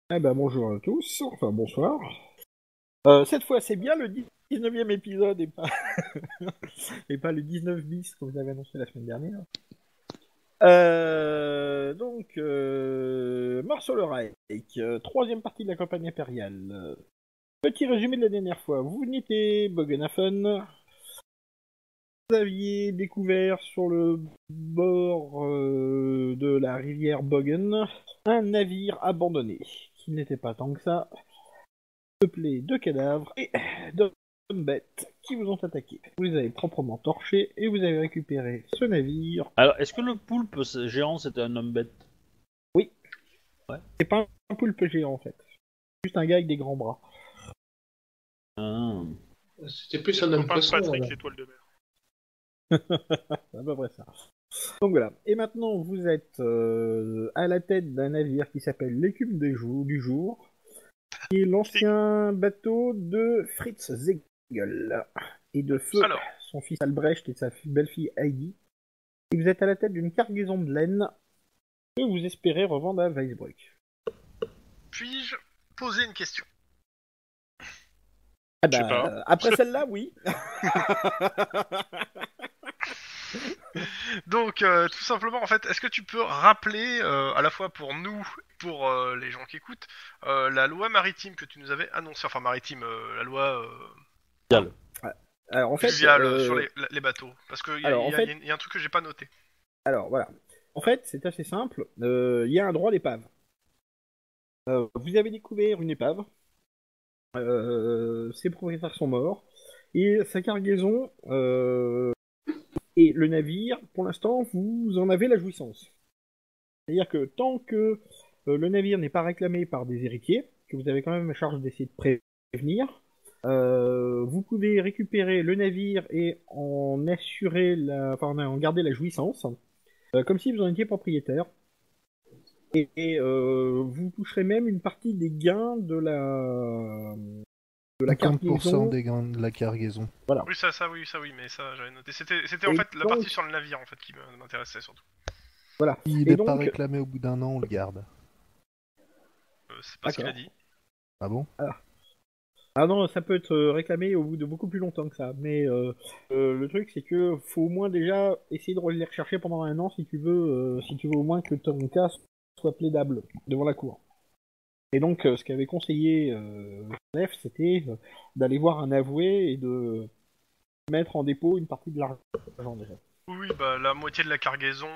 Eh ben bonjour à tous, enfin bonsoir. Cette fois c'est bien le 19e épisode et pas, et pas le 19 bis comme vous avez annoncé la semaine dernière. Mort sur le Reich, troisième partie de la campagne impériale. Petit résumé de la dernière fois. Vous n'étiez Bogenhafen, vous aviez découvert sur le bord de la rivière Bogen un navire abandonné, qui n'était pas tant que ça, peuplé de cadavres et d'hommes bêtes qui vous ont attaqué. Vous les avez proprement torchés et vous avez récupéré ce navire. Alors, est-ce que le poulpe géant c'était un homme bête? Oui, Ouais. c'est pas un poulpe géant en fait. Juste un gars avec des grands bras. Ah. C'était plus C'est un le homme copain de poisson. Patrick, Voilà. l'étoile de mer. C'est à peu près ça. Donc voilà. Et maintenant, vous êtes à la tête d'un navire qui s'appelle l'Écume du jour, qui est l'ancien bateau de Fritz Zegel et de Feu, Alors. son fils Albrecht et sa belle-fille Heidi. Et vous êtes à la tête d'une cargaison de laine que vous espérez revendre à Weisbruck. Puis-je poser une question? Ah Je sais pas. après celle-là, oui. Donc, tout simplement, en fait, est-ce que tu peux rappeler, à la fois pour nous, pour les gens qui écoutent, la loi maritime que tu nous avais annoncée, enfin maritime, la loi Fluvial. Alors en fait, fluviale sur les bateaux? Parce qu'il y, alors, en fait- y a un truc que j'ai pas noté. alors voilà. En fait, c'est assez simple. Il y a un droit d'épave. Vous avez découvert une épave. Ses propriétaires sont morts et sa cargaison et le navire, pour l'instant, vous en avez la jouissance. C'est-à-dire que tant que le navire n'est pas réclamé par des héritiers, que vous avez quand même la charge d'essayer de prévenir, vous pouvez récupérer le navire et en assurer en garder la jouissance, comme si vous en étiez propriétaire. Et vous toucherez même une partie des gains de la 50% cargaison. des gains de la cargaison. Voilà. Oui, ça, oui, mais ça, j'avais noté. C'était en Et fait la donc- partie sur le navire, en fait, qui m'intéressait surtout. Voilà. Il Et n'est pas donc- réclamé au bout d'un an, on le garde. C'est pas ce qu'il a D'accord. dit. Ah bon? Ah non, ça peut être réclamé au bout de beaucoup plus longtemps que ça. Mais le truc, c'est que faut au moins déjà essayer de les rechercher pendant un an si tu veux au moins que ton cas soit plaidable devant la cour. Et donc, ce qu'avait conseillé Nef, c'était d'aller voir un avoué et de mettre en dépôt une partie de l'argent déjà. Oui, bah la moitié de la cargaison,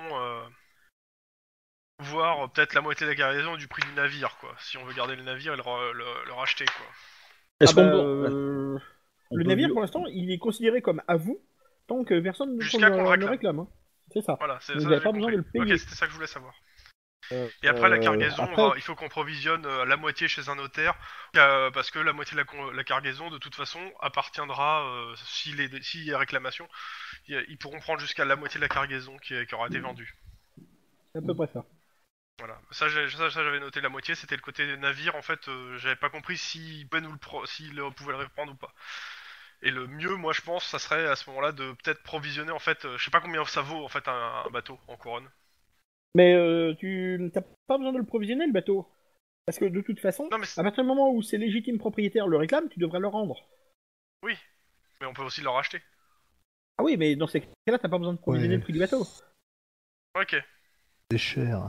voire peut-être la moitié de la cargaison du prix du navire, quoi. Si on veut garder le navire et le racheter, quoi. Est-ce Ah qu'on bah, peut... on le peut navire, lui- pour l'instant, il est considéré comme à vous tant que personne Jusqu'à qu'on le ne réclame. réclame. Hein. C'est ça. Voilà, c'est Vous ça. n'avez J'ai pas besoin de compris. le payer. Ok, c'était ça que je voulais savoir. Et après la cargaison, après- il faut qu'on provisionne la moitié chez un notaire, parce que la moitié de la cargaison, de toute façon, appartiendra, s'il y a réclamation, ils pourront prendre jusqu'à la moitié de la cargaison qui aura été vendue. C'est à peu près ça. Voilà. Ça, j'avais noté la moitié, c'était le côté des navires, en fait, j'avais pas compris s'ils pouvaient le reprendre ou pas. Et le mieux, moi je pense, ça serait à ce moment-là de peut-être provisionner, en fait, je sais pas combien ça vaut, en fait, un bateau en couronne. Mais tu n'as pas besoin de le provisionner, le bateau. Parce que de toute façon, Non mais à partir du moment où ces légitimes propriétaires le réclament, tu devrais le rendre. mais on peut aussi le racheter. Ah oui, mais dans ces cas-là, t'as pas besoin de provisionner Ouais. le prix du bateau. Ok. C'est cher.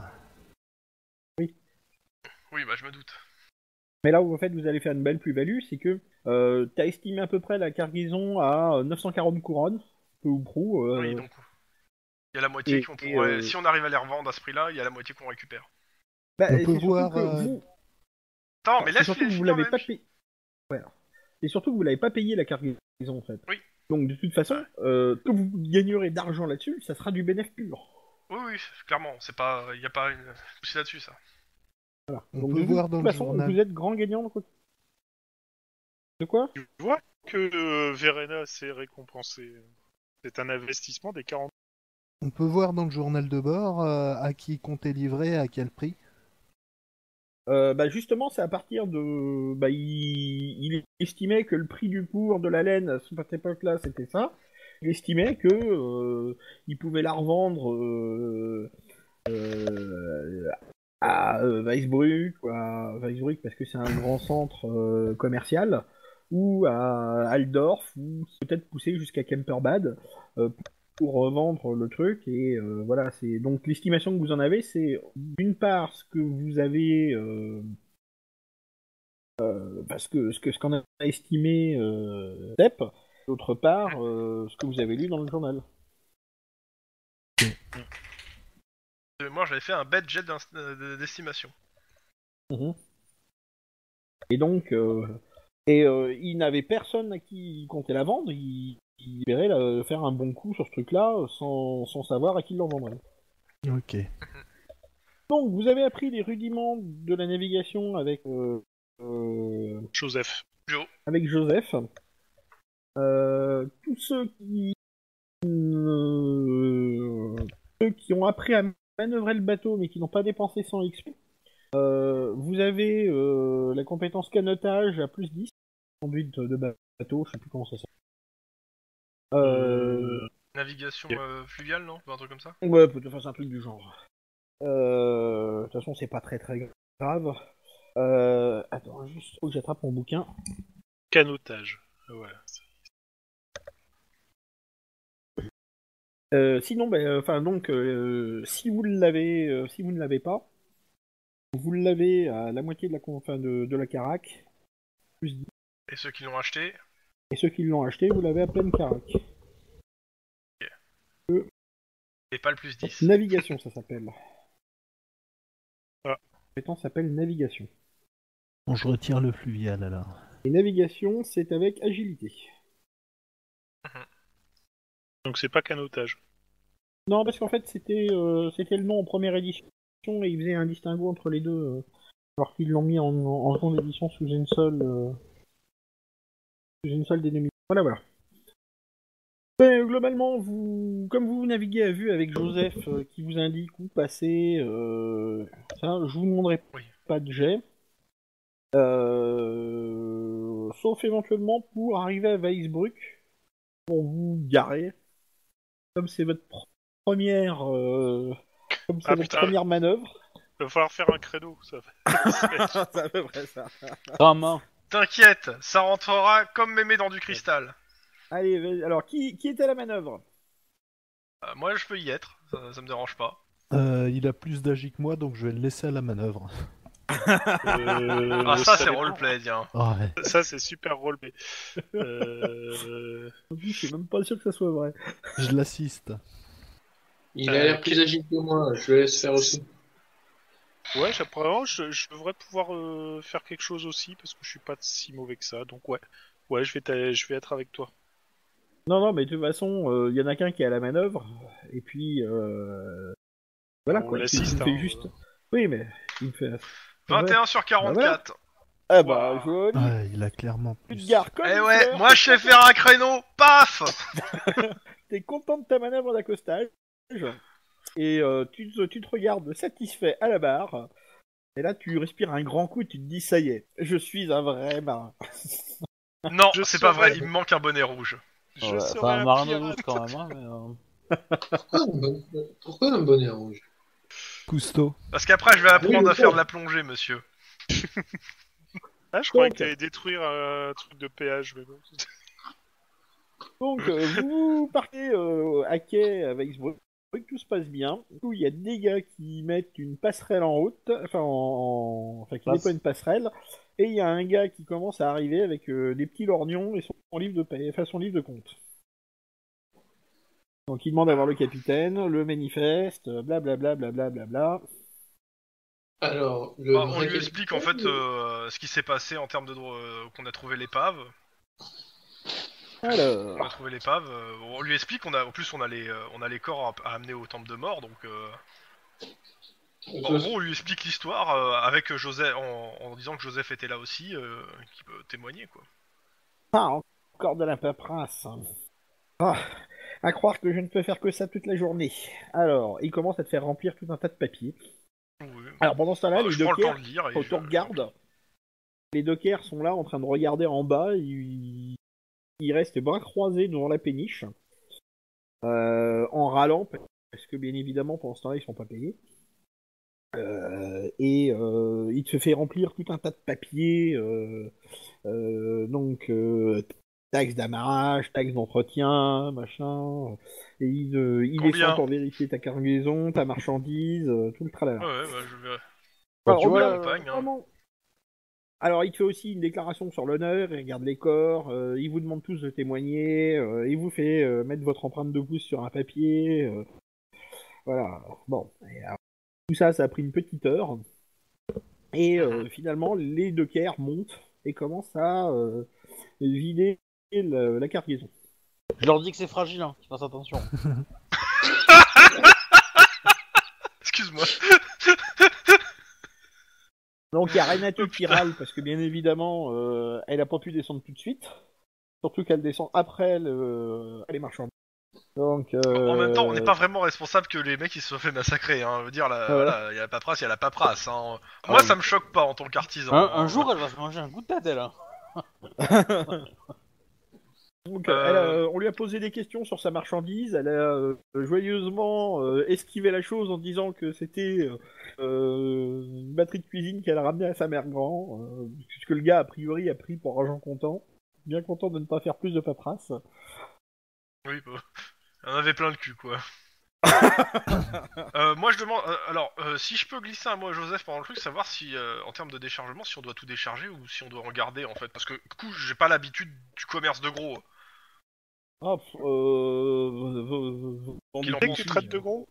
Oui, bah je me doute. Mais là où en fait vous allez faire une belle plus-value, c'est que t'as estimé à peu près la cargaison à 940 couronnes, peu ou prou. Oui, donc il y a la moitié et- qu'on et, pourrait. Si on arrive à les revendre à ce prix-là, il y a la moitié qu'on récupère. Bah, On c'est peut surtout voir, que vous, Attends, mais c'est laisse surtout que vous finir l'avez même. pas payé. Voilà. Et surtout que vous l'avez pas payé la cargaison en fait. Oui. Donc de toute façon, que vous gagnerez d'argent là-dessus, ça sera du bénéfice pur. Oui, clairement, c'est pas. Il y a pas une souci là-dessus, ça. Voilà. On Donc peut de voir toute dans le façon, journal. vous êtes grand gagnant. De quoi? Tu vois que Verena s'est récompensé. C'est un investissement des 40. On peut voir dans le journal de bord à qui comptait livrer, à quel prix. Bah justement, c'est à partir de... Bah, il estimait que le prix du cours de la laine, à cette époque-là, c'était ça. Il estimait que il pouvait la revendre à Weisbruck, ou à Weisbruck parce que c'est un grand centre commercial, ou à Altdorf, ou peut-être pousser jusqu'à Kemperbad pour revendre le truc. Et voilà, c'est donc l'estimation que vous en avez, c'est d'une part ce que vous avez, parce que ce qu'on a estimé Step, d'autre part ce que vous avez lu dans le journal. Moi, j'avais fait un bête jet d'estimation. Mhm. Et donc, il n'avait personne à qui il comptait la vendre, il espérait faire un bon coup sur ce truc-là sans savoir à qui il l'en vendrait. Ok. Donc, vous avez appris les rudiments de la navigation Joseph. Joe. avec Joseph. Tous ceux qui ont appris à manœuvrer le bateau mais qui n'ont pas dépensé 100 XP, vous avez la compétence canotage à plus 10, conduite de bateau, je sais plus comment ça s'appelle. Navigation Ok. fluviale, non? Un truc comme ça? Ouais, peut-être faire un truc du genre. De toute façon, c'est pas très très grave. Attends, juste faut que j'attrape mon bouquin. Canotage. Voilà. Sinon, enfin donc, si vous l'avez, si vous ne l'avez pas, vous l'avez à la moitié de de la carac, plus 10. Et ceux qui l'ont acheté? Et ceux qui l'ont acheté, vous l'avez à pleine carac. Et pas le plus 10. Navigation, ça s'appelle. Ah. La compétence s'appelle navigation. Bon, je retire le fluvial alors. Et navigation, c'est avec agilité. Donc c'est pas canotage. Non, parce qu'en fait, c'était le nom en première édition et ils faisaient un distinguo entre les deux, alors qu'ils l'ont mis en seconde édition sous une seule dénomination. Voilà, voilà. Globalement, comme vous naviguez à vue avec Joseph qui vous indique où passer, ça, je vous demanderai Oui. pas de jet. Sauf éventuellement pour arriver à Weisbruck, pour vous garer. Comme c'est votre première, comme c'est Ah, votre putain. première manœuvre. Il va falloir faire un créneau, ça va. C'est à peu près ça. Vraiment. T'inquiète, ça rentrera comme mémé dans du cristal. Allez, alors qui était à la manœuvre? Moi, je peux y être, ça me dérange pas. Il a plus d'agi que moi, donc je vais le laisser à la manœuvre. Ah, ça, c'est dépend. roleplay, tiens. Ah ouais. Ça, c'est super roleplay. Je suis même pas sûr que ça soit vrai. Je l'assiste. Il a l'air plus agile que moi, je le laisse faire aussi. Ouais, apparemment, je devrais pouvoir faire quelque chose aussi, parce que je suis pas si mauvais que ça, donc ouais. Ouais, je vais être avec toi. Non, mais de toute façon, il y en a qu'un qui est à la manœuvre, et puis voilà On quoi. l'assiste, Il me fait hein, juste. Oui, mais il me fait. 21 sur 44. Ah bah, Wow. joli. Ouais, il a clairement Tu te plus. gares comme Eh une ouais, fleur. moi, je sais faire un créneau, paf. T'es content de ta manœuvre d'accostage, et tu te regardes satisfait à la barre, et là tu respires un grand coup et tu te dis ça y est, je suis un vrai marin. Non, Je c'est pas vrai, saurais. il me manque un bonnet rouge. Je Ouais, serai enfin, un Marino pirate. 12 quand même, hein, mais. Pourquoi un bonnet rouge? Cousteau. Parce qu'après, je vais apprendre Oui, à faire bon. de la plongée, monsieur. Ah, je croyais Donc- que t'allais détruire un truc de péage, mais bon. Donc vous partez à quai avec Innsbruck, tout se passe bien. Du coup, il y a des gars qui mettent une passerelle en route, enfin qui déploient une passerelle, et il y a un gars qui commence à arriver avec des petits lorgnons et son livre de paie, enfin son livre de compte. Donc il demande à voir le capitaine, le manifeste, blablabla, blablabla. Alors, le Bah, on vrai lui explique en capitaine, fait ce qui s'est passé en termes de qu'on a trouvé l'épave. Alors, On a trouvé l'épave. On lui explique en plus on a les corps à amener au temple de mort, donc en gros on lui explique l'histoire avec Joseph en disant que Joseph était là aussi, qui peut témoigner quoi. ah, encore de la paperasse. Ah, à croire que je ne peux faire que ça toute la journée. Alors, il commence à te faire remplir tout un tas de papiers. Oui. Alors pendant ce temps-là, Bah, les je prends le temps dockers, de lire et quand tu regardes, les dockers sont là en train de regarder en bas, ils restent les bras croisés devant la péniche, en râlant, parce que bien évidemment pendant ce temps-là ils sont pas payés. Il te fait remplir tout un tas de papiers, donc taxes d'amarrage, taxes d'entretien, machin. Et il Combien descend pour vérifier ta cargaison, ta marchandise, tout le tralala. Ouais, bah, je verrai. Enfin, tu vois, au-delà, campagne, hein. vraiment. Alors, il te fait aussi une déclaration sur l'honneur, il regarde les corps, il vous demande tous de témoigner, il vous fait mettre votre empreinte de pouce sur un papier. Voilà. Bon. Et alors, tout ça, ça a pris une petite heure. Et finalement, les dockers montent et commencent à vider la cargaison. Je leur dis que c'est fragile, hein, qu'ils fassent attention. Excuse-moi. Donc il y a Renate qui râle parce que bien évidemment, elle a pas pu descendre tout de suite. Surtout qu'elle descend après les marchands. Donc, En même temps, on n'est pas vraiment responsable que les mecs ils se soient fait massacrer. Hein. Je veux dire, voilà, il y a la paperasse, il y a la paperasse. Hein. Moi, ça me choque pas en tant qu'artisan. Un jour, elle va se manger un coup de tête, elle. Hein. Donc, on lui a posé des questions sur sa marchandise. Elle a joyeusement esquivé la chose en disant que c'était une batterie de cuisine qu'elle a ramenée à sa mère grand, puisque le gars a priori a pris pour argent comptant. Bien content de ne pas faire plus de paperasse. Oui, bah, on avait plein le cul, quoi. Moi, je demande. Alors, si je peux glisser un mot à Joseph pendant le truc, savoir si, en termes de déchargement, si on doit tout décharger ou si on doit en garder, en fait. Parce que, du coup, j'ai pas l'habitude du commerce de gros. Ah, Qu'il en Dès que pense, tu traites de gros,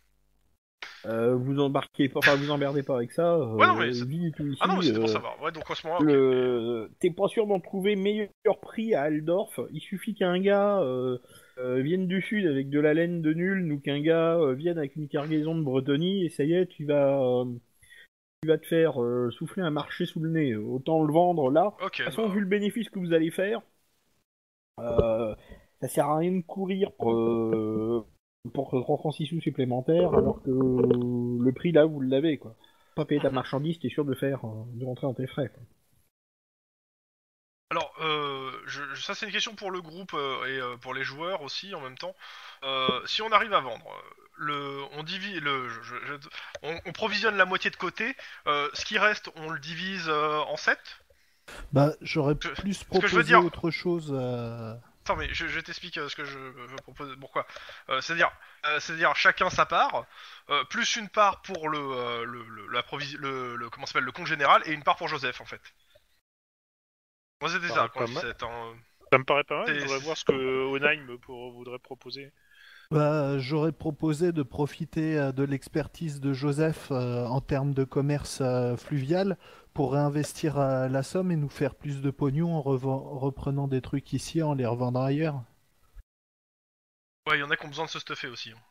vous embarquez pas, enfin vous emmerdez pas avec ça. Ouais, non, mais c'est- Vie et tout ici. Ah non, mais c'était pour savoir. Ouais, donc en ce moment, ok. T'es pas sûr d'en trouver meilleur prix à Aldorf. Il suffit qu'un gars vienne du sud avec de la laine de nul, ou qu'un gars vienne avec une cargaison de Bretonie, et ça y est, tu vas te faire souffler un marché sous le nez. Autant le vendre là. Ok, De toute façon, bah, vu le bénéfice que vous allez faire, ça sert à rien de courir pour 3 francs 6 sous supplémentaires, alors que le prix là, vous l'avez, quoi. Pas payer ta marchandise, t'es sûr de rentrer dans tes frais, quoi. Alors, ça c'est une question pour le groupe et pour les joueurs aussi en même temps. Si on arrive à vendre, on divise, on provisionne la moitié de côté. Ce qui reste, on le divise en 7. Bah, j'aurais Ce plus que je veux proposé dire- autre chose. Attends, mais je t'explique ce que je veux proposer. Pourquoi c'est-à-dire chacun sa part, plus une part pour comment ça s'appelle, le compte général et une part pour Joseph en fait. Moi c'était ça Ah, quand pas je mal. disais. ça me paraît pas mal. C'est- Je voudrais voir ce que Onheim voudrait proposer. Bah, j'aurais proposé de profiter de l'expertise de Joseph en termes de commerce fluvial pour réinvestir la somme et nous faire plus de pognon en reprenant des trucs ici en les revendant ailleurs. Ouais, il y en a qui ont besoin de se stuffer aussi. Hein.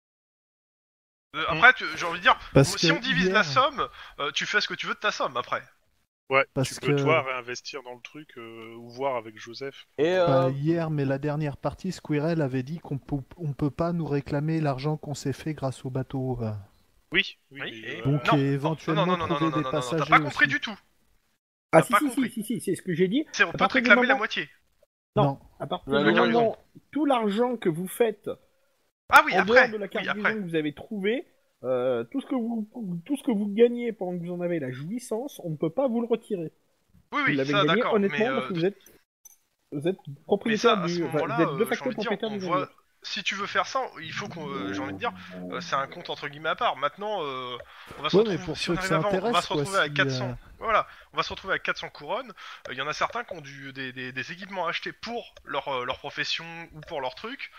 Après, j'ai envie de dire, Parce si que on divise hier- la somme, tu fais ce que tu veux de ta somme après. Ouais, Parce tu peux que- toi réinvestir dans le truc ou voir avec Joseph. Et Hier, mais la dernière partie, Squirrel avait dit qu'on peut pas nous réclamer l'argent qu'on s'est fait grâce au bateau. Oui, Oui, mais, et- Donc Non, éventuellement trouver des t'as passagers pas compris aussi. du tout. Ah, T'as pas compris. si, c'est ce que j'ai dit. C'est on À peut te partir du réclamer la moment- moitié. Non. À partir La du cargaison. moment, tout l'argent que vous faites Ah oui, en après. dehors de la Oui, cargaison après. que vous avez trouvée, tout ce que vous gagnez pendant que vous en avez la jouissance, on ne peut pas vous le retirer. Oui, Vous oui, l'avez ça gagné d'accord. honnêtement Mais, parce que vous êtes mais propriétaire ça, à ce du. Enfin, moment-là, vous êtes de j'ai facto envie de dire, propriétaire on du voit. navire. Si tu veux faire ça, il faut qu'on. J'ai envie de dire, c'est un compte entre guillemets à part. Maintenant, on va se Ouais, mais retrouver. pour Si ceux on que arrive ça à vendre, on va intéresse, se retrouver quoi, avec si, 400. Voilà, on va se retrouver avec 400 couronnes. Il y en a certains qui ont des équipements achetés pour leur profession ou pour leur truc.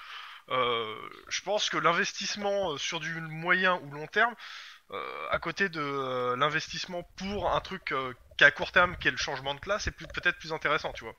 Je pense que l'investissement sur du moyen ou long terme, à côté de l'investissement pour un truc qui est à court terme, qui est le changement de classe, c'est peut-être plus intéressant, tu vois.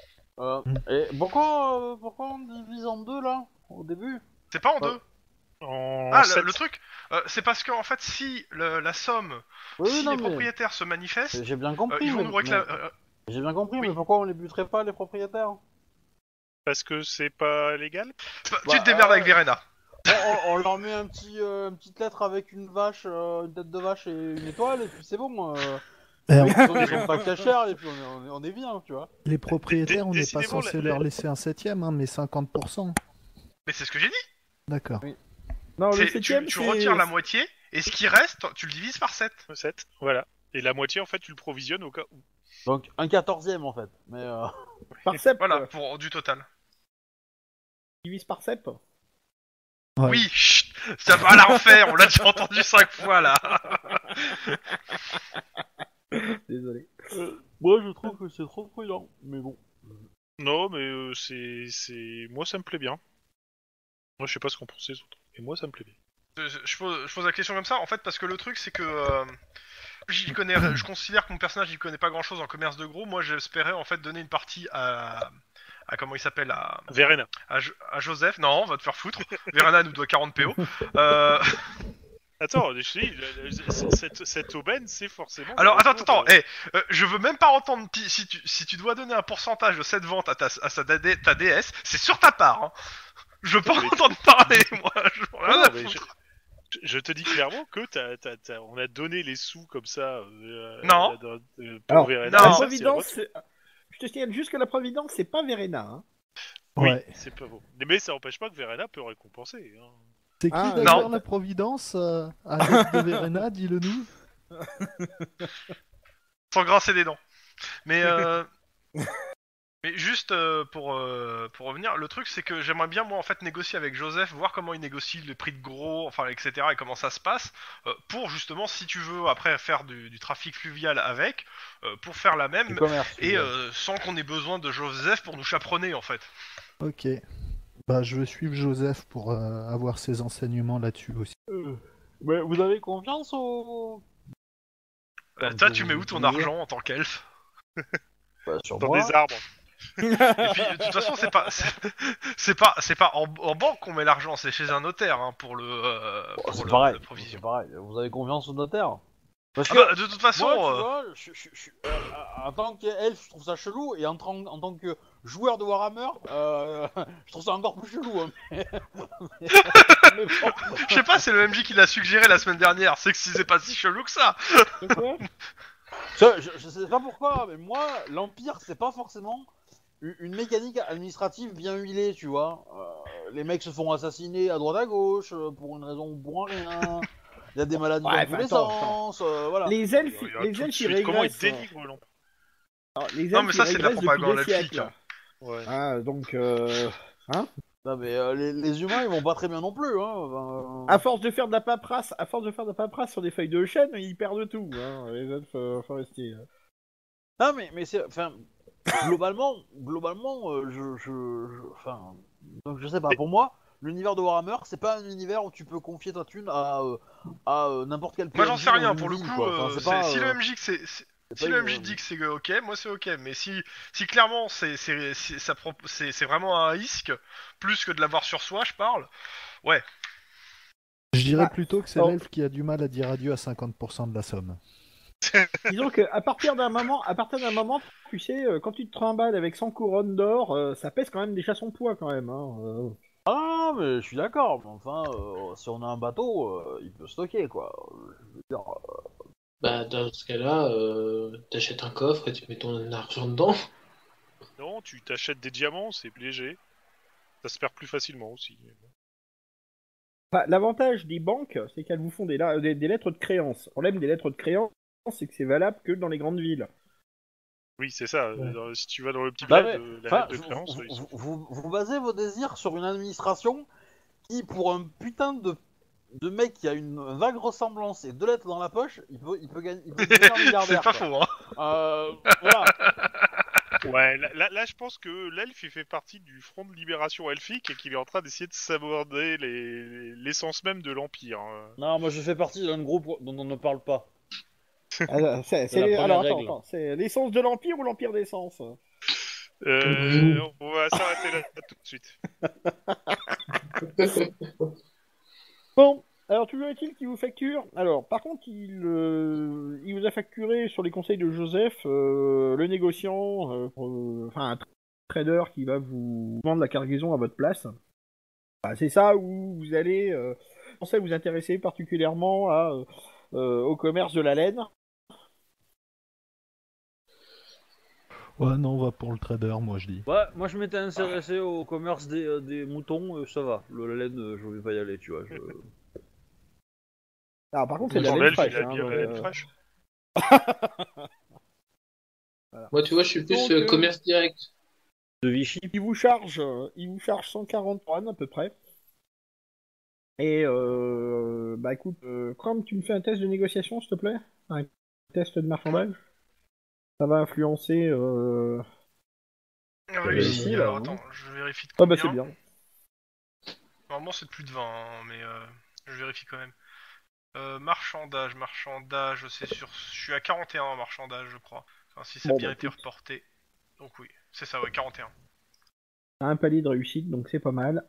et pourquoi on divise en deux là au début? C'est pas en deux. En Ah, sept. le truc, c'est parce que en fait, si la somme, Oui, si non, les mais propriétaires se manifestent, j'ai bien compris. ils vont mais- nous réclamer. J'ai bien compris, oui. mais pourquoi on les buterait pas les propriétaires? Parce que c'est pas légal. Tu te démerdes avec Verena. On leur met une petite lettre avec une vache, une tête de vache et une étoile, et puis c'est bon. Et Ils sont pas cachers, et puis on est bien, tu vois. les propriétaires, on n'est pas Décidément, censé leur laisser un septième, hein, mais 50%. Mais c'est ce que j'ai dit. D'accord. Non, le C'est- septième, tu c'est- retires la moitié Et ce qui reste, tu le divises par 7. 7, voilà. Et la moitié, en fait, tu le provisionnes au cas où. Donc un 14e en fait. Mais Par cep, Voilà, pour du total. divise par cep. Ouais. Oui, chut, ça va à la refaire, on l'a déjà entendu 5 fois là. Désolé. moi je trouve que c'est trop prudent. Mais bon. Non, mais moi, ça me plaît bien. Moi, je sais pas ce qu'en pensent les autres. Et moi, ça me plaît bien. Je pose la question comme ça, en fait, parce que le truc c'est que je considère que mon personnage il connaît pas grand chose en commerce de gros. Moi j'espérais en fait donner une partie à comment il s'appelle Verena. à Joseph. Non, on va te faire foutre. Verena nous doit 40 PO. Euh, Attends, je te dis, cette aubaine, c'est forcément... Alors attends, je veux même pas entendre si tu dois donner un pourcentage de cette vente à ta DS, c'est sur ta part. Hein. Je veux pas entendre parler, moi. Rien à foutre. Je te dis clairement que on a donné les sous comme ça. Non. Pour Alors, Verena. non. La Ça, Providence, c'est le je te signale juste que la Providence, c'est pas Verena. Hein. Oui, Ouais. c'est pas beau. Mais ça n'empêche pas que Verena peut récompenser. Hein. C'est qui Ah, d'ailleurs non. la Providence avec de Verena, dis-le nous. Sans grincer des dents. Mais mais juste pour revenir, le truc c'est que j'aimerais bien moi en fait négocier avec Joseph, voir comment il négocie les prix de gros, enfin etc. et comment ça se passe, pour justement si tu veux après faire du trafic fluvial avec, pour faire la Du même commerce. et sans qu'on ait besoin de Joseph pour nous chaperonner en fait. Ok. Bah, je vais suivre Joseph pour avoir ses enseignements là-dessus aussi. Mais vous avez confiance au. Toi tu mets où ton argent en tant qu'elfe? Sur Dans moi. des arbres. Et puis de toute façon c'est pas en banque qu'on met l'argent, c'est chez un notaire hein, pour C'est le pareil. provision. C'est pareil. Vous avez confiance au notaire. Parce Ah que bah, de toute façon, moi, tu vois, en tant qu'elfe, je trouve ça chelou, et en tant que joueur de Warhammer, je trouve ça encore plus chelou. Hein. Mais bon. je sais pas, c'est le MJ qui l'a suggéré la semaine dernière, c'est que si c'est pas si chelou que ça. De quoi Je sais pas pourquoi, mais moi, l'Empire, c'est pas forcément une mécanique administrative bien huilée, tu vois. Les mecs se font assassiner à droite à gauche, pour une raison ou pour un rien. Il y a des maladies Ouais, dans tous les attends. sens, voilà. Les elfes, Regarde les tout de elfes, ils suite comment il régressent. dénigre l'empire. Alors, les Non, elfes, mais ça, ils c'est de la régressent propagande depuis des elfique, siècles. Ouais. Ah, donc, Non, mais les humains, ils vont pas très bien non plus, hein. Enfin, à force de faire de la paperasse, sur des feuilles de chêne, ils perdent tout, hein, les elfes forestiers. Non, mais c'est, enfin, globalement, enfin, donc je sais pas. Pour moi, l'univers de Warhammer, c'est pas un univers où tu peux confier ta thune à n'importe quel. Moi j'en PNJ sais rien dans pour le une coup. ville, quoi. Enfin, c'est pas, Si le MJ que c'est si pas le une- MJ dit que c'est ok, moi c'est ok. Mais si clairement c'est vraiment un risque plus que de l'avoir sur soi, je parle. Ouais. Je dirais Ah, plutôt que c'est oh. l'elfe qui a du mal à dire adieu à 50% de la somme. Disons qu'à partir d'un moment, tu sais, quand tu te trimbales avec 100 couronnes d'or, ça pèse quand même déjà son poids quand même. Hein. Ah, mais je suis d'accord. Mais enfin, si on a un bateau, il peut stocker, quoi. Je veux dire, Bah, dans ce cas-là, t'achètes un coffre et tu mets ton argent dedans. Non, tu t'achètes des diamants, c'est léger. Ça se perd plus facilement aussi. Enfin, l'avantage des banques, c'est qu'elles vous font des lettres de créance. Le problème des lettres de créance, c'est que c'est valable que dans les grandes villes. Oui, c'est ça. Ouais. Si tu vas dans le petit Bah, bled, mais, la enfin, lettre de créance, ils sont- vous basez vos désirs sur une administration qui, pour un putain de mec qui a une vague ressemblance et 2 lettres dans la poche, il peut gagner, il peut devenir milliardaire. C'est pas quoi. faux, hein. Voilà. Ouais, là, je pense que l'elfe, il fait partie du front de libération elfique et qu'il est en train d'essayer de saborder l'essence même de l'empire. Non, moi je fais partie d'un groupe dont on ne parle pas. Alors, C'est la première alors, règle. attends, c'est l'essence de l'Empire ou l'Empire d'essence? On va s'arrêter là tout de suite. Bon, alors toujours est-il qu'il vous facture. Alors, par contre, il vous a facturé sur les conseils de Joseph, le négociant, enfin un trader qui va vous vendre la cargaison à votre place. Bah, c'est ça où vous allez commencer à vous intéresser particulièrement au commerce de la laine. Ouais, non, on va pour le trader, moi je dis. Ouais, moi je m'étais intéressé au commerce des moutons, ça va. La laine, je vais pas y aller, tu vois. Alors, par contre, c'est de la Dans laine l'elfe, il fraîche. a Hein, bien la laine fraîche. Moi, tu vois, je suis plus Donc, commerce direct. De Vichy. il vous charge 140 couronnes à peu près. Et bah écoute, Chrome, tu me fais un test de négociation, s'il te plaît? Un test de marchandage? Ça va influencer. Réussi, là, alors hein. attends, je vérifie de Ah bah combien. c'est bien. Normalement c'est de plus de 20, hein, mais je vérifie quand même. Marchandage, c'est sûr. Je suis à 41 en marchandage, je crois. Enfin, si ça a Bon, bien bah, été écoute. reporté. Donc oui, c'est ça, ouais, 41. T'as un palier de réussite, donc c'est pas mal.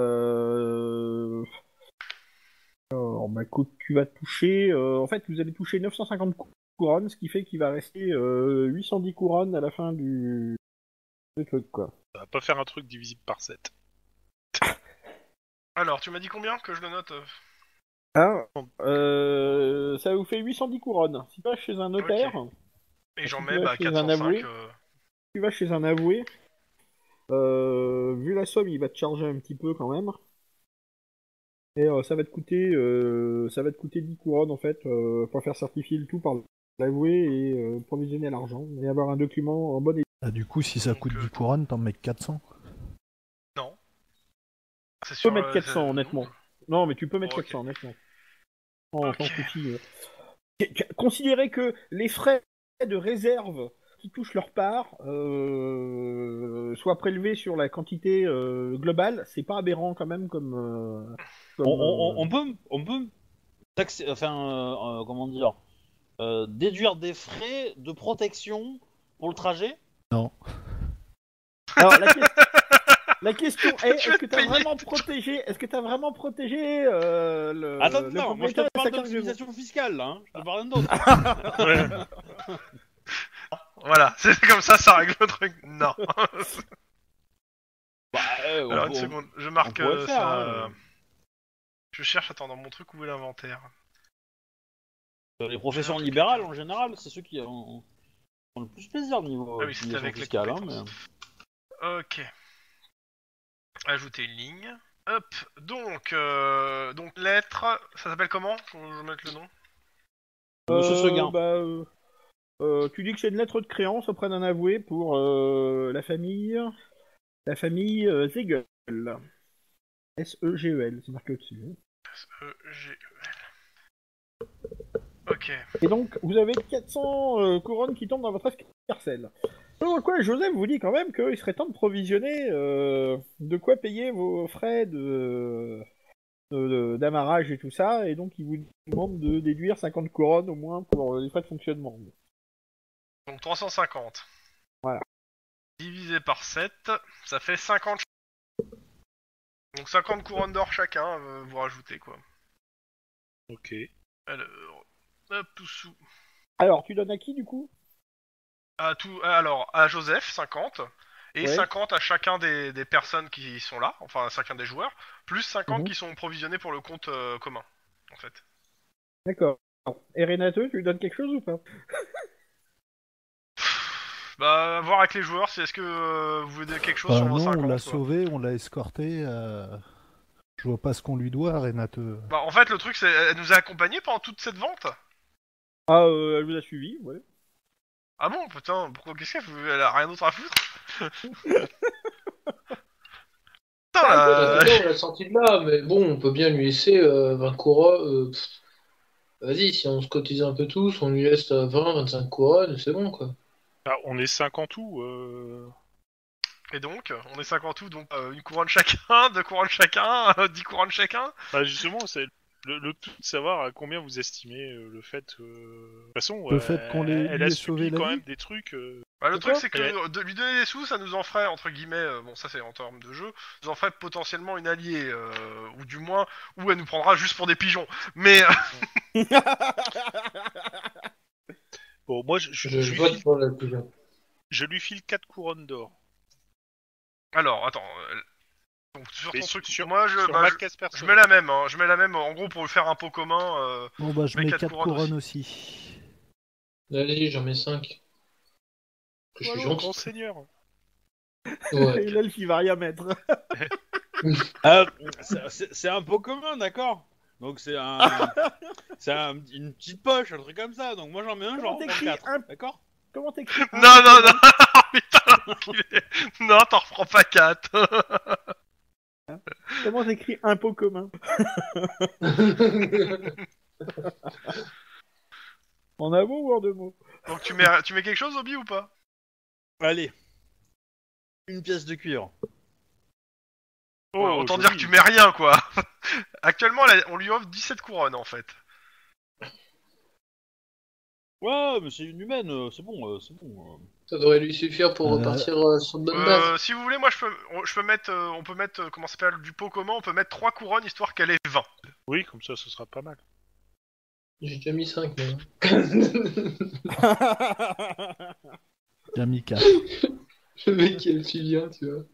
Alors, bah écoute, tu vas toucher. En fait, vous allez toucher 950 couronnes, ce qui fait qu'il va rester 810 couronnes à la fin du truc, quoi. Ça va pas faire un truc divisible par 7. Alors, tu m'as dit combien que je le note Hein ça vous fait 810 couronnes. Si tu vas chez un notaire, Et j'en si tu mets vas chez un 405. avoué, tu vas chez un avoué, vu la somme, il va te charger un petit peu quand même. Et ça va te coûter 10 couronnes en fait, pour faire certifier le tout par l'avoué et provisionner l'argent et avoir un document en bonne état. Ah, du coup, si ça Donc, coûte 10 couronnes, t'en mets 400. Non. C'est Tu peux sur mettre 400 honnêtement. Non, mais tu peux mettre Oh, ok. 400 honnêtement. Sans Ok. souci. Considérez que les frais de réserve qui touchent leur part soient prélevés sur la quantité globale, c'est pas aberrant quand même On peut taxer, enfin, comment dire, déduire des frais de protection pour le trajet. Non. Alors la question est, Tu est-ce vas que te t'as payer. vraiment protégé le Attends, le non, moi je te propriétaire et parle sa carte de d'optimisation fiscale, là, hein. Je te parle d'un autre. Voilà, c'est comme ça règle le truc. Non. Bah, Alors une seconde, je marque pourrait le faire, ça. hein. Je cherche, attends, dans mon truc où est l'inventaire. Les professions libérales, en général, c'est ceux qui ont le plus plaisir niveau Ah oui, c'était optimisation avec les fiscale, hein, compétences. mais... Ok. Ajouter une ligne. Hop. Donc lettre, ça s'appelle comment? Faut que je mette le nom. Monsieur Seguin. Tu dis que c'est une lettre de créance auprès d'un avoué pour la famille Zegel. S-E-G-E-L, c'est marqué au-dessus. S-E-G-E-L. Ok. Et donc, vous avez 400 couronnes qui tombent dans votre escarcelle. Donc, quoi, Joseph vous dit quand même qu'il serait temps de provisionner de quoi payer vos frais d'amarrage et tout ça, et donc il vous demande de déduire 50 couronnes au moins pour les frais de fonctionnement. Donc 350. Voilà. Divisé par 7, ça fait 50. Donc 50 couronnes d'or chacun, vous rajoutez quoi. Ok. Alors, hop, tout sous. Alors, tu donnes à qui du coup? Alors, à Joseph, 50. Et Ouais. 50 à chacun des personnes qui sont là, enfin à chacun des joueurs, plus 50 Mhm. qui sont provisionnés pour le compte commun, en fait. D'accord. Et Renato, tu lui donnes quelque chose ou pas? Bah, à voir avec les joueurs, c'est est-ce que vous voulez dire quelque chose Bah sur vos non, 50 on l'a quoi. sauvé, on l'a escorté. Je vois pas ce qu'on lui doit, Renate. Bah, en fait, le truc, c'est elle nous a accompagnés pendant toute cette vente. Ah, elle vous a suivi, ouais. Ah bon, putain, pourquoi qu'est-ce elle a rien d'autre à foutre. Putain, là, On l'a sorti de là, mais bon, on peut bien lui laisser 20 couronnes. Vas-y, si on se cotise un peu tous, on lui laisse 20-25 couronnes, c'est bon quoi. Ah, on est 5 en tout. Et donc, on est 50 tout, donc une couronne chacun, 2 couronnes chacun, 10 couronnes chacun. Bah justement, c'est le tout de savoir à combien vous estimez le fait. De toute façon, Le fait qu'on elle lui a ait subi sauvé la quand vie. même des trucs. Bah, le truc, Pourquoi c'est que de lui donner des sous, ça nous en ferait, entre guillemets, bon, ça c'est en termes de jeu, nous en ferait potentiellement une alliée, ou du moins, ou elle nous prendra juste pour des pigeons. Mais, Bon, moi, Je lui vote file, pour la pigeon. je lui file 4 couronnes d'or. alors, attends, donc sur Mais ton truc, sur- moi, sur bah, ma je caisse mets personnelle. la même, hein, je mets la même, en gros, pour faire un pot commun, Bon bah je mets mets quatre 4 couronnes couronnes aussi. Allez, j'en mets 5. Je suis Voilà, gentil. grand seigneur. Ouais. Et l'elfe, il va rien mettre. C'est un pot commun, d'accord. Donc c'est une petite poche, un truc comme ça. Donc moi j'en mets un, Comment j'en prends t'écris 4. un- D'accord? Comment t'écris Non, non, non, putain, l'enculé. Non, t'en reprends pas 4. Comment t'écris impôt commun? En un mot ou en deux mots? Donc tu mets quelque chose, Obi, ou pas? Allez. Une pièce de cuivre. Oh, Ouais, autant joli. dire que tu mets rien, quoi. Actuellement, on lui offre 17 couronnes, en fait. Ouais, mais c'est une humaine, c'est bon, c'est bon. Ça devrait lui suffire pour repartir sur de bonnes bases. Si vous voulez, moi, je peux mettre, on peut mettre, comment ça s'appelle, du pot commun, on peut mettre 3 couronnes, histoire qu'elle ait 20. Oui, comme ça, ce sera pas mal. J'ai déjà mis 5, moi. J'ai mis 4. Le mec qui a le filien, tu vois.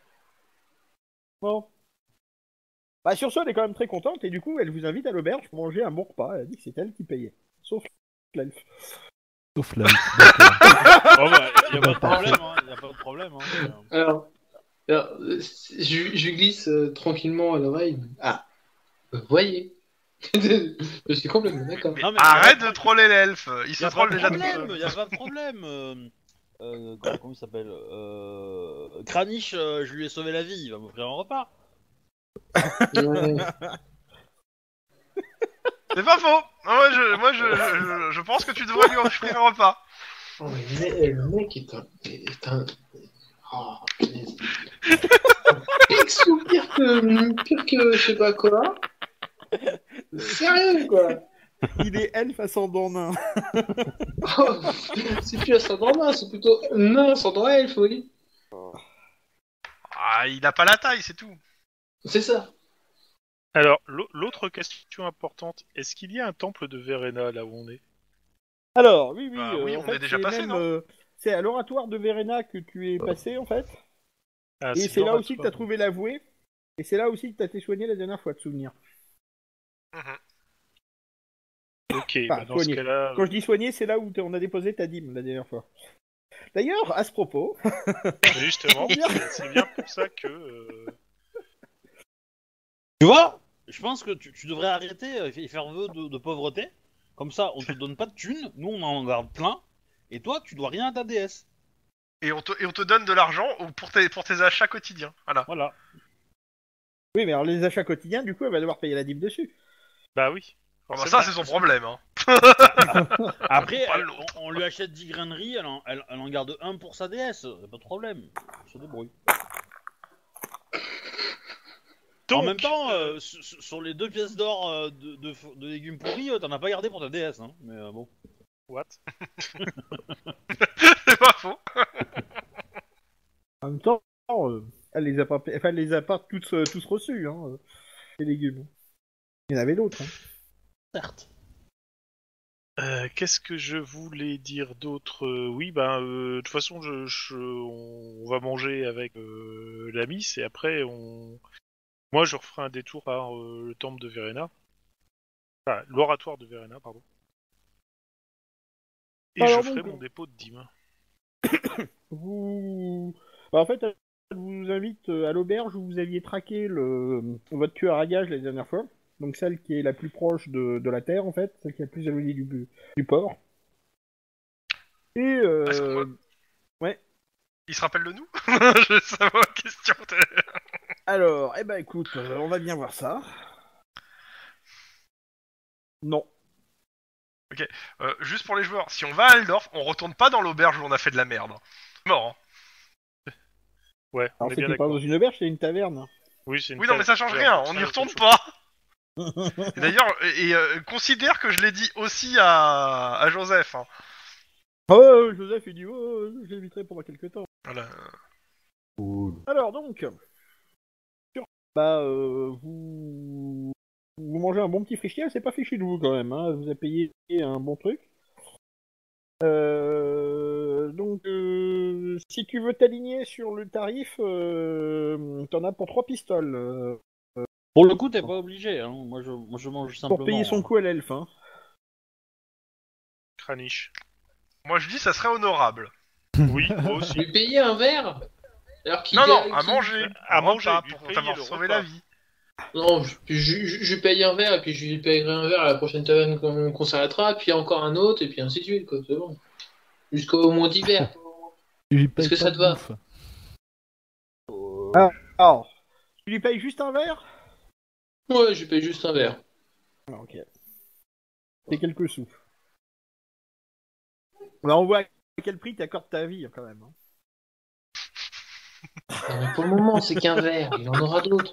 Bon. Bah sur ce, elle est quand même très contente et du coup, elle vous invite à l'auberge pour manger un bon repas. Elle a dit que c'est elle qui payait. Sauf l'elfe. Sauf là. D'accord. Oh bah, y a pas de problème, hein. Y a pas de problème, hein. Alors, je glisse tranquillement à l'oreille. Ah, vous voyez. Je suis complètement d'accord. Non, mais Arrête de troller l'elfe. Il se y a troll pas de déjà tout problème, seul. y a pas de problème. Comment il s'appelle Kranich, je lui ai sauvé la vie, il va m'offrir un repas. Ouais. C'est pas faux. Moi, je pense que tu devrais lui offrir un repas. Oh, mais le mec est un... Oh, punaise. Pix ou pire que je sais pas quoi. Sérieux, quoi. Il est elfe ascendant nain. Oh, c'est plus ascendant nain, c'est plutôt nain ascendant elfe, oui. Ah, il a pas la taille, c'est tout. C'est ça. Alors, l'autre question importante, est-ce qu'il y a un temple de Verena là où on est? Alors, oui, Bah oui, en on fait, est déjà c'est passé, même, non c'est à l'oratoire de Verena que tu es passé, en fait. Ah, Et c'est là aussi que t'as l'oratoire. trouvé l'avoué. Et c'est là aussi que t'as été soigné la dernière fois, de souvenir. Ok, Enfin, bah dans ce soigné. cas-là... Quand je dis soigné, c'est là où on a déposé ta dîme la dernière fois. D'ailleurs, à ce propos, Justement, Bien. c'est bien pour ça que... Tu vois? Je pense que tu devrais arrêter et faire vœu de pauvreté. Comme ça, on te donne pas de thunes, nous on en garde plein, et toi tu dois rien à ta déesse. Et on te donne de l'argent pour tes achats quotidiens. Voilà. Voilà. oui, mais alors les achats quotidiens, du coup, elle va devoir payer la dîme dessus. Bah oui. Bon, bah, Forcément. ça, c'est son problème. Hein. Après, Pas l'autre. on lui achète 10 graineries, elle en garde un pour sa déesse, pas de problème. Elle se débrouille. Donc, En même temps, sur les 2 pièces d'or de légumes pourris, t'en as pas gardé pour ta déesse, hein. Mais bon. what? C'est pas faux. En même temps, elle les a pas, enfin, elle les a pas tous reçus, hein, les légumes. Il y en avait d'autres. Hein. Certes. Qu'est-ce que je voulais dire d'autre? Oui, ben, de toute façon, on va manger avec la miss et après, moi, je referai un détour par le temple de Verena. Enfin, l'oratoire de Verena, pardon. Et Alors, je ferai donc, mon dépôt de dîmes. Vous, bah, en fait, elle vous invite à l'auberge où vous aviez traqué votre tueur à gages la dernière fois. Donc celle qui est la plus proche de la terre, en fait, celle qui est la plus éloignée du port. Et Est-ce qu'on va- ouais. Il se rappelle de nous? Je sais pas, question. Alors, eh ben écoute, on va bien voir ça. Non. Juste pour les joueurs, si on va à Aldorf, on retourne pas dans l'auberge où on a fait de la merde. Mort. Hein. Ouais, on Alors est bien c'était pas d'accord. dans une auberge, c'était une taverne. Oui, c'est une Oui, non, mais ça change rien, on n'y retourne pas. Et d'ailleurs, considère que je l'ai dit aussi à Joseph. Hein. Oh, Joseph, il dit, oh, je l'éviterai pendant quelques temps. Voilà. Alors donc, bah, vous mangez un bon petit frichier, c'est pas fichu de vous quand même, hein, elle vous a payé un bon truc. Donc, si tu veux t'aligner sur le tarif, t'en as pour 3 pistoles. Pour le coup, t'es pas obligé, hein. Moi, je mange simplement. Pour payer son coup à l'elfe, hein. Kranich. Moi je dis ça serait honorable. Oui, moi aussi. Lui payer un verre alors qu'il Non, gagne- non, à manger. À Un manger, repas lui pour payer t'avoir le sauvé repas. la vie. Non, je lui paye un verre, et puis je lui payerai un verre à la prochaine taverne qu'on s'arrêtera, puis encore un autre, et puis ainsi de suite, quoi, c'est bon. Jusqu'au moins 10 verres. Tu lui payes Est-ce que pas ça de te va? bouffe. Alors, tu lui payes juste un verre? Ouais, je lui paye juste un verre. Ah, ok. C'est quelques sous. Bah, on voit à quel prix t'accordes ta vie, quand même. Hein. Non, mais pour le moment, c'est qu'un verre, il en aura d'autres.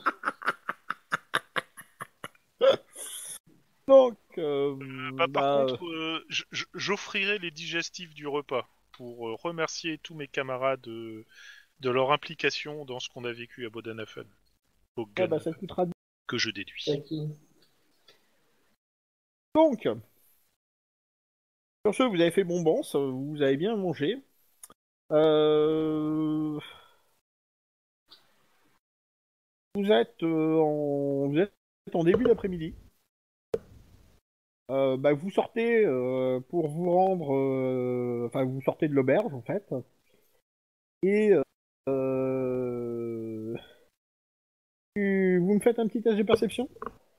Donc, Par contre, j'offrirai les digestifs du repas pour remercier tous mes camarades de leur implication dans ce qu'on a vécu à Bodanafen. Au ouais, Gun, ça te coûtera. que je déduis. C'est qui? Donc, sur ce, vous avez fait bonbons, vous avez bien mangé. Vous êtes en début d'après-midi. Vous sortez pour vous rendre. Enfin, vous sortez de l'auberge en fait. Et vous me faites un petit test de perception?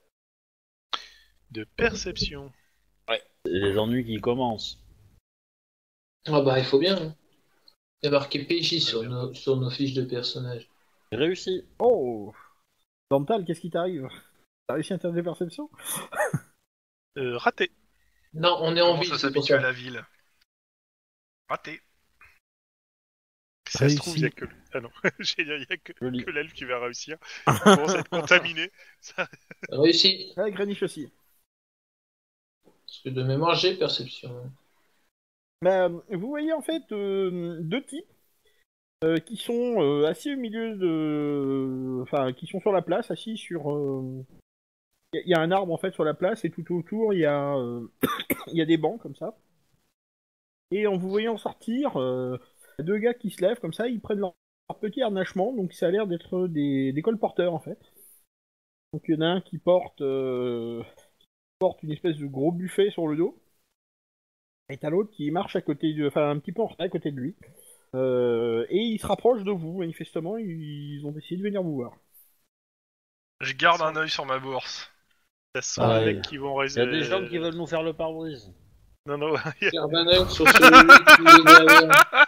De perception. C'est les ennuis qui commencent. Ah bah, il faut bien. Hein. Il y a marqué PJ sur nos fiches de personnages. J'ai réussi. Oh! Dental, qu'est-ce qui t'arrive? T'as réussi un test de perception? Raté. Non, on est en Comment ville, ça c'est pour s'habitue à ça. la ville? Raté. Ça se Réussi. trouve, il y a que... Ah non, il y a Joli. que l'elfe qui va réussir. Il commence à être contaminé. Ça... Réussi. Ouais, Greenwich aussi. Parce que de mémoire, j'ai perception. Vous voyez en fait deux types qui sont assis au milieu de. Enfin, qui sont sur la place, assis sur. Il y a un arbre en fait sur la place et tout autour il y a, il y a des bancs comme ça. Et en vous voyant sortir, deux gars qui se lèvent comme ça, ils prennent leur petit harnachement, donc ça a l'air d'être des colporteurs en fait. Donc il y en a un qui porte une espèce de gros buffet sur le dos. Et t'as l'autre qui marche à côté enfin un petit peu en retrait à côté de lui. Et ils se rapprochent de vous, manifestement, ils ont décidé de venir vous voir. Je garde un œil sur ma bourse. Ça sent Ah, les ouais. mecs qui vont Il y a réserver. des gens qui veulent nous faire le pare-brise. Non, non, Garde un œil sur celui qui est derrière.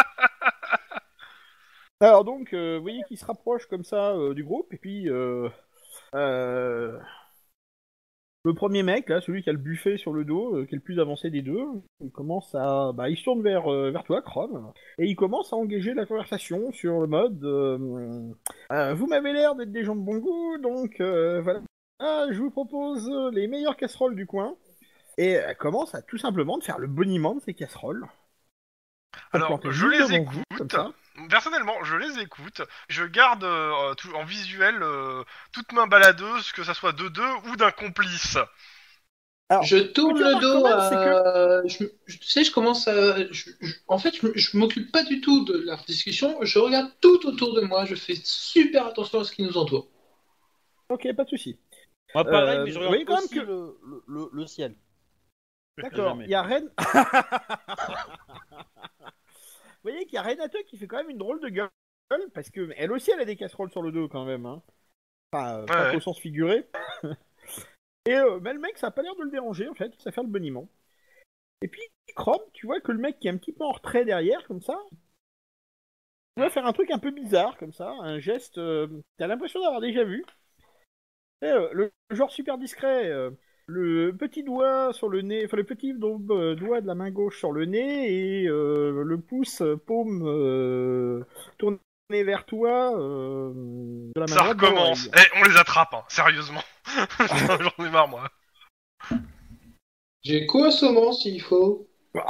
Alors donc, vous voyez qu'ils se rapprochent comme ça du groupe, et puis le premier mec, là, celui qui a le buffet sur le dos, qui est le plus avancé des deux, il commence à... il se tourne vers toi, Chrome, et il commence à engager la conversation sur le mode vous m'avez l'air d'être des gens de bon goût, donc voilà, je vous propose les meilleures casseroles du coin. Et elle commence à tout simplement de faire le boniment de ces casseroles. Alors, Planter je juste les devant vous, comme écoute. ça. Personnellement, je les écoute. Je garde en visuel toute main baladeuse, que ça soit de deux ou d'un complice. Alors, Je tourne ce que tu le dos remarques quand même, à... Tu sais, je commence à... En fait, je m'occupe pas du tout de leur discussion. Je regarde tout autour de moi. Je fais super attention à ce qui nous entoure. Ok, pas de souci. Moi, pareil, mais je vous regarde voyez quand même aussi que- le ciel. D'accord, Jamais. il y a Ren... Vous voyez qu'il y a Renate qui fait quand même une drôle de gueule, parce que elle aussi, elle a des casseroles sur le dos, quand même. Hein. Enfin, pas Ouais. au sens figuré. Et mais le mec, ça a pas l'air de le déranger, en fait. Ça fait le boniment. Et puis, Chrome, tu vois que le mec qui est un petit peu en retrait derrière, comme ça, il va faire un truc un peu bizarre, comme ça, un geste, t'as l'impression d'avoir déjà vu. Et, le genre super discret, le petit doigt sur le nez, enfin le petit doigt de la main gauche sur le nez et le pouce paume tourné vers toi de la main Ça droite dans recommence. l'oreille. On les attrape, hein, sérieusement. J'en ai marre, moi. J'ai quoi saumon s'il faut.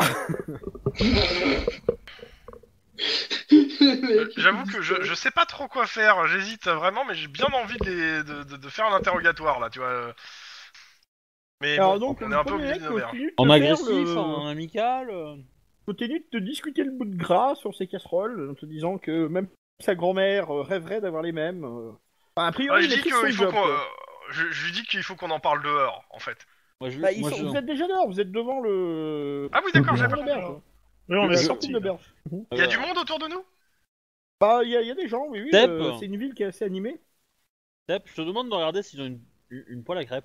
J'avoue que je sais pas trop quoi faire. J'hésite vraiment, mais j'ai bien envie de faire un interrogatoire, là, tu vois. Mais Alors bon, donc, on le est un peu premier obligé mec de nommer. continue de te En faire agressif, en amical. continue de te discuter le bout de gras sur ses casseroles, en te disant que même sa grand-mère rêverait d'avoir les mêmes. Enfin, a priori, Je il dis maîtrise qu'il son faut job, qu'on... quoi. Je lui dis qu'il faut qu'on en parle dehors, en fait. Moi, je, Bah, moi, vous êtes déjà dehors, vous êtes devant le... Ah oui, d'accord, Devant j'ai pas devant compris. l'auberge. Oui, on Le est sortie sorti. de l'auberge. Il y a du monde autour de nous? Bah, il y a des gens, oui, Step. c'est une ville qui est assez animée. Step, je te demande de regarder s'ils ont une poêle à crêpes.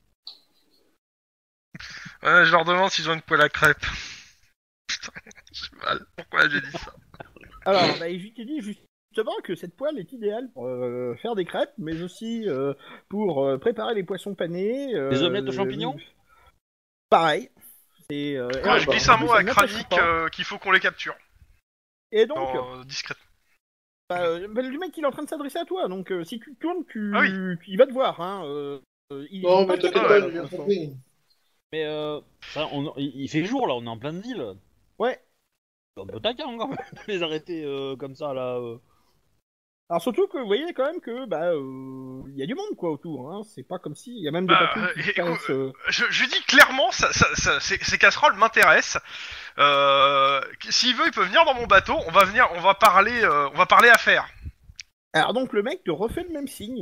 Je leur demande s'ils ont une poêle à crêpes. Putain, j'ai mal. Pourquoi j'ai dit ça? Alors, bah, je t'ai dit justement que cette poêle est idéale pour faire des crêpes, mais aussi pour préparer les poissons panés. Des omelettes aux champignons. Pareil. Et, Je glisse un mot à Kranik qu'il faut qu'on les capture. Et donc, Discrètement. le mec il est en train de s'adresser à toi, donc si tu te tournes, Ah oui. il va te voir. Hein, il Non, va mais pas t'inquiète te pas, voir, j'ai bien pour l'instant. compris. Mais il fait jour là, on est en pleine ville. Ouais. On peut taquin quand même de les arrêter comme ça là. Alors surtout que vous voyez quand même que il y a du monde quoi autour. Hein. C'est pas comme si il y a même des patrouilles qui passent. Je lui dis clairement, ces casseroles m'intéressent. S'il veut, il peut venir dans mon bateau. On va parler affaires. Alors donc le mec te refait le même signe.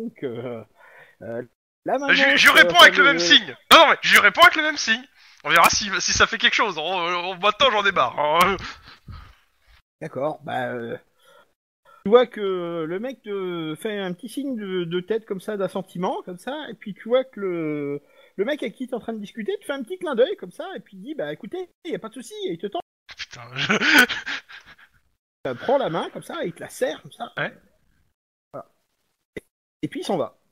La maman, Je réponds avec le même signe. Non, mais je lui réponds avec le même signe. On verra si ça fait quelque chose. Maintenant, j'en ai marre. Hein. D'accord. Tu vois que le mec te fait un petit signe de tête comme ça, d'assentiment, comme ça, et puis tu vois que le mec avec qui t'es en train de discuter te fait un petit clin d'œil comme ça, et puis il dit écoutez, il y a pas de souci, et il te tend, Putain. prend la main comme ça, et il te la serre comme ça. Ouais. Voilà. Et puis il s'en va.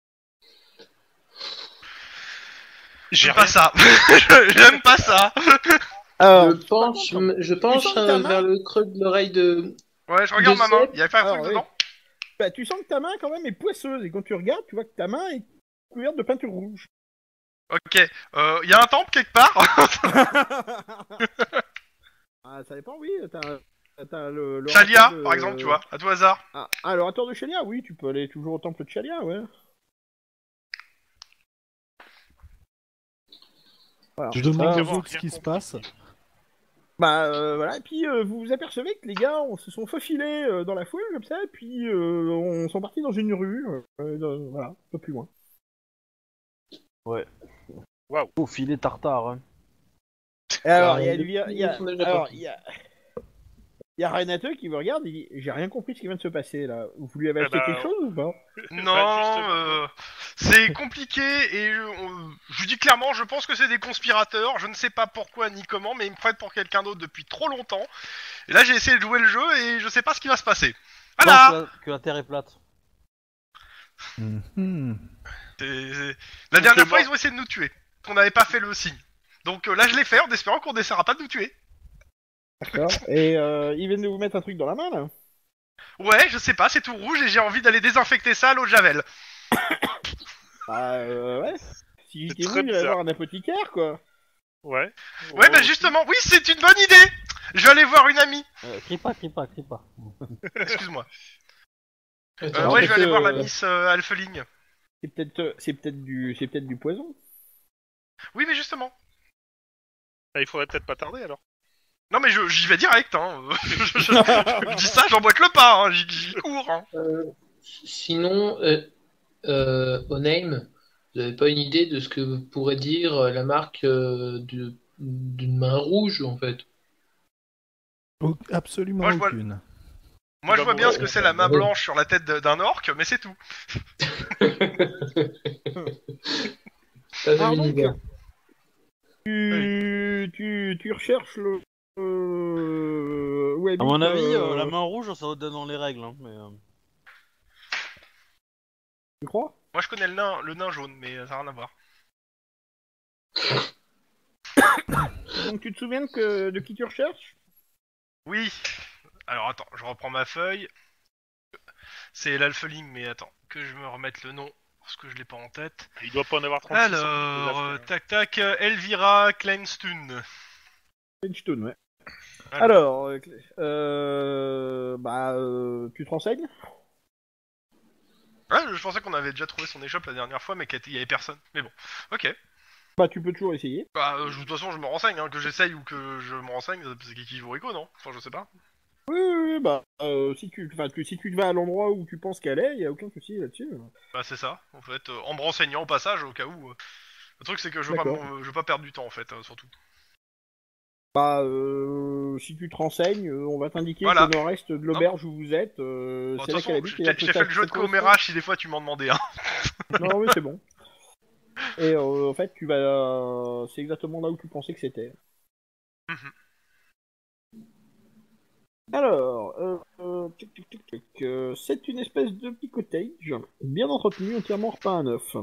J'aime pas ça. J'aime pas ça. Alors, Je penche sens que ta main- vers le creux de l'oreille de... Ouais, je regarde De ma main. Seb. Il y a pas un Alors, truc oui. dedans? Tu sens que ta main quand même est poisseuse, et quand tu regardes, tu vois que ta main est couverte de peinture rouge. Ok. Il y a un temple quelque part? Ça dépend, oui. T'as le Chalia, rapport de- par exemple, tu vois, à tout hasard. Le retour de Chalia, oui, tu peux aller toujours au temple de Chalia, ouais. Voilà. Je demande aux Vraiment autres ce rien qui se compris. passe. Voilà, et puis vous vous apercevez que les gars se sont faufilés dans la foule comme ça, et puis on sont partis dans une rue, voilà, un peu plus loin. Ouais. Waouh. Faut filer tartare. Hein. Et alors, Bah, il y a, depuis, il y a- ils sont déjà alors, partis. il y a Renate qui vous regarde, il dit j'ai rien compris de ce qui vient de se passer là. Vous lui avez Eh acheté ben, quelque chose ou pas? Non, justement. c'est compliqué et je lui dis clairement, je pense que c'est des conspirateurs. Je ne sais pas pourquoi ni comment, mais ils me prennent pour quelqu'un d'autre depuis trop longtemps. Et là, j'ai essayé de jouer le jeu et je sais pas ce qui va se passer. Je Voilà. pense que la Terre est plate. Mhm. La dernière que fois, moi- ils ont essayé de nous tuer. On n'avait pas fait le signe. Donc là, je l'ai fait en espérant qu'on n'essaiera pas de nous tuer. D'accord. Et ils viennent de vous mettre un truc dans la main là? Ouais, je sais pas, c'est tout rouge et j'ai envie d'aller désinfecter ça à l'eau de Javel. Ouais. Si j'étais C'est vous, très il allait bizarre. avoir un apothicaire quoi. Ouais. Ouais, bah justement, oui, c'est une bonne idée. Je vais aller voir une amie. Crie pas. Excuse-moi. Attends, Ouais, je vais aller que, voir la Miss Alpheling. C'est peut-être du poison. Oui, mais justement. Ah, il faudrait peut-être pas tarder alors. Non, mais j'y vais direct, hein. Je dis ça, j'emboîte le pas, hein. J'y cours, hein. Sinon, Onaim, vous n'avez pas une idée de ce que pourrait dire la marque d'une main rouge en fait? Absolument Moi, je vois- aucune. Moi, je Bah, vois bon, bien ouais, ce que c'est la main blanche sur la tête d'un orque, mais c'est tout. Pas Ah, même donc, univers. tu recherches le. Où À habite, mon avis, la main rouge, ça doit être dans les règles. Hein, mais, Tu crois? Moi, je connais le nain jaune, mais ça n'a rien à voir. Donc tu te souviens de qui tu recherches? Oui. Alors, attends, je reprends ma feuille. C'est l'Alpheling, mais attends, que je me remette le nom, parce que je l'ai pas en tête. Il doit pas en avoir 36. Alors, tac, Elvira Kleinstun. Flintstone, ouais. Voilà. Alors, tu te renseignes? Ouais, je pensais qu'on avait déjà trouvé son échoppe la dernière fois, mais qu'il y avait personne. Mais bon, ok. Bah, tu peux toujours essayer. De toute façon, je me renseigne, hein, que j'essaye ou que je me renseigne, c'est Kiki Jurico, non? Enfin, je sais pas. Oui, si tu vas à l'endroit où tu penses qu'elle est, y a aucun souci là-dessus. Bah, c'est ça, en fait, en me renseignant au passage, au cas où. Le truc, c'est que je veux D'accord. pas perdre du temps, en fait, surtout. Bah, si tu te renseignes, on va t'indiquer Voilà. que le nord-est de l'auberge où vous êtes, Bon, de c'est toute là façon, qu'elle habite. je t'ai fait le jeu de commérage si des fois tu m'en demandais un. Non, oui, c'est bon. Et en fait, tu vas, c'est exactement là où tu pensais que c'était. Mhm. Alors, c'est une espèce de petit cottage, bien entretenu, entièrement repeint à neuf.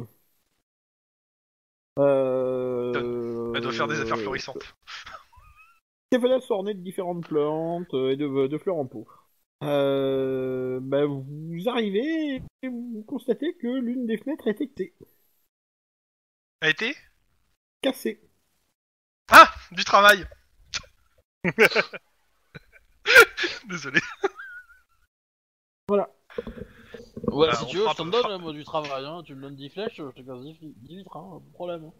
Elle doit faire des affaires florissantes. Ces fenêtres sont ornées de différentes plantes et de fleurs en pot. Bah, vous arrivez et vous constatez que l'une des fenêtres a été A été cassée. Ah, du travail. Désolé. Voilà. Ouais, Bah, si on tu veux, fera je t'en pas- donne moi, du travail. Hein. Tu me donnes 10 flèches, je te casse 10 vitres, hein, pas de problème.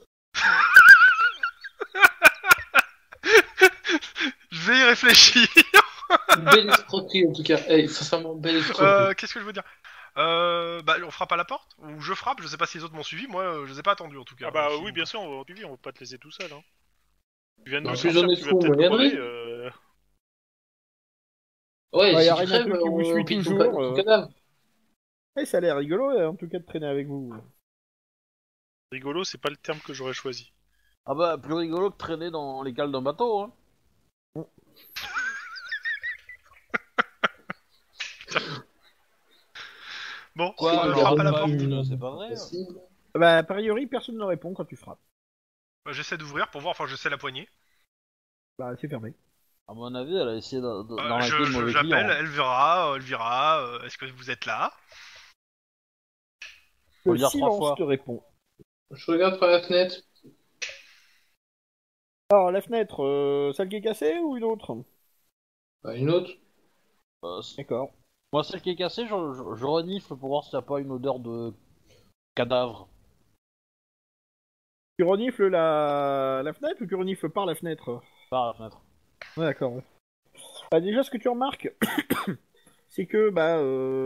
Je vais y réfléchir. Belle escroquerie en tout cas. Hey, sincèrement, belle escroquerie. Qu'est-ce que je veux dire bah, on frappe à la porte ou je frappe. Je sais pas si les autres m'ont suivi. Moi, je les ai pas attendus en tout cas. Ah bah Si oui, vous- bien sûr, on va pas te laisser tout seul. Hein. Tu viens de En nous plus, sortir on est que tu vas fous, peut-être moyennerie. crever. Ouais, Ouais, y si a tu rien crèves, qui vous suit on pique toujours, ton cadavre. Et ça a l'air rigolo, en tout cas, de traîner avec vous. Rigolo, c'est pas le terme que j'aurais choisi. Ah bah, plus rigolo que traîner dans les cales d'un bateau. Hein. Bon, Quoi, C'est je de frappe à la la porte. rapine, c'est pas vrai. facile. Bah, a priori, personne ne répond quand tu frappes. Bah, j'essaie d'ouvrir pour voir. Enfin, je sais la poignée. Bah, c'est fermé. À mon avis, elle a essayé d'arnaquer le mauvais J'appelle. client. Elle verra. Elle verra. Est-ce que vous êtes là? Faut Le le dire 3 silence fois. te répond. Je regarde par la fenêtre. Alors, la fenêtre, celle qui est cassée ou une autre? Bah, une autre. D'accord. Moi, celle qui est cassée, je renifle pour voir s'il n'y a pas une odeur de cadavre. Tu renifles la fenêtre ou tu renifles par la fenêtre? Par la fenêtre. Ouais, d'accord. Ouais. Bah, déjà, ce que tu remarques, c'est que bah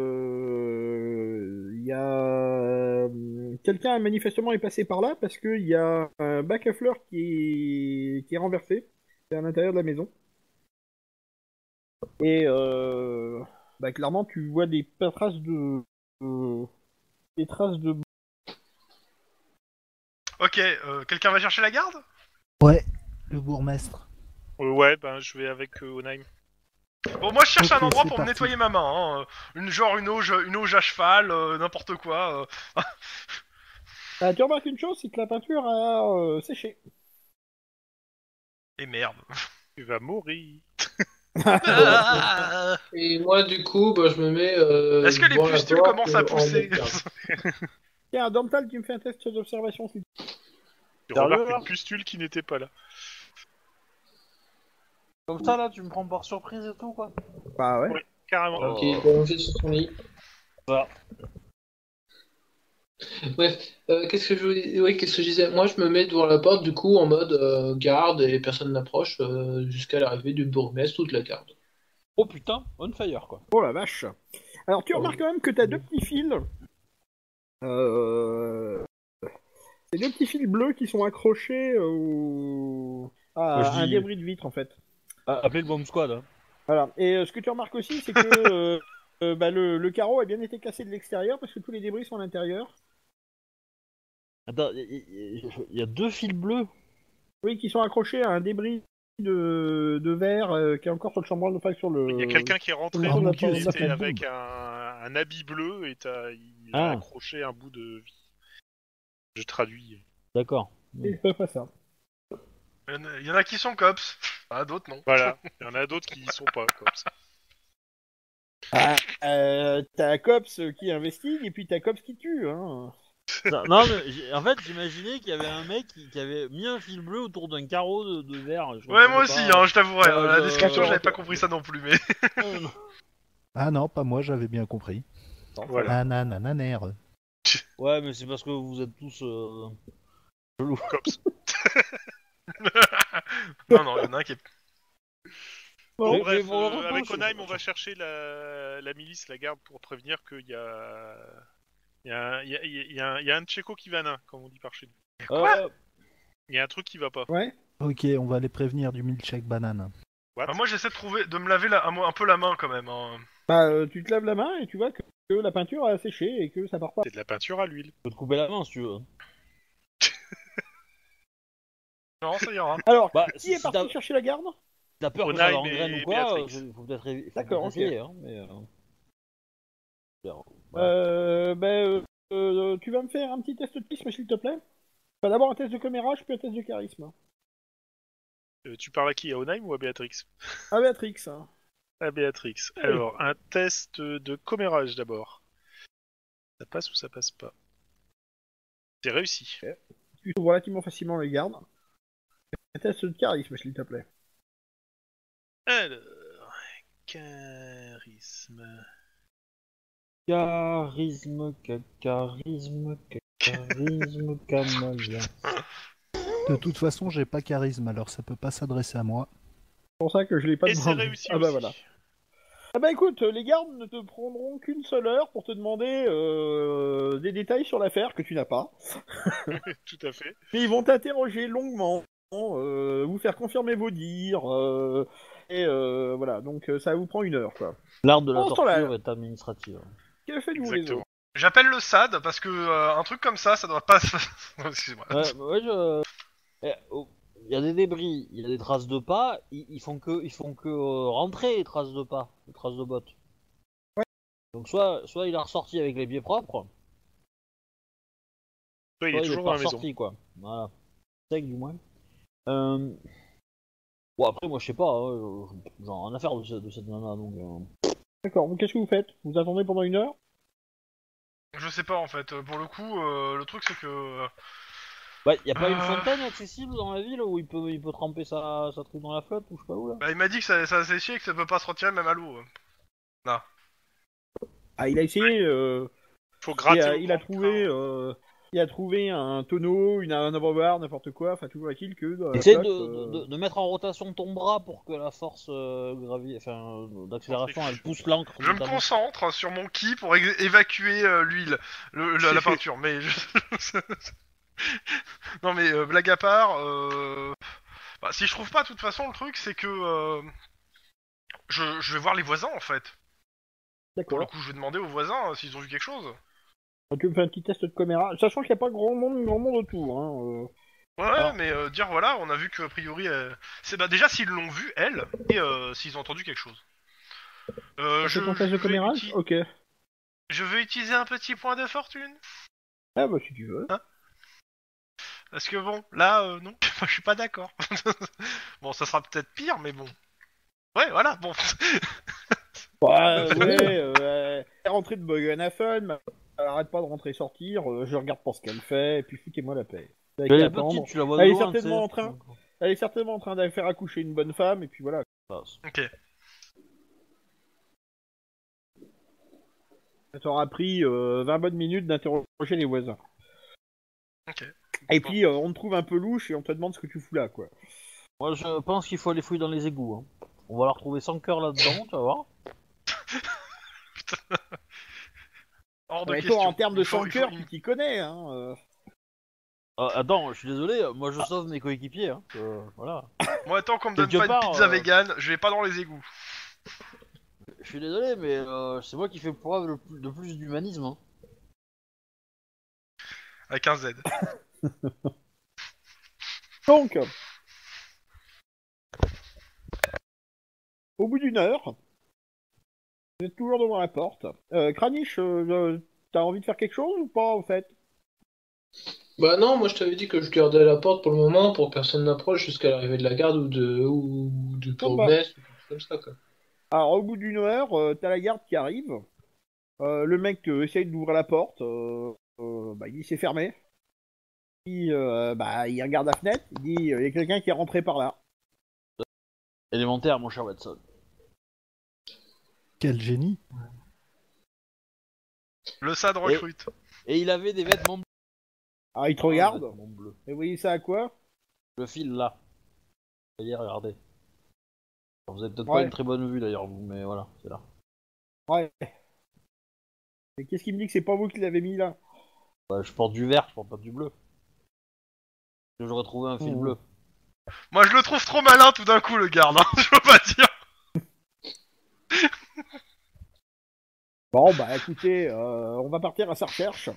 il y a quelqu'un manifestement est passé par là parce qu'il y a un bac à fleurs qui est renversé à l'intérieur de la maison et bah clairement tu vois euh, des traces de Ok. Quelqu'un va chercher la garde? Ouais, le bourgmestre. Ouais, ben je vais avec Onaim. Bon, moi je cherche Ok, un endroit c'est pour me parti. nettoyer ma main. Hein. Une auge à cheval, n'importe quoi. Ah, tu remarques une chose, c'est que la peinture a séché. Et merde. Tu vas mourir. Et moi, du coup, bah, je me mets. Est-ce que les devant la pustules porte, commencent à en pousser? mode garde. Tiens, un Dental qui me fait un test d'observation. S'il te plaît. Tu Sérieux, remarques là une pustule qui n'était pas là. Comme ça, là, tu me prends par surprise et tout, quoi. Bah ouais. Oui. Carrément. Ok, il est allongé sur son lit. Voilà. Bref, qu'est-ce que je disais? Moi, je me mets devant la porte, du coup, en mode garde et personne n'approche jusqu'à l'arrivée du bourgmestre ou de la garde. Oh putain, on fire, quoi. Oh la vache. Alors tu remarques quand même que t'as deux petits fils. C'est deux petits fils bleus qui sont accrochés à Moi, je un dis- débris de vitre en fait. Appelez le bomb squad. Hein. Voilà. Et ce que tu remarques aussi, c'est que bah, le carreau a bien été cassé de l'extérieur parce que tous les débris sont à l'intérieur. Attends, il y a 2 fils bleus. Oui, qui sont accrochés à un débris de verre qui est encore sur le chambranle, enfin sur le. Il y a quelqu'un qui est rentré, Oh mon qui Dieu, ça était fait avec boum. un habit bleu et il a Ah. accroché un bout de vie. Je traduis. D'accord. C'est à peu près ça. Il y en a qui sont cops. Ah, d'autres non. Voilà. Il y en a d'autres qui y sont pas comme ça. T'as Cops qui investigue et puis t'as Cops qui tue. Hein. Non, mais en fait, j'imaginais qu'il y avait un mec qui avait mis un fil bleu autour d'un carreau de verre. Je Ouais, moi comprenais aussi, pas. hein, je t'avouerai. La description, d'accord, j'avais pas ok. compris ça non plus, mais. Non. Ah non, pas moi, j'avais bien compris. Voilà. Nanananer. Ouais, mais c'est parce que vous êtes tous chelous. Cops. Non, il y en a un qui est. Bon, Mais- bref, mais pour le repos, avec je- Onaim, on va chercher la milice, la garde, pour prévenir qu'il y a... Il y a un Tchéco qui va nain, comme on dit par chez nous. Euh, Il y a un truc qui va pas. Ouais. Ok, on va les prévenir du milkshake banane. Bah, moi j'essaie de me laver un peu la main quand même. Hein. Bah, tu te laves la main et tu vois que la peinture a séché et que ça part pas. C'est de la peinture à l'huile. Je peux te couper la main si tu veux. Non, ça ira. Alors, Bah, qui est parti chercher la garde? t'as peur que Onaim ça l'engraine et ou quoi, Béatrix. faut peut-être D'accord, ok. essayer, hein, mais... voilà. Tu vas me faire un petit test de charisme, s'il te plaît? Enfin, d'abord un test de commérage, puis un test de charisme. Tu parles à qui? À Onaim ou à Béatrix? Ah, Béatrix. À Béatrix. Alors, un test de commérage d'abord. Ça passe ou ça passe pas? C'est réussi. Tu trouves relativement facilement les gardes. Un test de charisme, s'il te plaît. Alors, charisme. Charisme, caméléon. De toute façon, j'ai pas charisme, alors ça peut pas s'adresser à moi. C'est pour ça que je l'ai pas Et c'est demandé. réussi Ah bah aussi. voilà. Ah bah écoute, les gardes ne te prendront qu'une seule heure pour te demander des détails sur l'affaire que tu n'as pas. Tout à fait. Mais ils vont t'interroger longuement, vous faire confirmer vos dires, voilà, donc ça vous prend une heure, quoi. L'art de la Pendant ce temps-là, torture est administrative. que faites-vous les Exactement. autres? J'appelle le SAD parce que un truc comme ça doit pas. Excuse-moi. Ouais, il y a des débris, il y a des traces de pas, ils font que rentrer les traces de pas, les traces de bottes. Ouais. Donc soit il a ressorti avec les pieds propres, Toi, il soit est il est toujours pas dans la maison. ressorti quoi. Voilà. Sec du moins. Bon après moi je sais pas, hein, j'en ai rien à faire de cette nana donc. D'accord, donc qu'est-ce que vous faites? Vous attendez pendant une heure? Je sais pas en fait. Pour le coup, le truc c'est que. Bah y a pas une Euh. fontaine accessible dans la ville où il peut tremper sa truc dans la flotte ou je sais pas où là. Bah, il m'a dit que ça a séché et que ça peut pas se retirer même à l'eau. Ah, il a essayé, Faut gratter au il a grand trouvé, train. il a trouvé un tonneau, un abreuvoir, n'importe quoi, enfin toujours est-il que dans la Essaye flotte, de mettre en rotation ton bras pour que la force d'accélération elle pousse l'encre. Je me notamment. concentre sur mon ki pour évacuer l'huile, la peinture. Mais non mais blague à part, bah, si je trouve pas, de toute façon le truc c'est que je vais voir les voisins en fait. Pour le D'accord. coup, je vais demander aux voisins s'ils ont vu quelque chose. Donc, tu me fais un petit test de caméra, sachant qu'il n'y a pas grand monde autour, hein. Ouais, Alors. mais dire voilà, on a vu que a priori, c'est bah déjà s'ils l'ont vu elle et s'ils ont entendu quelque chose. Ça fait ton test de commérage? Ok. Je veux utiliser un petit point de fortune. Ah bah si tu veux. Parce que bon, là, non, moi je suis pas d'accord. Bon, ça sera peut-être pire, mais bon. Ouais, voilà, bon. Ouais, elle est rentrée de Boganafen, mais elle arrête pas de rentrer et sortir, je regarde pas ce qu'elle fait, et puis foutez-moi la paix. Vous avez Elle qu'à est petite, attendre. tu la vois de Elle est loin, certainement tu sais. en train, elle est certainement en train de faire accoucher une bonne femme, et puis voilà. Ok. Ça t'aura pris 20 bonnes minutes d'interroger les voisins. Ok. Et puis on te trouve un peu louche et on te demande ce que tu fous là, quoi. Moi je pense qu'il faut aller fouiller dans les égouts. Hein. On va leur trouver 100 cœurs là-dedans, tu vas voir. Hors de Mais question. toi, en termes de Il faut- sang cœur, tu t'y connais, hein. Attends, je suis désolé, moi je sauve mes coéquipiers. Hein. Voilà. Moi, tant qu'on me donne Quelque pas une part, pizza vegan, je vais pas dans les égouts. Je suis désolé, mais c'est moi qui fais preuve de plus d'humanisme. Hein. Avec un Z. Donc, au bout d'une heure, vous êtes toujours devant la porte. Kranich, t'as envie de faire quelque chose ou pas, en fait? Bah non, moi je t'avais dit que je gardais la porte pour le moment pour que personne n'approche jusqu'à l'arrivée de la garde ou du Bon, bah. bourgmestre ou quelque chose comme ça quoi. Alors, au bout d'une heure, t'as la garde qui arrive. Le mec essaye d'ouvrir la porte. Bah, il dit c'est fermé. Il regarde la fenêtre. Il dit il y a quelqu'un qui est rentré par là. Élémentaire, mon cher Watson. Quel génie. Le SAD recrute. Et il avait des vêtements bleus. Alors, il te regarde. Vêtements bleus. Et vous voyez ça à quoi? Le fil là. Voyez, regardez. Vous avez peut-être Ouais. pas une très bonne vue d'ailleurs, vous, mais voilà, c'est là. Ouais. Et qu'est-ce qui me dit que c'est pas vous qui l'avez mis là? Bah, je porte du vert, je porte pas du bleu. J'aurais trouvé un fil Mmh. bleu. Moi, je le trouve trop malin tout d'un coup, le garde, hein, je veux pas dire. Bon, bah écoutez, on va partir à sa recherche.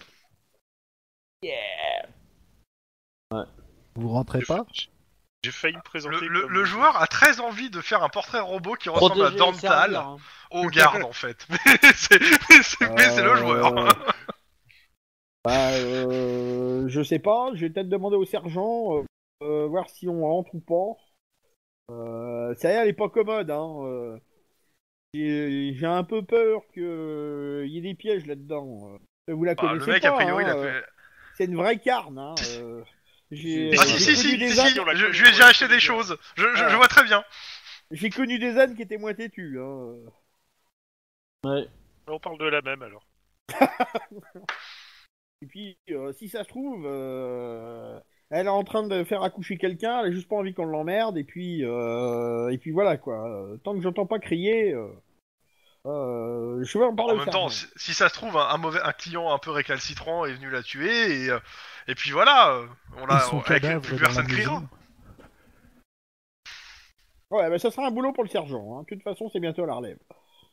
Vous rentrez pas? J'ai failli me présenter comme... Le joueur a très envie de faire un portrait robot qui ressemble Protéger à et servir, Dantal hein. au garde, en fait. Mais c'est le joueur. Bah, je sais pas, je vais peut-être demander au sergent, voir si on rentre ou pas. Ça y est, elle est pas commode, hein. J'ai un peu peur que y ait des pièges là-dedans. Vous la Bah, connaissez le mec, pas, a priori, hein, il a fait... c'est une vraie carne, hein. J'ai Ah j'ai si, connu des si, ânes, on la je connaît, lui ai on déjà la acheté connaît des bien. choses. Je vois très bien. j'ai connu des ânes qui étaient moins têtus, hein. Ouais. On parle de la même, alors. Et puis, si ça se trouve, elle est en train de faire accoucher quelqu'un, elle a juste pas envie qu'on l'emmerde, et puis voilà quoi. Tant que j'entends pas crier, je vais en parler En au même temps, sergent. si ça se trouve, un client un peu récalcitrant est venu la tuer, et puis voilà, Et son avec, cadavre plus est dans la personne criera. maison. Ouais, bah ça sera un boulot pour le sergent, hein. De toute façon, c'est bientôt à la relève.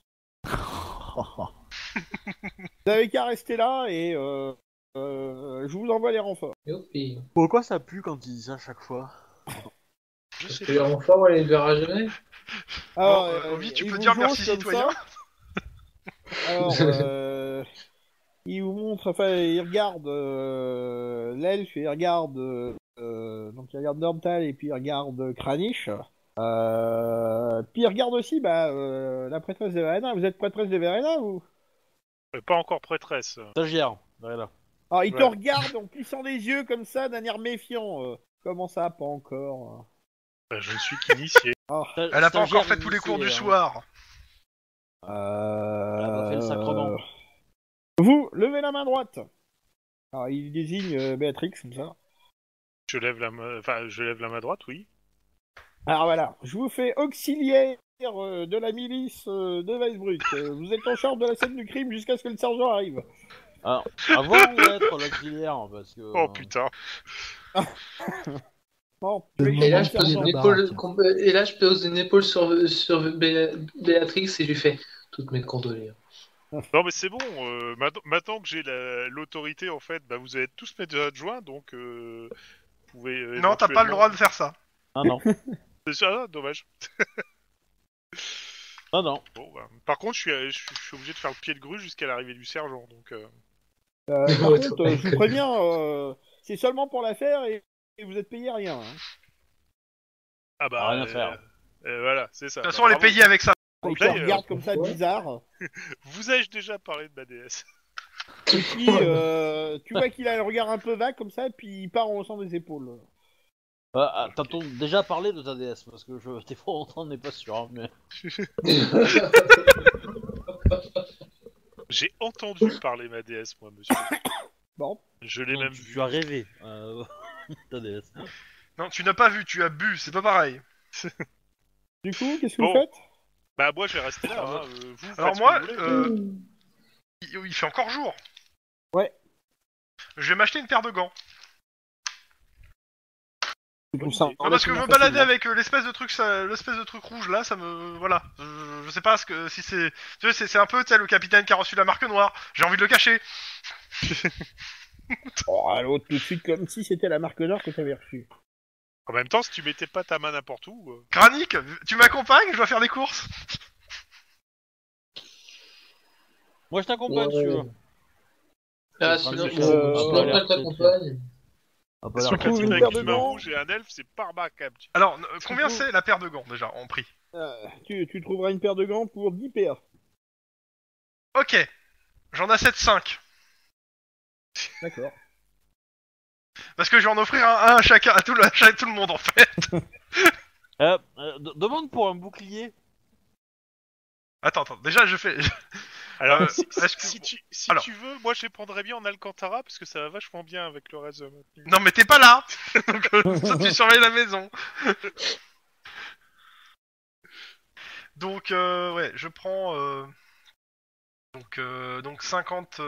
Vous avez qu'à rester là, et je vous envoie les renforts. Youpi. Pourquoi ça pue quand il dit ça chaque fois? Je Parce sais que les pas. renforts, elle les verra jamais. Alors, Ovi, tu il peux vous dire jauge merci, comme citoyen. ça. Alors, il vous montre, enfin, il regarde l'elfe, il regarde donc il regarde Dormtal et puis il regarde Kranich. Puis il regarde aussi la prêtresse de Verena. Vous êtes prêtresse de Verena ou? Pas encore prêtresse. Stagiaire, là. Alors il te Ouais. regarde en plissant des yeux comme ça d'un air méfiant. Comment ça, pas encore? Je ne suis qu'initié. Ah, Elle a pas encore fait tous les cours du soir. Elle a pas fait le sacrement. Vous, levez la main droite. Alors il désigne Béatrix comme ça. Je lève la main droite, oui. Alors voilà, je vous fais auxiliaire de la milice de Weisbrück. Vous êtes en charge de la scène du crime jusqu'à ce que le sergent arrive. Alors, avant d'être l'auxiliaire, parce que... Oh putain. Bon, Le je vais- moment Et là, de je pose fouiller une la épaule, baraque. et là, je pose une épaule sur Béatrix et je lui fais toutes mes condoléances. Non mais c'est bon, maintenant que j'ai l'autorité, en fait, bah, vous allez tous mes adjoints, donc vous pouvez... Non, t'as pas le droit de faire ça. Ah non. C'est ça, dommage. Ah non. Bon, bah, par contre, je suis obligé de faire le pied de grue jusqu'à l'arrivée du sergent, donc... par contre, je vous préviens, c'est seulement pour l'affaire et vous êtes payé rien. Hein. Ah bah... Rien à faire. Voilà, c'est ça. De toute façon, elle est payée avec ça. Il te là, regarde comme ça bizarre. Vous ai-je déjà parlé de ma déesse? Et puis, tu vois qu'il a le regard un peu vague comme ça, et puis il part en haussant des épaules. T'as-on déjà parlé de ta déesse? Parce que des fois, on n'est pas sûr. Hein, mais... J'ai entendu parler ma déesse, moi, monsieur. Bon, Je l'ai Non, même tu vu. as rêvé. Ta déesse. Non, tu n'as pas vu, tu as bu, c'est pas pareil. du coup, qu'est-ce que Bon. vous faites? Bah moi, je vais rester là, hein. Vous Alors faites ce moi, que vous voulez. il fait encore jour. Ouais. Je vais m'acheter une paire de gants. Je trouve ça idée. Non, parce que me relativement balader facile, avec l'espèce de truc rouge là, ça me... Voilà. Je sais pas si c'est... Tu sais, c'est un peu, tu sais, le capitaine qui a reçu la marque noire. J'ai envie de le cacher. hein. Oh, l'autre tout de suite comme si c'était la marque d'or que t'avais reçue. En même temps, si tu mettais pas ta main n'importe où... Granic, tu m'accompagnes, je dois faire des courses. Moi, je t'accompagne, si tu veux. Ah, C'est sinon, pas sinon, l'air elle t'accompagne. Ah, pas Sur l'air trouve quelqu'un une avec paire une de main gants. rouge et un elfe, c'est pas remarquable. Alors, combien trouves- c'est la paire de gants déjà, en prix? Tu trouveras une paire de gants pour 10 PA. Ok, j'en achète 5. D'accord. Parce que je vais en offrir un à chacun, à tout le monde en fait. Demande pour un bouclier. Attends, déjà je fais... Alors, est-ce que- si Alors. tu veux, moi je les prendrais bien en Alcantara, parce que ça va vachement bien avec le reste de ma tenue. Non mais t'es pas là. Donc toi, tu surveilles la maison. Donc ouais, je prends donc 50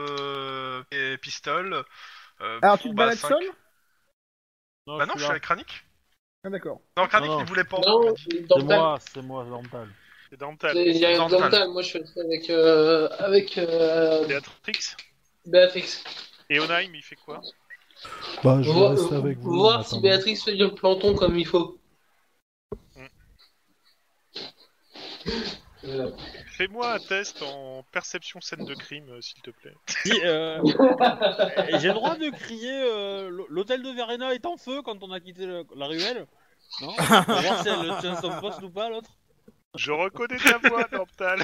pistoles. Alors pour, tu te balades 5. seul? Bah non, je suis là. avec Kranik. Ah d'accord. Non, Kranich, Non, il voulait pas. Non, C'est Dental. moi, Dental. C'est Dental. Il y a Dental. Dental, moi je fais ça avec Béatrix. Béatrix. Et Onaim, il fait quoi? Bah, je vais rester avec vous. en Voir si attendant. Béatrix fait le planton comme il faut. Voilà. Fais-moi un test en perception scène de crime, s'il te plaît. Si, j'ai le droit de crier l'hôtel de Verena est en feu quand on a quitté la ruelle. Non. Pour voir si elle tient son poste ou pas l'autre. Je reconnais ta voix, Dental.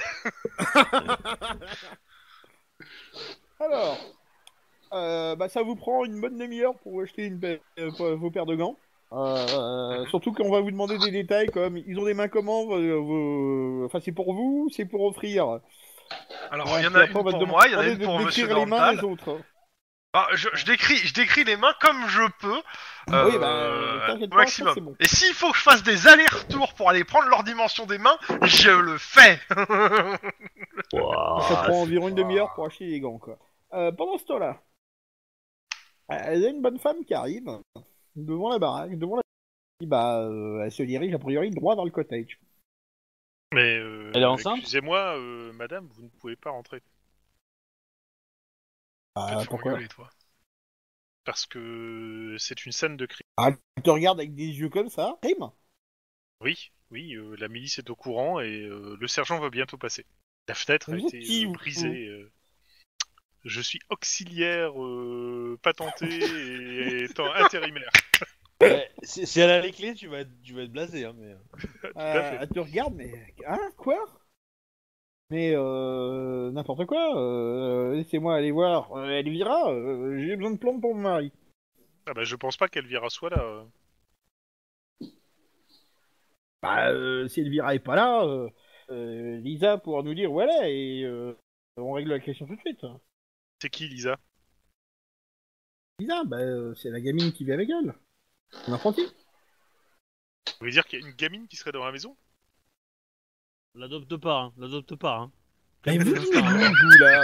Alors, ça vous prend une bonne demi-heure pour acheter vos paires de gants. Surtout qu'on va vous demander des détails comme ils ont des mains comment, enfin c'est pour vous, c'est pour offrir. Alors, Ouais, il y en puis a après, on une va te pour moi, il y en a demander une pour de Monsieur décrire les mains Dental. des autres. Ah, je décris les mains comme je peux. Oui, t'inquiète Au pas, maximum. ça, c'est bon. Et s'il faut que je fasse des allers-retours pour aller prendre leur dimension des mains, je le fais. Ça prend environ une demi-heure pour acheter les gants, quoi. Pendant ce temps-là, il y a une bonne femme qui arrive devant la baraque, elle se dirige a priori droit vers le cottage. Mais Elle est enceinte? excusez-moi, madame, vous ne pouvez pas rentrer. Fais-toi Pourquoi engueuler, toi. Parce que c'est une scène de crime. Elle te regarde avec des yeux comme ça, crime. Oui, la milice est au courant et le sergent va bientôt passer. La fenêtre a Vous été êtes qui, vous brisée. Je suis auxiliaire patenté et étant intérimaire. Ouais, si elle a les clés, tu vas être blasé. Hein, mais... Tout à fait. Elle te regarde, mais quoi? Mais n'importe quoi. Laissez-moi aller voir. Elvira, j'ai besoin de plantes pour mon mari. Ah bah, je pense pas qu'Elvira soit là. Si Elvira est pas là, Lisa pourra nous dire où elle est et on règle la question tout de suite. C'est qui, Lisa? Lisa, c'est la gamine qui vit avec elle. Une apprentie. Vous voulez dire qu'il y a une gamine qui serait dans la maison? L'adopte pas. Hein. Mais vous, L'instant, vous là.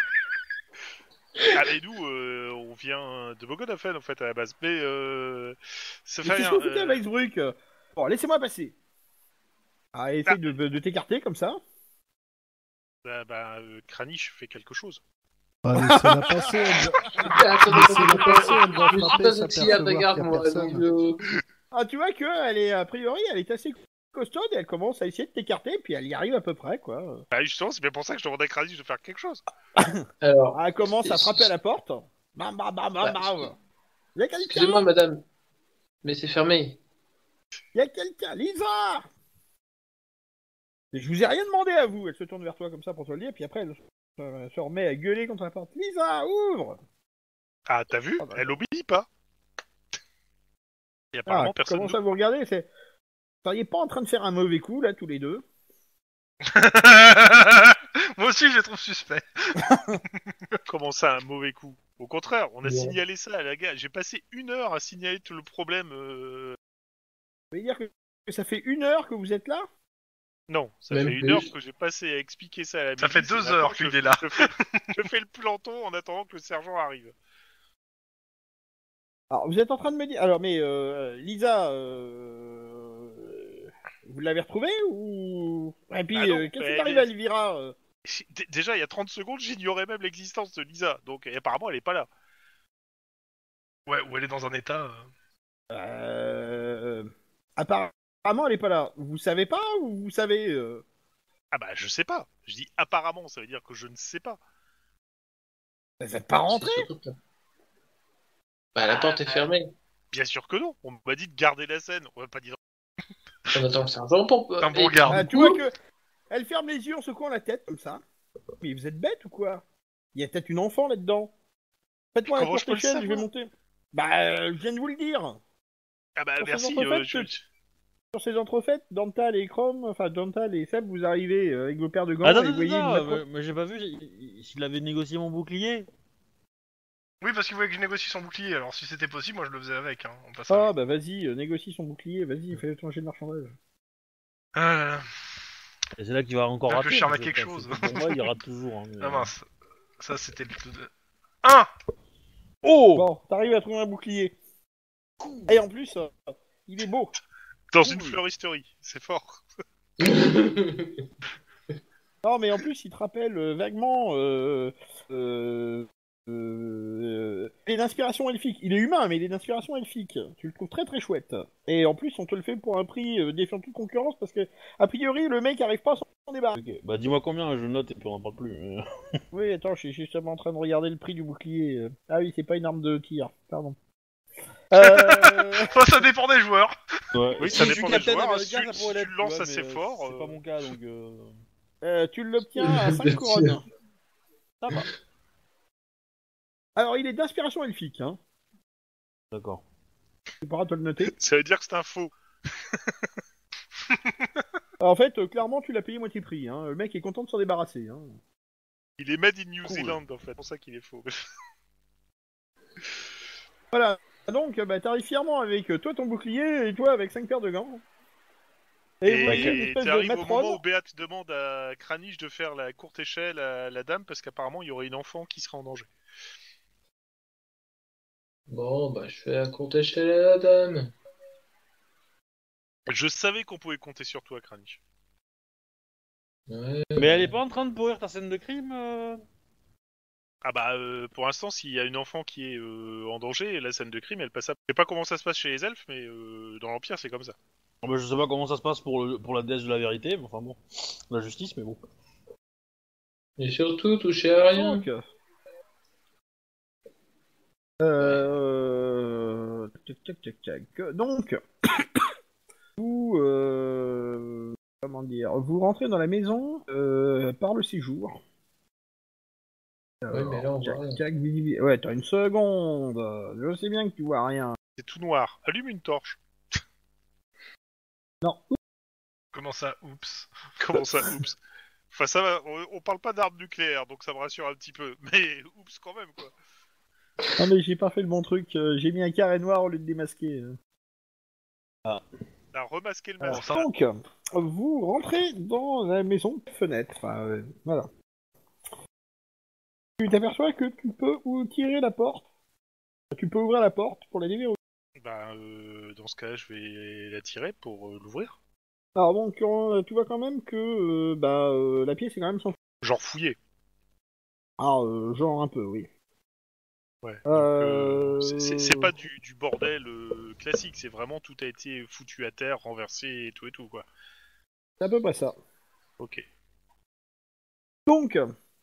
Ah mais nous, on vient de Bogodafen en fait à la base. Mais ça Mais fait qu'est-ce rien. que vous foutez avec ce truc? Bon, laissez-moi passer. Essaye de t'écarter comme ça. Kranich fait quelque chose. Ah, laissez-la passer, Attendez, laissez-la passer, elle va je suis frapper, pas s'apercevoir auxiliaire de qu'il y a garde, moi. personne. Donc, Tu vois que elle est a priori, elle est assez costaud et elle commence à essayer de t'écarter, puis elle y arrive à peu près, quoi. Bah justement, c'est bien pour ça que je demandais à Kranich de faire quelque chose. alors, Elle commence à frapper à la porte. Bam, bam, bam, bam, bam. Il y a quelqu'un. excusez-moi, madame, mais c'est fermé. Il y a quelqu'un. Lisa. Je vous ai rien demandé à vous. Elle se tourne vers toi comme ça pour te le dire, puis après elle se remet à gueuler contre la porte. Lisa, ouvre. Ah, t'as vu? Ah, bah. Elle obéit pas. Et apparemment, personne. Commence à vous regarder. Vous seriez pas en train de faire un mauvais coup là, tous les deux? Moi aussi, je les trouve suspects. Comment ça, un mauvais coup? Au contraire, on a Bon. signalé ça à la gare. J'ai passé 1 heure à signaler tout le problème. Vous voulez dire que ça fait 1 heure que vous êtes là? Non, ça Même fait 1 plus. heure que j'ai passé à expliquer ça à la Ça milice. fait et 2 maintenant heures que qu'il est là. Je fais le planton en attendant que le sergent arrive. Alors, vous êtes en train de me dire. Alors, mais Lisa, vous l'avez retrouvée ou. Et puis, Ah non, qu'est-ce qui elle t'arrive est- à Elvira? Déjà, il y a 30 secondes, j'ignorais même l'existence de Lisa. Donc, et apparemment, elle est pas là. Ouais, ou elle est dans un état. Apparemment, elle est pas là. Vous savez pas ou vous savez Ah bah, je sais pas. Je dis apparemment, ça veut dire que je ne sais pas. Vous êtes pas rentré? C'est surtout que- Bah, la porte est fermée. Bien sûr que non. On m'a dit de garder la scène. On m'a pas dit. On attend le sergent pour. Un bon et- garde. Tu vois que. Elle ferme les yeux en secouant la tête comme ça. Mais vous êtes bête ou quoi? Il y a peut-être une enfant là-dedans. Faites-moi la Comment je peux le courte échelle, je vais savoir monter. Je viens de vous le dire. Ah bah, Sur ces merci. entrefaites, Sur ces entrefaites, Dental et Chrome, enfin Dental et Seb, vous arrivez avec vos paires de gants Attends, et vous voyez une maître- mais j'ai pas vu s'il avait négocié mon bouclier. Oui, parce qu'il voulait que je négocie son bouclier. Alors, si c'était possible, moi je le faisais avec. Hein, en passant. Ah bah vas-y, négocie son bouclier, vas-y, fais ton jet de marchandage. Ah là là. Et c'est là qu'il va encore rater. Réfléchir à parce que, quelque bah, chose. Pour moi, il rate toujours. Hein, mais- Ah mince. Ça, c'était le tout de. 1 Oh Bon, t'arrives à trouver un bouclier. Et en plus, il est beau. Dans Cool. une fleuristerie, c'est fort. Non, mais en plus, il te rappelle vaguement. Il est d'inspiration elfique. Il est humain, mais il est d'inspiration elfique. Tu le trouves très très chouette. Et en plus, on te le fait pour un prix défiant toute concurrence parce que, a priori, le mec arrive pas à s'en débarrasser. Ok, bah dis-moi combien, je note et puis on en parle plus. Oui, attends, je suis justement en train de regarder le prix du bouclier. Ah oui, c'est pas une arme de tir. Pardon. Enfin, ça dépend des joueurs. Ouais. Oui, Si ça je dépend suis des Captain joueurs, America, si ça tu pourrait l'être, le lances tu vois, assez mais, fort, C'est pas mon cas, donc... tu l'obtiens à 5 couronnes. Ça va. Alors, il est d'inspiration elfique, hein. D'accord. Tu pourras te le noter. ça veut dire que c'est un faux. En fait, clairement, tu l'as payé moitié prix, hein. Le mec est content de s'en débarrasser, hein. Il est made in New Cool. Zealand, en fait, c'est pour ça qu'il est faux. Voilà. Donc, bah, t'arrives fièrement avec toi ton bouclier et toi avec 5 paires de gants. Et vous voyez une Et espèce de t'arrives au matrone. moment où Béat demande à Kranich de faire la courte échelle à la dame, parce qu'apparemment, il y aurait une enfant qui serait en danger. Bon, bah, je fais la courte échelle à la dame. Je savais qu'on pouvait compter sur toi, Kranich. Ouais. Mais elle est pas en train de pourrir ta scène de crime Ah bah, pour l'instant, s'il y a une enfant qui est en danger, la scène de crime, elle passe à... Je sais pas comment ça se passe chez les elfes, mais dans l'Empire, c'est comme ça. Ah bah, je sais pas comment ça se passe pour la déesse de la vérité, mais enfin bon. La justice, mais bon. Et surtout, toucher à rien. Donc, tac, tac, tac. Donc, vous, comment dire, vous rentrez dans la maison par le séjour. Ouais, mais là, on voit rien. Ouais, t'as une seconde. Je sais bien que tu vois rien. C'est tout noir. Allume une torche. Non. Comment ça, oups. Comment ça, oups. Enfin, ça va, on parle pas d'armes nucléaires, donc ça me rassure un petit peu. Mais oups, quand même, quoi. Non mais j'ai pas fait le bon truc. J'ai mis un carré noir au lieu de démasquer. Là, remasquer le Alors, masque. donc, vous rentrez dans la maison fenêtre. Voilà. Tu t'aperçois que tu peux tirer la porte. Tu peux ouvrir la porte pour la déverrouiller. Bah, dans ce cas, je vais la tirer pour l'ouvrir. Alors donc, tu vois quand même que la pièce est quand même sans. Genre fouiller. Ah, genre un peu, oui. Ouais. Euh, Donc, c'est pas du bordel classique, c'est vraiment tout a été foutu à terre, renversé et tout, quoi. C'est à peu près ça. Ok. Donc,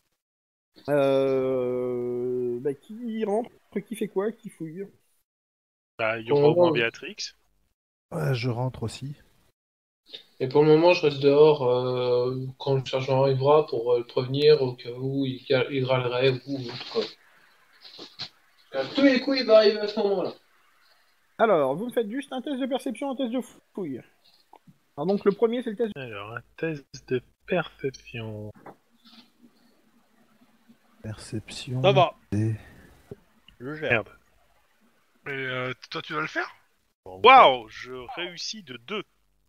qui rentre, qui fait quoi, qui fouille. Bah, il y aura au moins Béatrix. Ouais, je rentre aussi. Et pour le moment, je reste dehors quand le sergent arrivera pour le prévenir au cas où il râlerait ou autre, quoi. À tous les coups, il va arriver à ce moment-là. Alors, vous me faites juste un test de perception, un test de fouille. Alors donc le premier c'est le test. Alors, un test de perception. Perception. Ça va. Et... Je gère. Merde. Et toi, tu vas le faire? Waouh, je réussis de 2.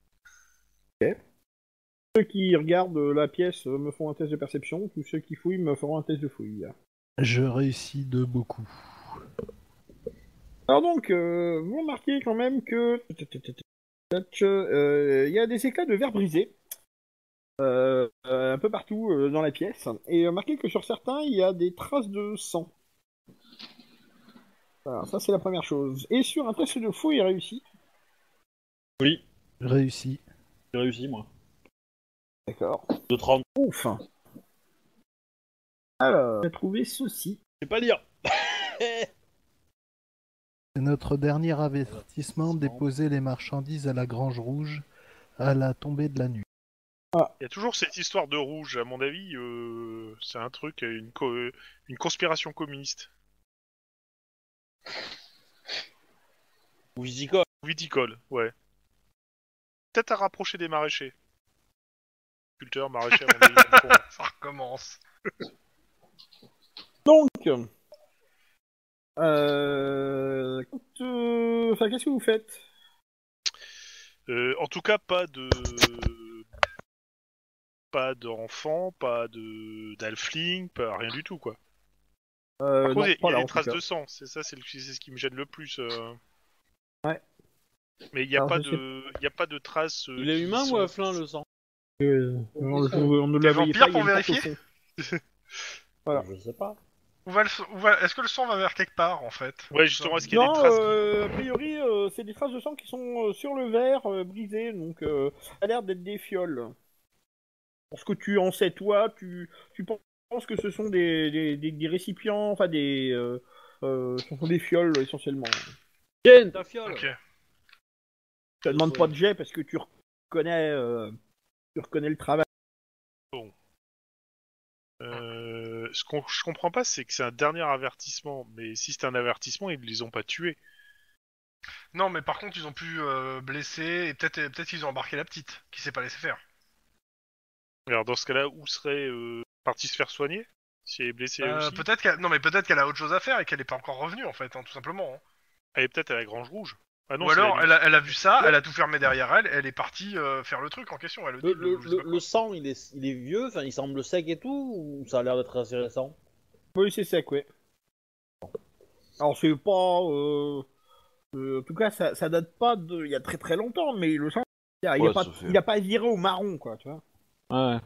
Ceux qui regardent la pièce me font un test de perception, tous ceux qui fouillent me feront un test de fouille. Je réussis de beaucoup. Alors donc, vous remarquez quand même que il y a des éclats de verre brisé un peu partout dans la pièce, et remarquez que sur certains il y a des traces de sang. Voilà, ça c'est la première chose. Et sur un test de fouille réussi. Oui, Réussi. j'ai réussi, moi. D'accord. De 30. Ouf. Alors, j'ai trouvé ceci. Je sais pas lire. C'est notre dernier avertissement, déposer les marchandises à la Grange Rouge à la tombée de la nuit. Il y a toujours cette histoire de rouge, à mon avis, c'est un truc, une conspiration communiste. Ou Visico. Viticole, ouais. Peut-être à rapprocher des maraîchers. Culteurs, maraîchers, à mon avis, ils font. Ça recommence. Donc, qu'est-ce que vous faites? En tout cas, pas d'enfants, pas d'alfling, pas rien du tout, quoi. Par contre, non, il y pas a là, des en tout traces cas. de sang, c'est ce qui me gêne le plus. Ouais. Mais il n'y a, Alors, pas je de... y a pas de traces. Il est humain ou à flin le sang? On ne T'es la voyait vampire pas, il y a pour une porte au vérifier fond. Voilà. Je sais pas. Est-ce que le sang va vers quelque part en fait? Ouais, justement, est-ce qu'il y a des Non, traces a priori, c'est des traces de sang qui sont sur le verre brisé, donc ça a l'air d'être des fioles. Pour ce que tu en sais, toi, tu penses que ce sont des récipients, enfin ce sont des fioles essentiellement. Tiens, ta fiole. Ok. Je te demande pas de jet parce que tu reconnais le travail. Ce que je comprends pas, c'est que c'est un dernier avertissement. Mais si c'est un avertissement, ils les ont pas tués. Non, mais par contre, ils ont pu blesser et peut-être qu'ils ont embarqué la petite, qui s'est pas laissé faire. Alors dans ce cas-là, où serait parti se faire soigner? Si elle est blessée elle aussi? Peut-être qu'elle a autre chose à faire et qu'elle est pas encore revenue en fait, hein, tout simplement. Hein. Elle est peut-être à la Grange Rouge. Ah non, Ou c'est la alors nuit. elle a vu ça, elle a tout fermé derrière elle, elle est partie faire le truc en question. Elle le dit, ou je sais pas quoi. Le sang, il est vieux, enfin, il semble sec et tout, ou ça a l'air d'être assez récent? Oui, c'est sec, ouais. Alors c'est pas, en tout cas, ça date pas de, il y a très très longtemps, mais le sang, Ouais, ça fait- il a pas viré au marron, quoi, tu vois. Ouais.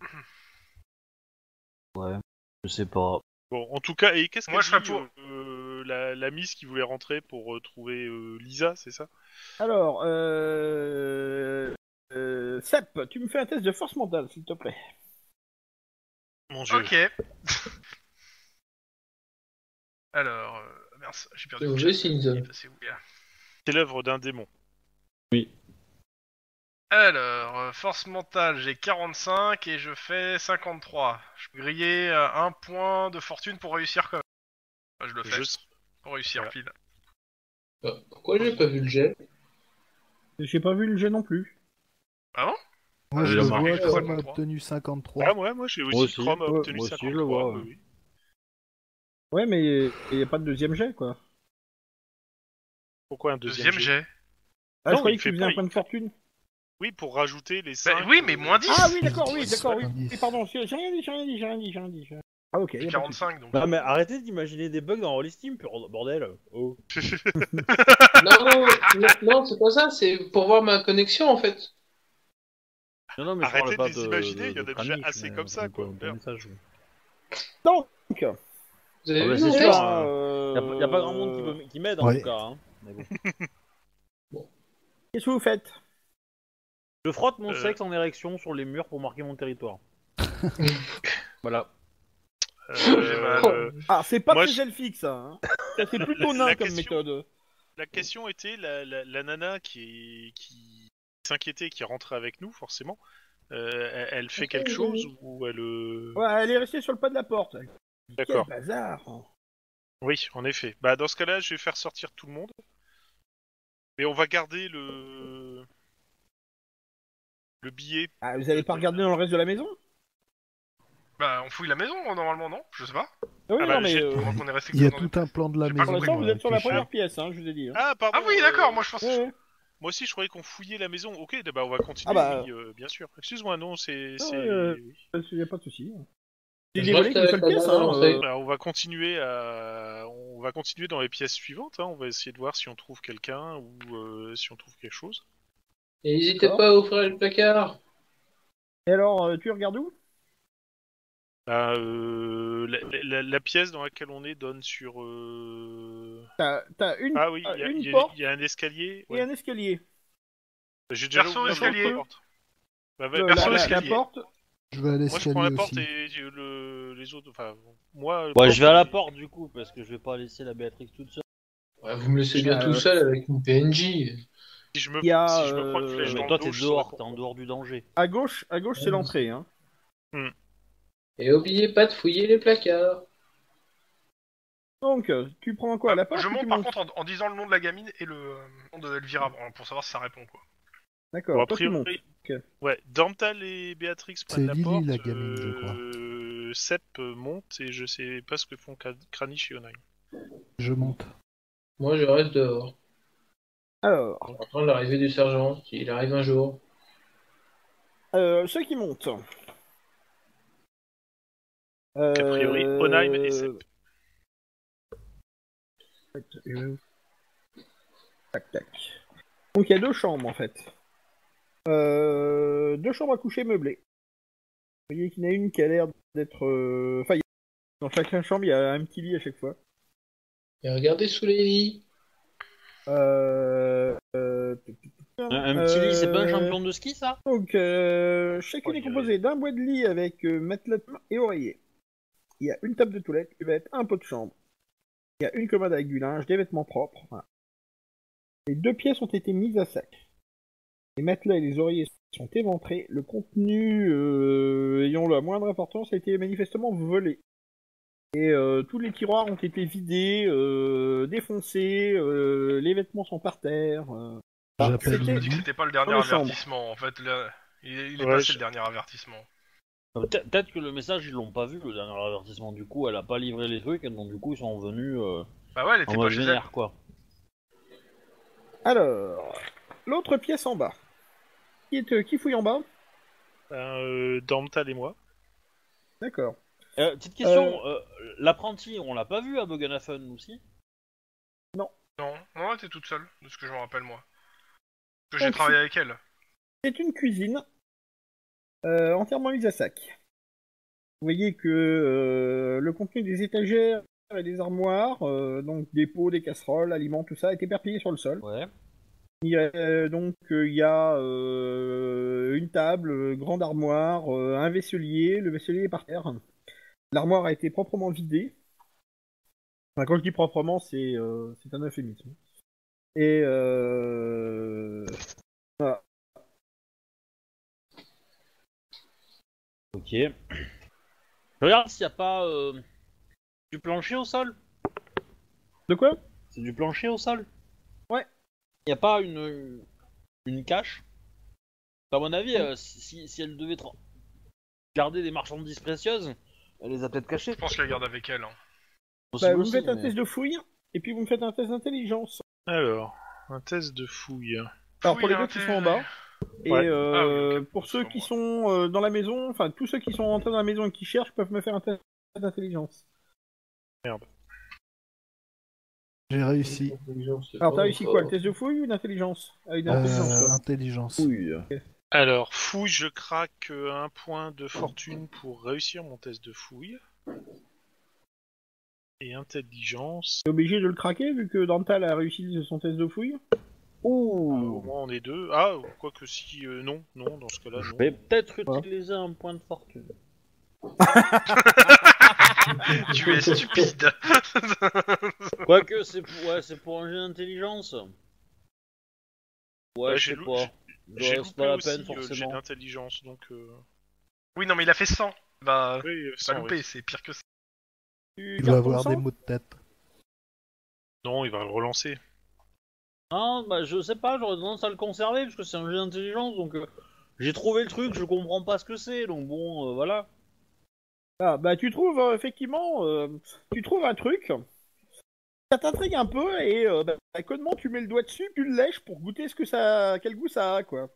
Ouais. Je sais pas. Bon, en tout cas, et qu'est-ce Moi, qu'elle je serais dit, pour- la Miss qui voulait rentrer pour trouver Lisa, c'est ça? Alors, Sep, tu me fais un test de force mentale, s'il te plaît. Mon dieu. Ok. Alors, mince, j'ai perdu C'est le mauvais chat. signe, ça. Il est passé où, là? C'est l'œuvre d'un démon. Alors, force mentale, j'ai 45 et je fais 53. Je peux griller un point de fortune pour réussir quand même. Enfin, je le fais. Je- Pour réussir, Voilà. pile. Pourquoi j'ai pas vu le jet? J'ai pas vu le jet non plus. Ah bon Moi, j'ai je le marqué vois, que j'étais Chrome a 53. obtenu Ah, 53. moi j'ai aussi, aussi. Chrome a Ouais, obtenu moi aussi, 53. je le vois, oui, ouais. oui. Ouais, mais il y a pas de deuxième jet, quoi. Pourquoi un deuxième Deuxième jet? jet. Ah, Non, je croyais il que tu fait faisais pas, un point de il fait- fortune. Oui, pour rajouter les Bah 5... oui, mais moins 10. Ah oui, d'accord, oui, d'accord, oui. 70. Oui, pardon, j'ai rien dit, j'ai rien dit, j'ai rien dit, j'ai rien dit. Ah ok, J'ai y a pas de souci. 45 donc. Non mais arrêtez d'imaginer des bugs dans Roll Steam, bordel. Oh. Non, c'est pas ça, c'est pour voir ma connexion en fait. Non, mais je Arrêtez parle pas de les imaginer, il y en a déjà Kranich, assez mais comme ça, quoi. ton message. Donc, Vous avez Ah bah, vu c'est mon sûr, texte? Y a pas grand monde qui m'aide en Ouais. tout cas. Hein. Mais bon. qu'est-ce que vous faites? Je frotte mon Euh. sexe en érection sur les murs pour marquer mon territoire. Voilà. J'ai mal. Ah, c'est pas Moi, très je- elfique, ça. Hein. Ça, c'est plutôt La nain comme question- méthode. La question était, la nana qui s'inquiétait, qui rentrait avec nous, forcément, elle fait quelque chose ou elle... Ouais, elle est restée sur le pas de la porte. Quel D'accord. bazar. Oui, en effet. Bah, dans ce cas-là, je vais faire sortir tout le monde. Mais on va garder le billet. Ah, vous allez pas regarder dans le reste de la maison? Bah, on fouille la maison normalement, non? Je sais pas. Oui, Ah bah, non, mais j'ai- Pendant qu'on est resté Il y a que dans tout un plan de la J'ai pas pour maison. l'instant, vous êtes sur la que première je- pièce, hein, je vous ai dit. Hein. Ah, pardon. Ah oui, d'accord, moi je pense. Ouais, ouais. Moi aussi, je croyais qu'on fouillait la maison. Ok, bah, on va continuer, Ah bah. oui, bien sûr. Excuse-moi, non, c'est... ouais, oui. Y a pas de souci. J'ai Je dévoilé reste qu'une seule avec la pièce, nana, hein. en fait. Alors, on va continuer dans les pièces suivantes. Hein. On va essayer de voir si on trouve quelqu'un ou si on trouve quelque chose. Et n'hésitez D'accord. pas à ouvrir le placard. Et alors, tu regardes où? Bah, la pièce dans laquelle on est donne sur. T'as une, Ah oui, une porte il y a un escalier. et Ouais. un escalier. J'ai déjà Perso, ouvert escalier. l'autre porte. Bah, Perso, La escalier. porte. Je vais à Moi, je prends l'escalier la porte aussi. et les autres. Enfin, moi. Ouais, je vais à la porte du coup, parce que je vais pas laisser la Béatrix toute seule. Ouais, vous me laissez bien tout seul avec une PNJ. Si je me, Il y a, si je me prends une flèche Mais dans Mais toi, le dos, t'es je saurais dehors, t'es pourquoi. en dehors du danger. À gauche, c'est l'entrée. Hein. Et oubliez pas de fouiller les placards. Donc, tu prends quoi? La porte Je ou tu monte par montes? contre en disant le nom de la gamine et le nom de Elvira pour savoir si ça répond quoi. D'accord, Bon, a toi tu montes. priori, Ok. ouais, Dantal et Béatrix prennent C'est la Lily, porte. la gamine, je crois. Sep monte et je sais pas ce que font Kranich et Onai. Je monte. Moi, je reste dehors. Alors, En attendant l'arrivée du sergent, s'il arrive un jour. ceux qui montent. A priori, Onheim et Sep. Tac, tac. Donc il y a 2 chambres en fait. 2 chambres à coucher meublées. Vous voyez qu'il y en a une qui a l'air d'être... Enfin, dans chacune chambre, il y a un petit lit à chaque fois. Et regardez sous les lits. Euh... Un petit lit, c'est pas un champion de ski, ça? Donc, chacune est composée d'un bois de lit avec matelas et oreiller. Il y a une table de toilette, cuvette, un pot de chambre. Il y a une commode avec du linge, des vêtements propres. Voilà. Les 2 pièces ont été mises à sac. Les matelas et les oreillers sont éventrés. Le contenu ayant la moindre importance a été manifestement volé. Et tous les tiroirs ont été vidés, défoncés, les vêtements sont par terre. J'appelle Je me dis que c'était pas le dernier Dans les chambres. avertissement, en fait. Là, il est Ouais, passé je- le dernier avertissement. Peut-être que le message, ils l'ont pas vu, le dernier avertissement. Du coup, elle a pas livré les trucs, et donc du coup, ils sont venus Bah ouais, elle en était pas mode chez elle. vénère, quoi. Alors, l'autre pièce en bas. Qui fouille en bas? Dormtal et moi. D'accord. Petite question, l'apprenti, on l'a pas vu à Boganafen aussi? Non, elle était toute seule, de ce que je me rappelle, moi. Parce que j'ai Donc, travaillé avec elle. C'est une cuisine entièrement mise à sac. Vous voyez que le contenu des étagères et des armoires, donc des pots, des casseroles, aliments, tout ça, est éparpillé sur le sol. Ouais. Il y a une table, grande armoire, un vaisselier. Le vaisselier est par terre. L'armoire a été proprement vidée. Enfin, quand je dis proprement, c'est un euphémisme. Et voilà. Ok. Je regarde s'il y a pas du plancher au sol. De quoi? C'est du plancher au sol? Ouais. Y a pas une cache? À mon avis, si elle devait garder des marchandises précieuses, elle les a peut-être cachées. Je pense qu'elle garde avec elle. Hein. Possible Vous me aussi, faites un mais- test de fouille, et puis vous me faites un test d'intelligence. Alors, un test de fouille. Alors pour les Fouille deux qui sont en bas, et Ouais. Ah oui, ok. pour ceux C'est qui moi. sont dans la maison, enfin tous ceux qui sont rentrés dans la maison et qui cherchent peuvent me faire un test d'intelligence. J'ai réussi. Alors t'as réussi quoi, le test de fouille ou d'intelligence? Ah, une intelligence toi. Intelligence. Fouille. Alors, fouille, je craque un point de fortune pour réussir mon test de fouille. Et intelligence. T'es obligé de le craquer vu que Dantal a réussi son test de fouille? Au moins on est 2. Ah, quoique si. Non, dans ce cas-là, Je non. vais peut-être Ouais. utiliser un point de fortune. Tu es stupide. Quoique, c'est pour un jeu d'intelligence. Ouais, Ouais, je j'ai sais lou- pas. J'ai Ouais, c'est pas loupé la aussi peine, le jet forcément. d'intelligence, donc... Oui, non, mais il a fait 100. Bah, Oui, pas ça, loupé, ouais. c'est pire que ça. Tu Il gardes va ton avoir sang des maux de tête. Non, il va le relancer. Non, bah je sais pas, j'aurais tendance à le conserver parce que c'est un jeu d'intelligence, donc j'ai trouvé le truc, je comprends pas ce que c'est, donc bon, voilà. Ah, bah tu trouves effectivement, tu trouves un truc, ça t'intrigue un peu et connement tu mets le doigt dessus, tu le lèches pour goûter quel goût ça a quoi.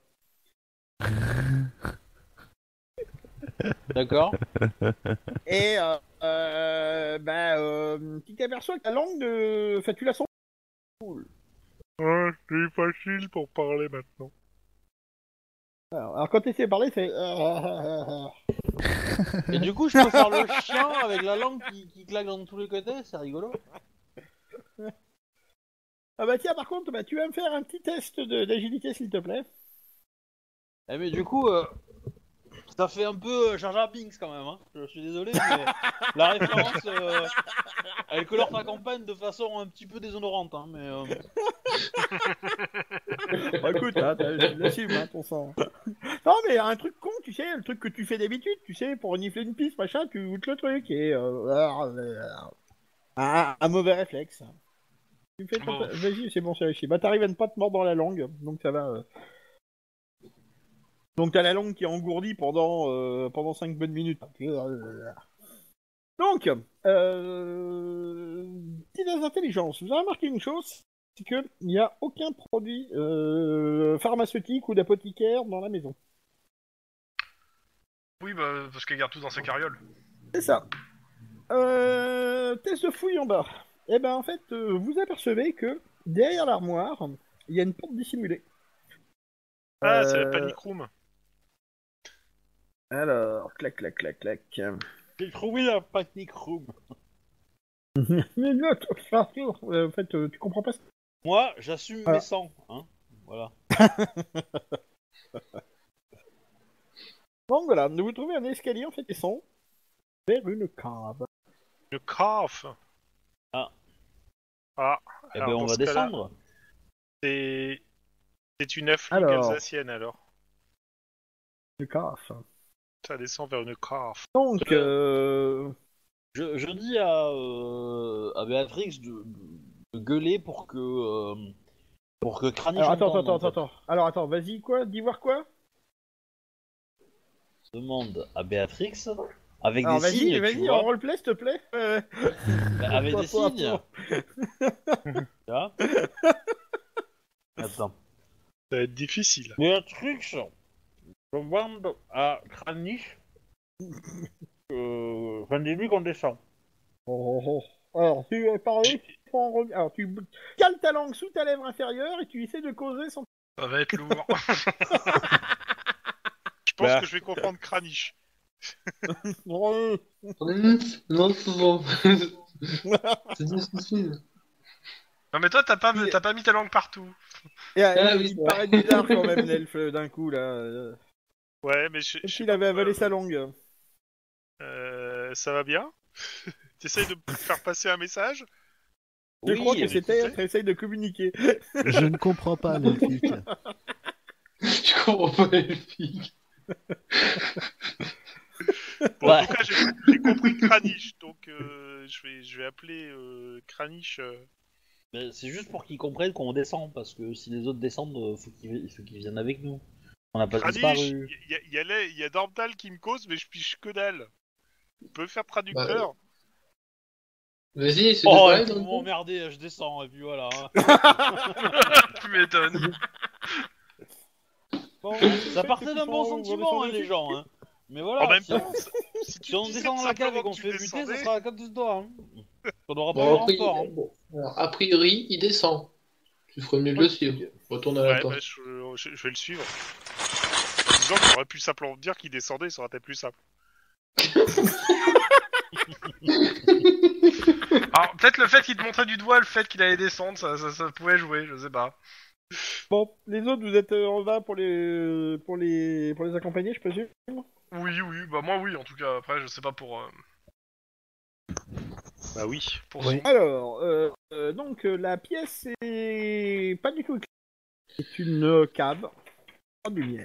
D'accord. Et tu t'aperçois que la langue de, enfin tu la sens. Ouais, c'est facile pour parler maintenant. Alors quand t'essaies de parler, c'est. Et du coup, je peux faire le chien avec la langue qui claque dans tous les côtés, c'est rigolo. Ah bah tiens, par contre, tu vas me faire un petit test d'agilité s'il te plaît. Eh mais du coup, ça fait un peu Jar Jar Binks quand même, hein. Je suis désolé, mais la référence, elle colore ta campagne de façon un petit peu déshonorante, hein, mais... Bah écoute, tu l'assumes, ton sang. Non mais un truc con, tu sais, le truc que tu fais d'habitude, tu sais, pour renifler une piste, machin, tu goûtes le truc et... un mauvais réflexe. Tu me fais ton Bon. Vas-y, c'est bon, c'est réussi. Bah t'arrives à ne pas te mordre dans la langue, donc ça va... Donc t'as la langue qui est engourdie pendant 5 bonnes minutes. Donc, petites intelligences. Vous avez remarqué une chose, c'est qu'il n'y a aucun produit pharmaceutique ou d'apothicaire dans la maison. Oui, bah, parce qu'elle garde tout dans sa carriole. C'est ça. Test de fouille en bas. Eh ben en fait, vous apercevez que derrière l'armoire, il y a une porte dissimulée. Ah, c'est la Euh, panic room. Alors, clac, clac, clac, clac. J'ai trouvé la panic room. Mais non, en fait, tu comprends pas. Moi, j'assume Voilà. mes sangs, hein. Voilà. Donc voilà, vous trouvez un escalier en fait qui descend vers une cave. Le caf. Ah. Ah. Eh Alors, ben, on dans va ce cas-là, descendre. c'est une afflugue Alors. alsacienne alors. Une cave. Ça descend vers une caf. Donc, Je dis à Béatrix de gueuler pour que Kranich alors entende, en fait. attends. Alors attends, vas-y quoi, dis voir quoi. Demande à Béatrix avec Alors des signes, tu vas-y, vois. en roleplay s'il te plaît. Bah, avec des Toi, signes. Tu vois. Attends. Ça va être difficile. Béatrix, demande à Kranich. Enfin, dis-lui qu'on descend. Alors tu parles, alors tu cales ta langue sous ta lèvre inférieure et tu essaies de causer sans. Ça va être lourd. Je pense Bah. que je vais comprendre Kranich. Non, c'est bon. C'est difficile. Non mais toi t'as pas mis ta langue partout. Et, Ah oui, il c'est paraît bizarre quand même l'elfe d'un coup là. Ouais, mais Comme s'il avait avalé sa langue. Ça va bien? T'essayes de me faire passer un message? Je crois que mais c'était écoutez, t'essayes de communiquer. Je ne comprends pas l'elfique. Je comprends pas les filles. Bon, Ouais. en tout cas, j'ai compris Kranich, donc je vais appeler Kranich. mais c'est juste pour qu'ils comprennent qu'on descend, parce que si les autres descendent, faut qu'ils viennent avec nous. On n'a pas Kranich, disparu. il y a Dormtal qui me cause, mais je piche que dalle. Tu peux faire traducteur? Vas-y, c'est Oh, pareil, vous donc. m'emmerdez, je descends, et puis voilà. Tu m'étonnes. Bon, Ça partait d'un bon sentiment, hein, les gens. Hein. Mais voilà, En même si, temps, si si on disais descend dans la cave et simplement qu'on que se tu fait buter, ça descendais, sera à cause de toi. Hein. On aura pas eu Bon, de après, renfort. Hein. bon. Alors, a priori, il descend. Tu ferais mieux de le suivre. Retourne à la ouais, porte. bah, je vais le suivre. En disant qu'on aurait pu simplement dire qu'il descendait, ça aurait été plus simple. Alors peut-être le fait qu'il te montrait du doigt, le fait qu'il allait descendre, ça pouvait jouer, je sais pas. Bon, les autres, vous êtes en bas pour les accompagner, je présume. Oui, bah moi oui en tout cas, après je sais pas pour... Bah oui. pour Oui. son... Alors, donc la pièce est pas du tout éclairée. C'est une cave, pas de lumière.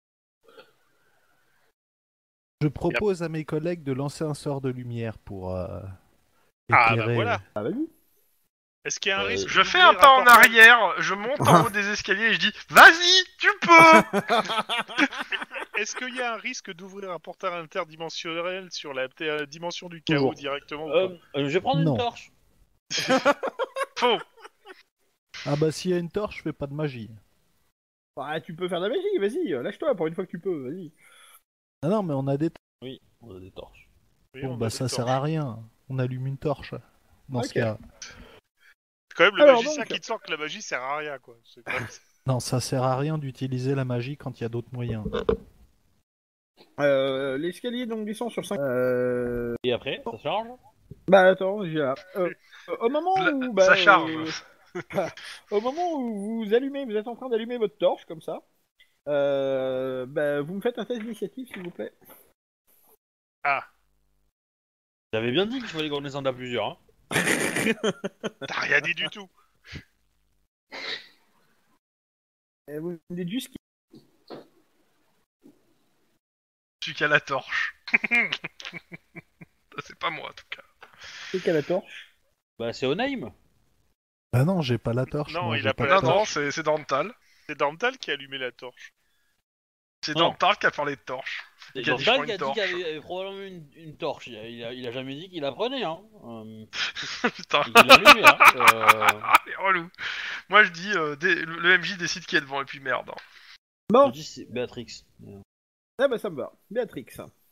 Je propose à mes collègues de lancer un sort de lumière pour Ah, bah éclairer. voilà. Ah vas-y. Est-ce qu'il y a un risque Je fais d'ouvrir un pas en portail arrière, je monte en haut des escaliers et je dis vas-y, tu peux. Est-ce qu'il y a un risque d'ouvrir un portail interdimensionnel sur la dimension du chaos Toujours. directement ou pas Je vais prendre Non. une torche. Faux. Ah bah s'il y a une torche, je fais pas de magie. Bah, tu peux faire de la magie, vas-y, lâche-toi pour une fois que tu peux, vas-y. Ah non, mais on a des. Oui, on a des torches. Oui, Bon on a bah des ça sert torches. à rien. On allume une torche. Dans ce Ok. cas. C'est quand même le Alors, magicien donc- qui te sort que la magie sert à rien, quoi. C'est quand même- Non, ça sert à rien d'utiliser la magie quand il y a d'autres moyens. L'escalier donc descend sur 5. Et après, ça charge. Bah attends, j'ai là. Au moment où Ça charge. au moment où vous allumez, vous êtes en train d'allumer votre torche comme ça. Bah, vous me faites un test d'initiative s'il vous plaît. Ah, J'avais bien dit qu'il fallait qu'on descende à plusieurs. Hein. t'as rien dit du tout. Vous me dites juste Celui qui a la torche. C'est pas moi en tout cas. qui est qu'à la torche. Bah c'est Onaim. Ah non, j'ai pas la torche. Non, moi, il j'ai a pas de la Non, torche. non, c'est Dormtal. C'est Dormtal qui a allumé la torche. C'est Non. Dormtal qui a parlé de torche. C'est Qui a dit, Dormtal je prends qui a une dit qu'il torche. avait probablement une torche. Il a jamais dit qu'il la prenait. Hein. Putain. Et qu'il l'allumait. Hein. Ah, les relous. Moi je dis, le MJ décide qui est devant et puis merde. Hein. Bon, Je dis c'est Béatrix. ah bah ça me va. Béatrix.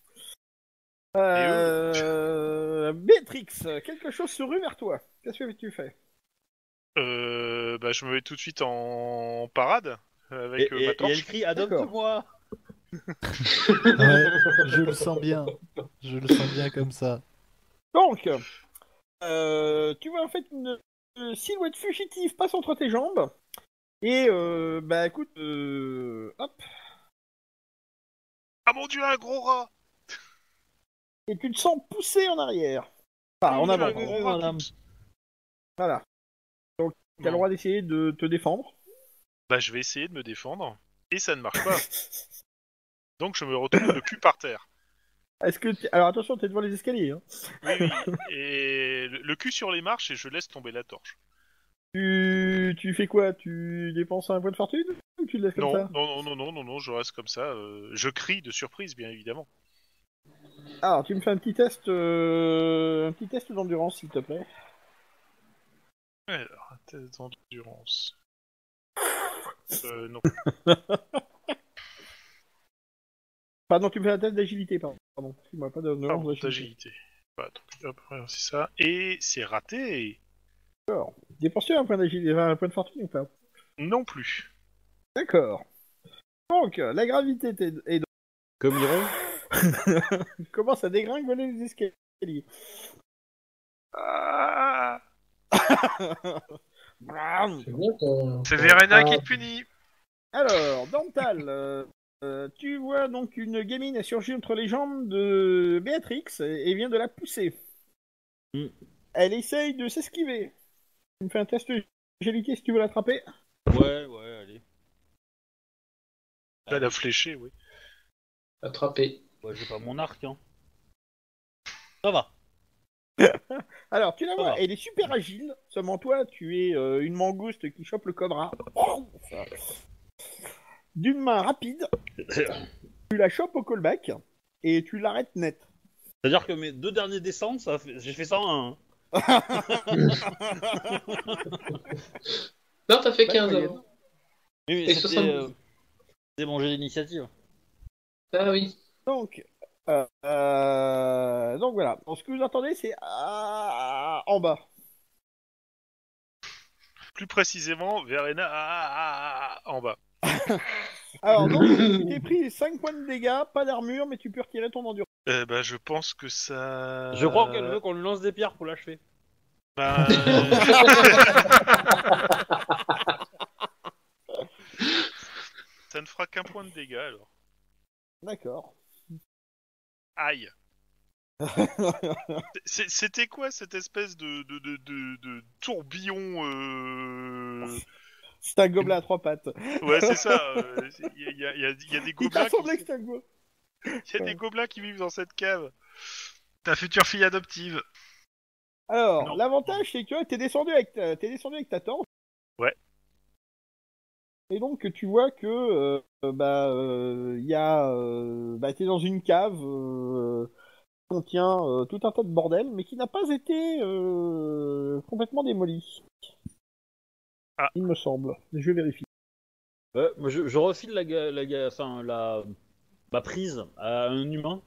Béatrix, quelque chose se rue vers toi. Qu'est-ce que tu fais? Bah, je me mets tout de suite en parade. avec ma Et torche. elle crie adopte-moi. Ouais, je le sens bien. Je le sens bien comme ça. Donc, tu vois en fait une silhouette fugitive passe entre tes jambes. Et bah écoute, hop, Ah mon dieu, un gros rat. et tu te sens poussé en arrière. Enfin, en Mon Dieu, avant, un pardon. gros rat madame. Voilà. Donc, t'as le Non. droit d'essayer de te défendre. Bah, je vais essayer de me défendre. Et ça ne marche pas. Donc, je me retrouve le cul par terre. Alors attention, t'es devant les escaliers. Hein. Oui, oui. Et le cul sur les marches et je laisse tomber la torche. Tu fais quoi? Tu dépenses un point de fortune? Ou tu le laisses comme Non, ça? non, je reste comme ça. Je crie de surprise, bien évidemment. Alors, tu me fais un petit test d'endurance, s'il te plaît. Alors, un test d'endurance. Non. Pardon, tu me fais un test d'agilité, pardon. Excuse-moi, pas d'endurance, Pardon, d'agilité. d'agilité. Bah, donc, hop, c'est ça. Et c'est raté. Dépenses-tu un point d'agilité, un point de fortune ou pas? Non plus. D'accord. Donc, la gravité est Comme Iron. commence à dégringoler les escaliers. Ah Bram. C'est bien qu'on... C'est Verena Ah, qui te punit. Alors, Dental, tu vois donc une gamine a surgi entre les jambes de Béatrix et vient de la pousser. Mm. Elle essaye de s'esquiver. Tu me fais un test d'agilité si tu veux l'attraper. Ouais, allez. Elle a fléché, oui. attrapé. Ouais, j'ai pas mon arc, hein. Ça va. Alors, tu la vois, va. elle est super agile. Seulement toi, tu es une mangouste qui chope le cobra. D'une main rapide, tu la chopes au callback et tu l'arrêtes net. C'est-à-dire que mes 2 derniers descentes, j'ai fait ça en 1. Non, t'as fait Bah, 15 moyenne. avant. Oui, mais Et c'était 72. c'était mon jeu d'initiative. Ah oui. Donc voilà. Donc, ce que vous entendez, c'est en bas. Plus précisément, Verena en bas. Alors, donc, tu t'es pris 5 points de dégâts, pas d'armure, mais tu peux retirer ton endurance. Bah, je pense que ça... Je crois qu'elle veut qu'on lui lance des pierres pour l'achever. Bah, ça ne fera qu'un point de dégâts, alors. D'accord. Aïe. C'était quoi cette espèce de tourbillon C'est un gobelin à 3 pattes. Ouais, c'est ça. Il y a des Il gobelins t'a semblé que c'était un go. il y a des gobelins qui vivent dans cette cave. Ta future fille adoptive. Alors, Non. l'avantage, c'est que t'es descendu avec ta torche. Ouais. Et donc, tu vois que, t'es dans une cave qui contient tout un tas de bordel, mais qui n'a pas été complètement démoli. Ah. Il me semble. Je vérifie. Moi, je refile ma prise à un humain.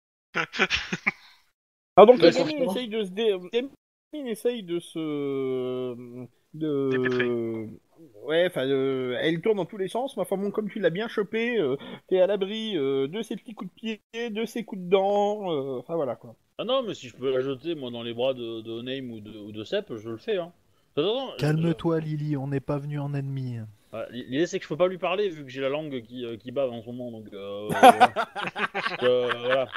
Alors donc, la Ouais, gamine forcément. essaye de se gamine essaye de se... Dépêtrer. Ouais, enfin, elle tourne dans tous les sens, mais enfin bon, comme tu l'as bien chopé, t'es à l'abri de ses petits coups de pied, de ses coups de dents, enfin voilà quoi. Ah non, mais si je peux la jeter, moi, dans les bras de Name ou de Sep, je le fais, hein. Attends, Calme-toi, Lily, on n'est pas venu en ennemi. l'idée, c'est que je peux pas lui parler, vu que j'ai la langue qui bave en ce moment, donc... voilà.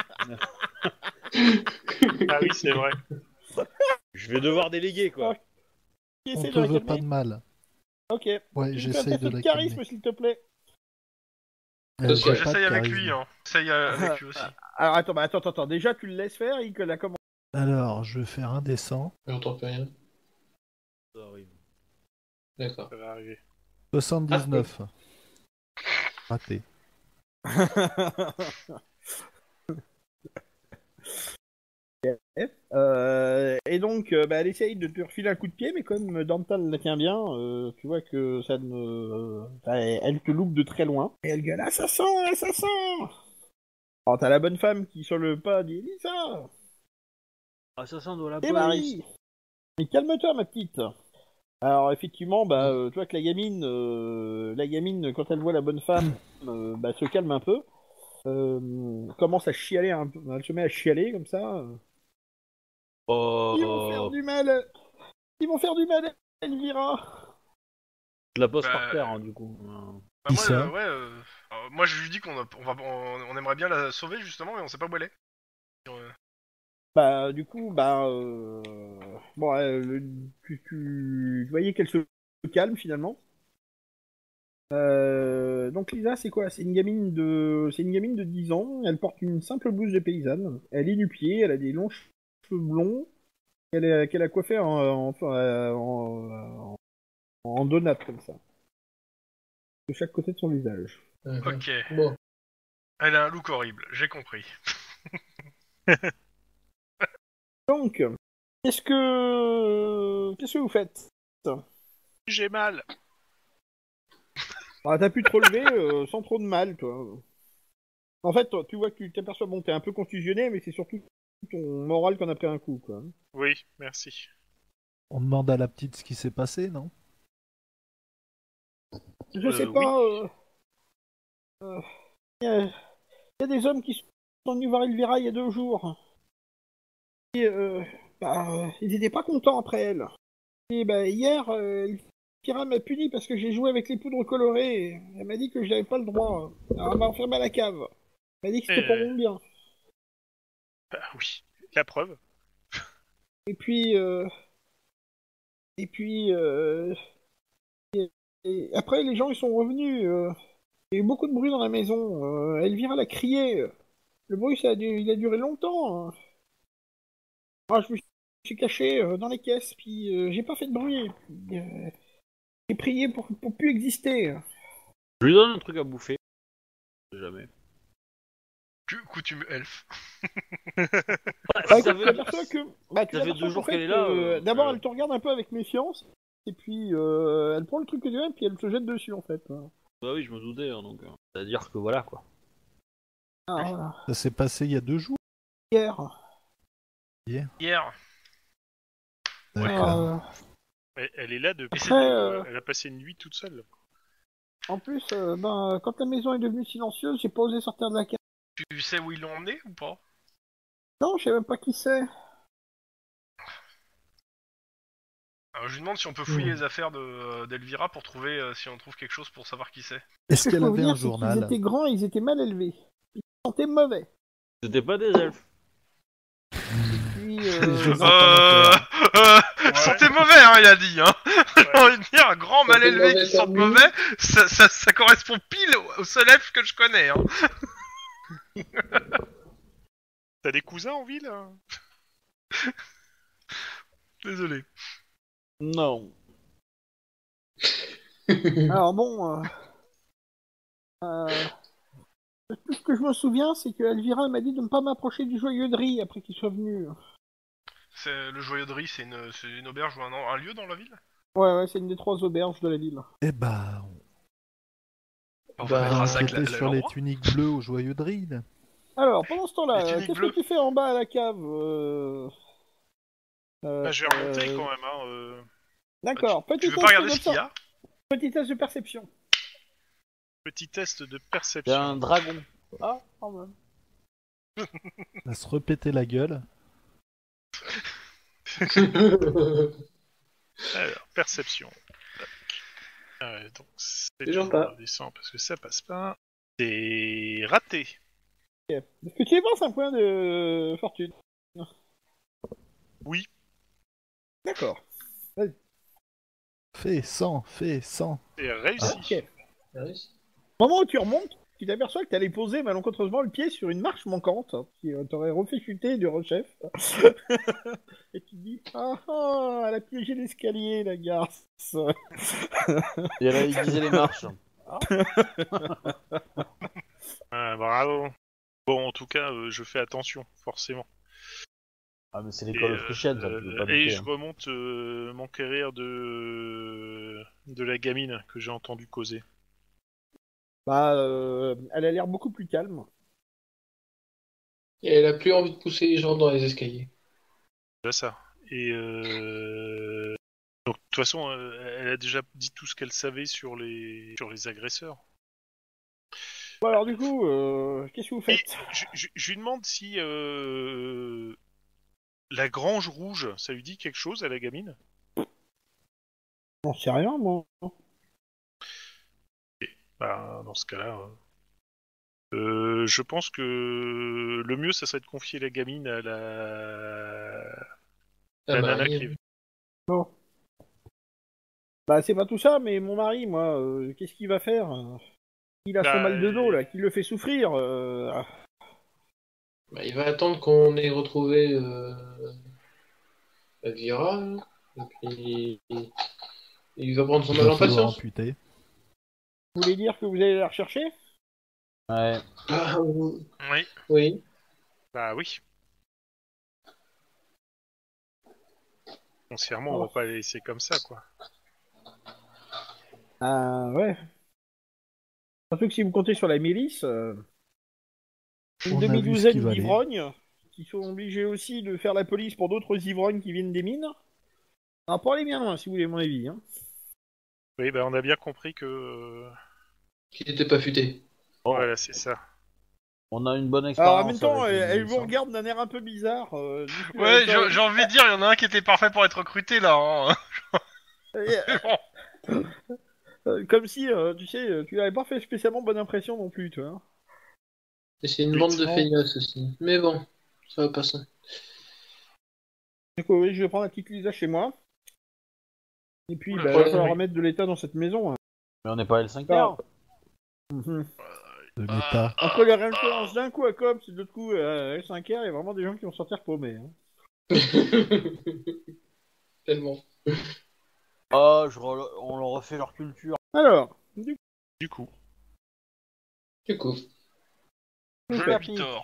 Ah oui, c'est vrai. Je vais devoir déléguer, quoi. Qui On essaie te de la veut calmer pas de mal. Ok. Ouais, Tu me fais un j'essaye test de de la charisme, calmer. s'il te plaît. Elle Moi, a pas J'essaye de avec charisme. lui, hein. J'essaye avec lui aussi. Alors attends. Déjà, tu le laisses faire, il a commencé. Alors, je vais faire un descend. J'entends plus rien. Ça arrive. D'accord. Ça va arriver. 79. Raté. Et donc, elle essaye de te refiler un coup de pied, mais comme Dantal la tient bien, tu vois que ça ne... elle te loupe de très loin. Et elle gueule, assassin. Alors t'as la bonne femme qui sur le pas dit, Elisa, Assassin de la et police. Marie. Mais calme-toi, ma petite. Alors effectivement, tu vois que la gamine, quand elle voit la bonne femme, se calme un peu, commence à chialer un peu, elle se met à chialer comme ça. Ils vont faire du mal, ils vont faire du mal, Elvira. Je la pose par Bah, terre, hein, du coup. Bah Qui moi, ça ouais, moi je lui dis on aimerait bien la sauver justement, mais on sait pas où elle est. Du coup, bon, tu voyais qu'elle se calme finalement. Donc Lisa, c'est quoi? C'est une gamine de 10 ans. Elle porte une simple blouse de paysanne. Elle est nu-pied, elle a des longs cheveux blonds qu'elle a coiffé en donut comme ça, de chaque côté de son visage. Ok, Bon. elle a un look horrible, j'ai compris. Donc, qu'est-ce que vous faites? J'ai mal. T'as pu te relever sans trop de mal, toi. En fait, toi, tu vois que tu t'aperçois, bon, t'es un peu contusionné, mais c'est surtout ton moral qu'on a pris un coup, quoi. Oui, merci. On demande à la petite ce qui s'est passé, non? Je sais Oui. pas. Il y a des hommes qui sont venus voir Elvira il y a 2 jours. Et ils étaient pas contents après elle. Et hier, Elvira m'a puni parce que j'ai joué avec les poudres colorées. Elle m'a dit que je n'avais pas le droit. Alors elle m'a enfermé à la cave. Elle m'a dit que c'était pour mon bien. Bah oui. La preuve. Et puis, et puis, et après les gens ils sont revenus. Il y a eu beaucoup de bruit dans la maison. Elvira l'a crié. Le bruit il a duré longtemps, hein. Moi, je me suis caché dans les caisses, puis j'ai pas fait de bruit. Puis, j'ai prié pour plus exister. Je lui donne un truc à bouffer. Jamais. Coutume elfe. Ça Écoute, fait- tu t'aperçois que, tu ça fait t'aperçois 2 jours qu'en qu'elle fait, est là, d'abord je- elle te regarde un peu avec méfiance, et puis elle prend le truc que tu veux, puis elle te jette dessus en fait. Bah oui, je me doutais, hein, donc. C'est-à-dire que voilà, quoi. Ah, Ça s'est passé il y a 2 jours. hier. Hier. Hier. D'accord. Elle est là depuis. Après, Elle a passé une nuit toute seule. en plus, quand la maison est devenue silencieuse, j'ai pas osé sortir de la cave. Tu sais où ils l'ont emmené ou pas? Non, je sais même pas qui c'est. Alors, je lui demande si on peut fouiller les affaires d'Elvira pour trouver si on trouve quelque chose pour savoir qui c'est. Est-ce Ce que je qu'elle peux vous avait dire, un c'est qu'ils journal? étaient grands, ils étaient mal élevés. Ils se sentaient mauvais. C'était pas des elfes. Puis, Je sens Euh... pas Ouais. Sentez mauvais, hein, il a dit, hein. J'ai envie de dire, un grand mal Sentez élevé mauvais qui sente comme nous. mauvais, ça correspond pile au seul elfe que je connais, hein. T'as des cousins en ville hein? Désolé. Non. alors bon, tout ce que je me souviens, c'est que Elvira m'a dit de ne pas m'approcher du joyeux de riz après qu'il soit venu. C'est le joyau de riz, c'est une auberge ou un lieu dans la ville? Ouais, c'est une des 3 auberges de la ville. Eh bah, On Bah, va mettre on un va sac enquêter sur les l'endroit. tuniques bleues au joyeux de Ride. Alors, pendant ce temps-là, Les tuniques qu'est-ce bleues. que tu fais en bas à la cave Bah, je vais remonter quand même. D'accord, Tu petit veux test pas regarder ce qu'il y d'observ- a? petit test de perception. Petit test de C'est perception. un dragon. Ah, quand même. Elle va se repéter la gueule. Alors, perception. Donc, c'est Toujours pas. descend parce que ça passe pas. C'est raté. Est-ce que tu y penses un point de fortune? Oui. D'accord. Fais 100, fais 100. C'est réussi. Ok. Au moment où tu remontes, tu t'aperçois que tu allais poser malencontreusement le pied sur une marche manquante, hein, qui t'aurait refait chuter du rechef. Et tu te dis, elle a piégé l'escalier, la garce. Et elle a aiguisé les marches. Ah, bravo. Bon, en tout cas, je fais attention, forcément. Ah, mais c'est l'école autrichienne, ça, tu peux pas et douter, je hein. remonte m'enquérir de la gamine que j'ai entendu causer. Elle a l'air beaucoup plus calme. Et elle a plus envie de pousser les gens dans les escaliers. Déjà ça. Et donc toute façon, elle a déjà dit tout ce qu'elle savait sur les agresseurs. Bon, alors du coup, qu'est-ce que vous Et faites? je lui demande si la Grange Rouge, ça lui dit quelque chose à la gamine? J'en sais rien, moi. Bah, dans ce cas-là, je pense que le mieux, ça serait de confier la gamine à la nana qui est... Non. Bah, c'est pas tout ça, mais mon mari, moi, qu'est-ce qu'il va faire? Il a son Bah, mal de dos, là, qui le fait souffrir. Bah, il va attendre qu'on ait retrouvé Elvira, hein. Et puis il va prendre son Il mal va en falloir patience. amputer. Vous voulez dire que vous allez la rechercher? Ouais. Ah, Oui. oui. Bah oui. Foncièrement, on Oh. va pas la laisser comme ça, quoi. Ah, ouais. Surtout que si vous comptez sur la milice, une On a vu ce demi-douzaine qui valait. d'ivrognes, qui sont obligés aussi de faire la police pour d'autres ivrognes qui viennent des mines. Ça va pas aller bien loin, si vous voulez mon avis. Hein. Oui, bah on a bien compris que... Qui n'était pas futé. Bon, Voilà, c'est ça. on a une bonne Alors en même expérience temps, avec les elle vous milices, hein. regarde d'un air un peu bizarre. Ouais, j'ai envie de dire, il y en a un qui était parfait pour être recruté là. Hein. Comme si, tu sais, tu n'avais pas fait spécialement bonne impression non plus, tu vois. Et c'est une Oui, bande de bon. feignasses aussi. Mais bon, ça va passer. Du coup, oui, je vais prendre la petite Lisa chez moi. Et puis, Oula, bah, il va ouais, falloir oui. remettre de l'état dans cette maison. Hein. Mais on n'est pas L5R. Alors, mhm. De l'État. Entre les références d'un coup à Cops et de l'autre coup à L5R, il y a vraiment des gens qui vont sortir paumés. Hein. Tellement. Ah, on leur refait leur culture. Alors, du coup. Du coup. vous Je faites. l'applique.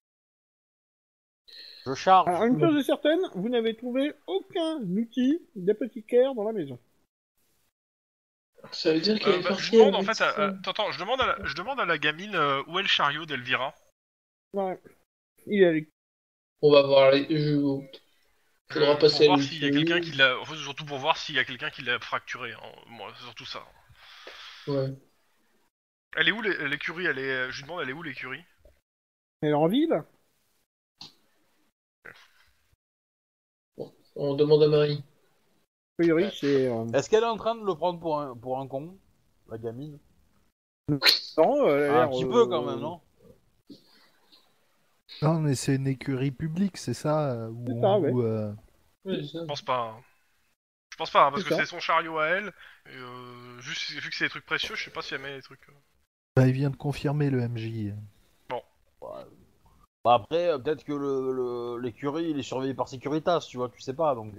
Je charge. Alors, une chose est certaine, vous n'avez trouvé aucun outil d'apothicaire dans la maison. Ça veut dire qu'elle est Je partie demande en avec fait à... ça. Attends, je demande à la gamine où est le chariot d'Elvira. Ouais. Il est avec... On va voir les jeux. Faudra Pour passer à voir s'il y a quelqu'un l'écurie. qui l'a... En fait, surtout pour voir s'il y a quelqu'un qui l'a fracturé. Hein. Moi, c'est surtout ça. Ouais. Elle est où l'écurie? Je lui demande, elle est où l'écurie? Elle est en ville. On demande à Marie. A priori, c'est... Est-ce qu'elle est en train de le prendre pour un con, la gamine? Non, elle a Un l'air... petit peu quand même, non? Non, mais c'est une écurie publique, c'est ça C'est ça, ouais. Ouais, c'est ça. Je pense pas. Hein. Je pense pas, hein, parce C'est que ça. c'est son chariot à elle. Et, juste, vu que c'est des trucs précieux, je sais pas si elle met des trucs... Bah, il vient de confirmer le MJ. Ouais. Bah après, peut-être que l'écurie, il est surveillé par Securitas, tu vois, tu sais pas, donc...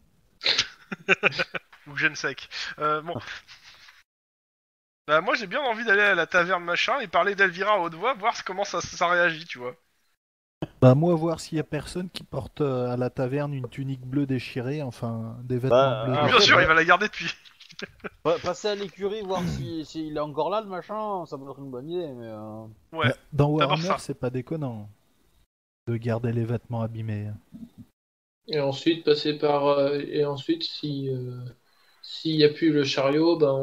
Ou gène sec. Bon. Bah, moi, j'ai bien envie d'aller à la taverne machin et parler d'Elvira à haute voix, voir comment ça réagit, tu vois. Bah, moi, voir s'il y a personne qui porte à la taverne une tunique bleue déchirée, enfin, des vêtements Bah, bleus ah, Bien après, sûr, bah, il va la garder depuis. passer à l'écurie, voir s'il est encore là, le machin, ça peut être une bonne idée, mais... Ouais. Bah, dans d'abord Warhammer, ça. c'est pas déconnant de garder les vêtements abîmés. Et ensuite passer par et ensuite s'il n'y a plus le chariot, ben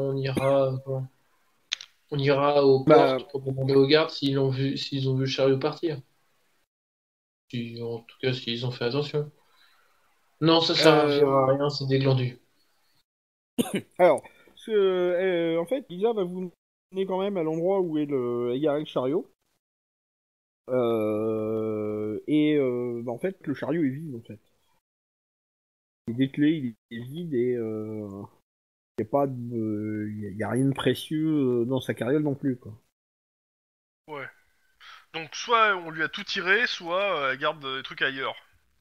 on ira aux Bah, portes pour demander aux gardes s'ils ont vu le chariot partir. En tout cas s'ils ont fait attention. Non, ça servira à rien, c'est des glandus. Alors, en fait, Lisa va vous mener quand même à l'endroit où est il y a le chariot. Bah, en fait, le chariot est vide, en fait. Il est déclé, il est vide et il y a rien de précieux dans sa carriole non plus, quoi. Ouais. Donc, soit on lui a tout tiré, soit elle garde des trucs ailleurs.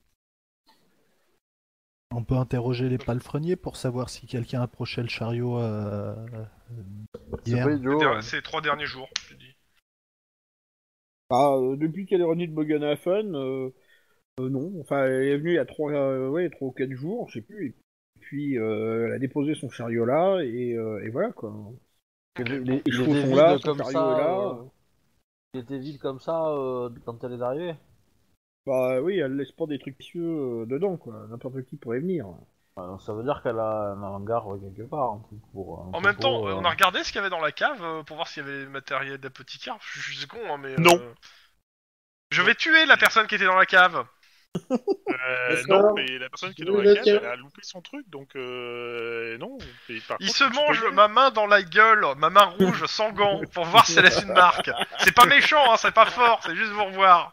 On peut interroger les palefreniers pour savoir si quelqu'un approchait le chariot C'est hier. pas idiot. Ouais. Ces 3 derniers jours, je te dis. Ah, depuis qu'elle est revenue de Bogenhafen, non. Enfin, elle est venue il y a 3 ou 4 jours, je sais plus. Et puis, elle a déposé son chariot là, et voilà, quoi. Ok. Les Il chevaux était sont vide là, son comme chariot ça, est là. il était vide comme ça quand elle est arrivée. Bah oui, elle laisse pas des trucs précieux dedans, quoi. N'importe qui pourrait venir. Ça veut dire qu'elle a un hangar quelque part. Un truc pour, un En même temps, entrepôt, on a regardé ce qu'il y avait dans la cave pour voir s'il y avait matériel d'apothicaire. Je suis con, hein, mais... Non. Je vais tuer la personne qui était dans la cave. D'accord. Non, mais la personne qui est dans Oui, la là, cave, tiens. elle a loupé son truc, donc non. Et par Il contre, se tu peux mange y aller. ma main dans la gueule, ma main rouge sans gants, pour voir si elle laisse une marque. C'est pas méchant, hein, c'est pas fort, c'est juste pour voir.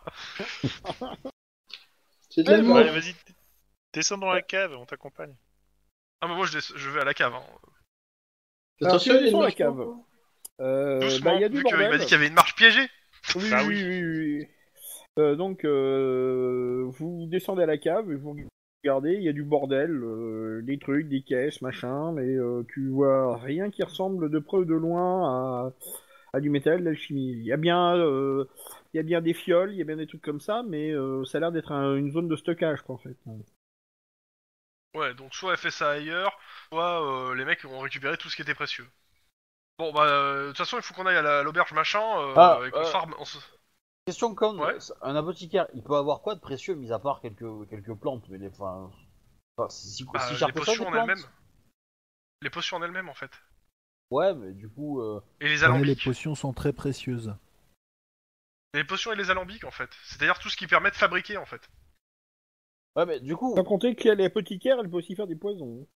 C'est de l'amour. Ouais, vas-y, descends dans la cave, on t'accompagne. Ah mais moi je vais à la cave. Hein. Alors, Attention, tu il y a une descends la marche. cave. Doucement, Il y a du vu qu'il bordel. m'a dit qu'il y avait une marche piégée. Oui, Bah oui, oui. oui, oui. Donc, vous descendez à la cave et vous regardez, il y a du bordel, des trucs, des caisses, machin, mais tu vois rien qui ressemble de près ou de loin à du métal, de l'alchimie. Il y a bien des fioles, il y a bien des trucs comme ça, mais ça a l'air d'être une zone de stockage, quoi, en fait. Ouais, donc soit elle fait ça ailleurs, soit les mecs vont récupérer tout ce qui était précieux. Bon bah, de toute façon il faut qu'on aille à l'auberge machin, et qu'on s'arme. Question con, Ouais. un apothicaire, il peut avoir quoi de précieux, mis à part quelques plantes, mais si Bah, cher les que ça, potions des en plantes. elles-mêmes. Les potions en elles-mêmes en fait. Ouais, mais du coup, Et les Ouais, les alambics. potions sont très précieuses. Les potions et les alambics en fait. C'est-à-dire tout ce qui permet de fabriquer en fait. ouais, mais du coup, Sans compter qu'elle est apothicaire, elle peut aussi faire des poisons.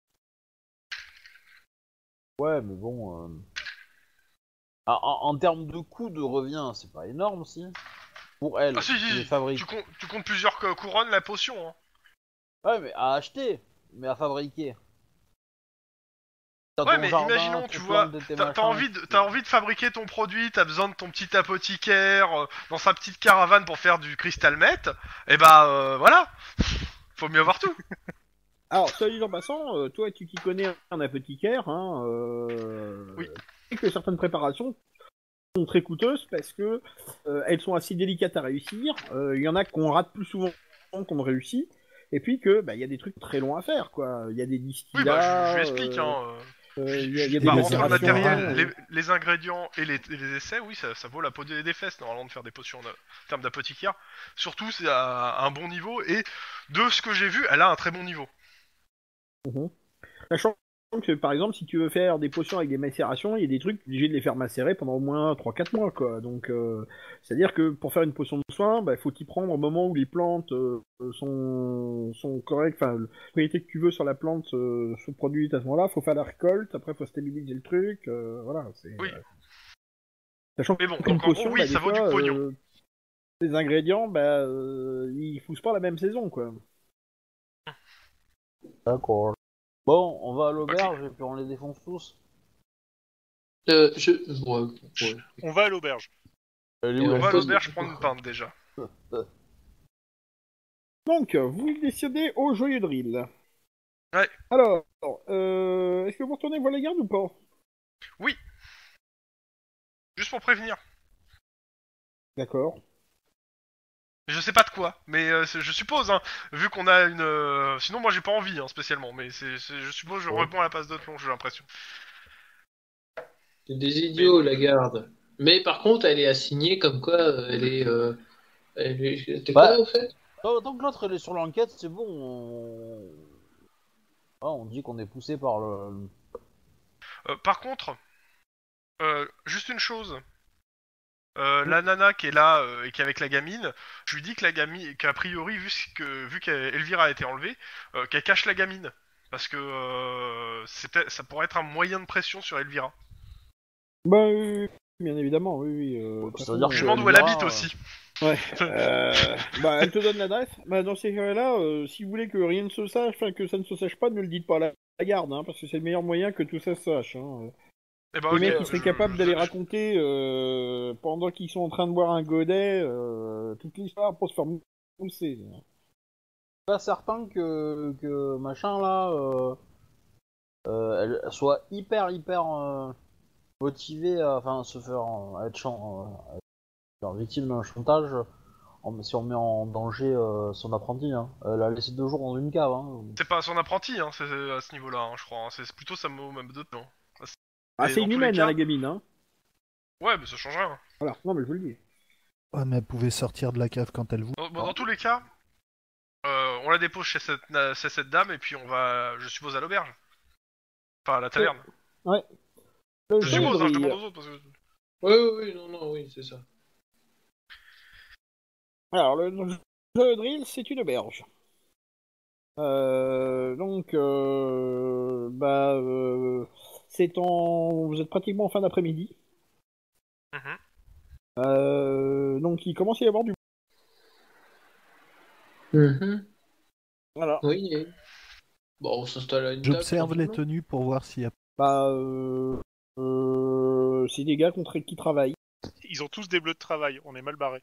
ouais, mais bon, en termes de coût de revient, c'est pas énorme, si. Pour elle, Ah si, qui les si, fabrique. tu comptes plusieurs couronnes la potion. Hein. Ouais, mais à acheter, mais à fabriquer. T'as Ouais, ton mais jardin, imaginons, tes tu plantes, vois, tes t'as machins, t'as envie de fabriquer ton produit, t'as besoin de ton petit apothicaire dans sa petite caravane pour faire du cristal meth, et bah voilà, faut mieux avoir tout. Alors, soit dit en passant, toi, tu t'y connais en apothicaire, hein, Oui. et que certaines préparations sont très coûteuses parce que elles sont assez délicates à réussir. Il y en a qu'on rate plus souvent qu'on réussit, et puis que il y a des trucs très longs à faire, quoi. Il y a des Oui, bah distillats, je lui explique, hein. il y a des Bah, entre le macérations. matériel, les ingrédients et les essais, oui, ça vaut la peau des fesses normalement de faire des potions en termes d'apothicaire. Surtout, c'est à un bon niveau, et de ce que j'ai vu, elle a un très bon niveau. Sachant que, par exemple, si tu veux faire des potions avec des macérations, il y a des trucs obligés de les faire macérer pendant au moins 3-4 mois, quoi. Donc, c'est-à-dire que pour faire une potion de soin, il faut t'y prendre au moment où les plantes sont correctes, enfin, la qualité que tu veux sur la plante se produit à ce moment-là, faut faire la récolte, après faut stabiliser le truc, voilà. Oui. Sachant Mais bon, qu'une donc en gros, potion, oui, des ça vaut du fois, pognon. les ingrédients, ils poussent pas la même saison, quoi. D'accord. Bon, on va à l'auberge et puis on les défonce tous. Ouais. On va à l'auberge. Elle est Et où, on On la va à pose- l'auberge prendre une pinte déjà. Donc, vous décidez au joyeux drill. Ouais. Alors, est-ce que vous retournez voir les gardes ou pas? Oui. Juste pour prévenir. D'accord. Je sais pas de quoi, mais je suppose, hein, vu qu'on a une... Sinon, moi, j'ai pas envie, hein, spécialement, mais je suppose je Ouais. réponds à la passe de plomb, j'ai l'impression. C'est des idiots, la garde. Mais par contre, elle est assignée comme quoi T'es Bah. quoi, au fait? Tant que l'autre elle est sur l'enquête, c'est bon. On dit qu'on est poussé par le. Par contre, juste une chose. La nana qui est là et qui est avec la gamine, je lui dis que la gamine, qu'a priori, vu qu'Elvira a été enlevée, qu'elle cache la gamine. Parce que ça pourrait être un moyen de pression sur Elvira. Bah, oui, bien évidemment, oui, oui. De toute Ça façon, veut dire Je que demande où elle Elvira, habite aussi. Ouais. Elle te donne l'adresse. Bah, dans ces cas-là, si vous voulez que rien ne se sache, enfin que ça ne se sache pas, ne le dites pas à la garde, hein, parce que c'est le meilleur moyen que tout ça se sache. Hein. Eh ben, Les ok, mecs qui seraient capables d'aller raconter pendant qu'ils sont en train de boire un godet toute l'histoire pour se faire mousser. pas certain que machin là, elle soit hyper motivée à se faire être victime d'un chantage. Si on met en danger son apprenti, hein. Elle a laissé 2 jours dans une cave. Hein. c'est pas son apprenti, hein, c'est à ce niveau-là, hein, je crois. Hein. C'est plutôt sa même de temps. Ah, Et c'est dans tous inhumaine, les hein, cas- la gamine, hein. Ouais, mais ça change rien. Voilà, non, mais je vous le dis. Ouais, mais elle pouvait sortir de la cave quand elle voulait. Dans tous les cas, on la dépose chez cette dame et puis on va, je suppose, à l'auberge. Enfin, à la taverne. Le Je suppose, hein, je drill. demande aux autres. Parce que... Oui, non, oui, c'est ça. Alors, le drill, c'est une auberge. Donc, vous êtes pratiquement en fin d'après-midi. Mhm. Donc, il commence à y avoir du. Voilà. Oui. Bon, on s'installe à une table. J'observe les tranquillement. tenues pour voir s'il y a. C'est des gars qui travaillent. Ils ont tous des bleus de travail, on est mal barrés.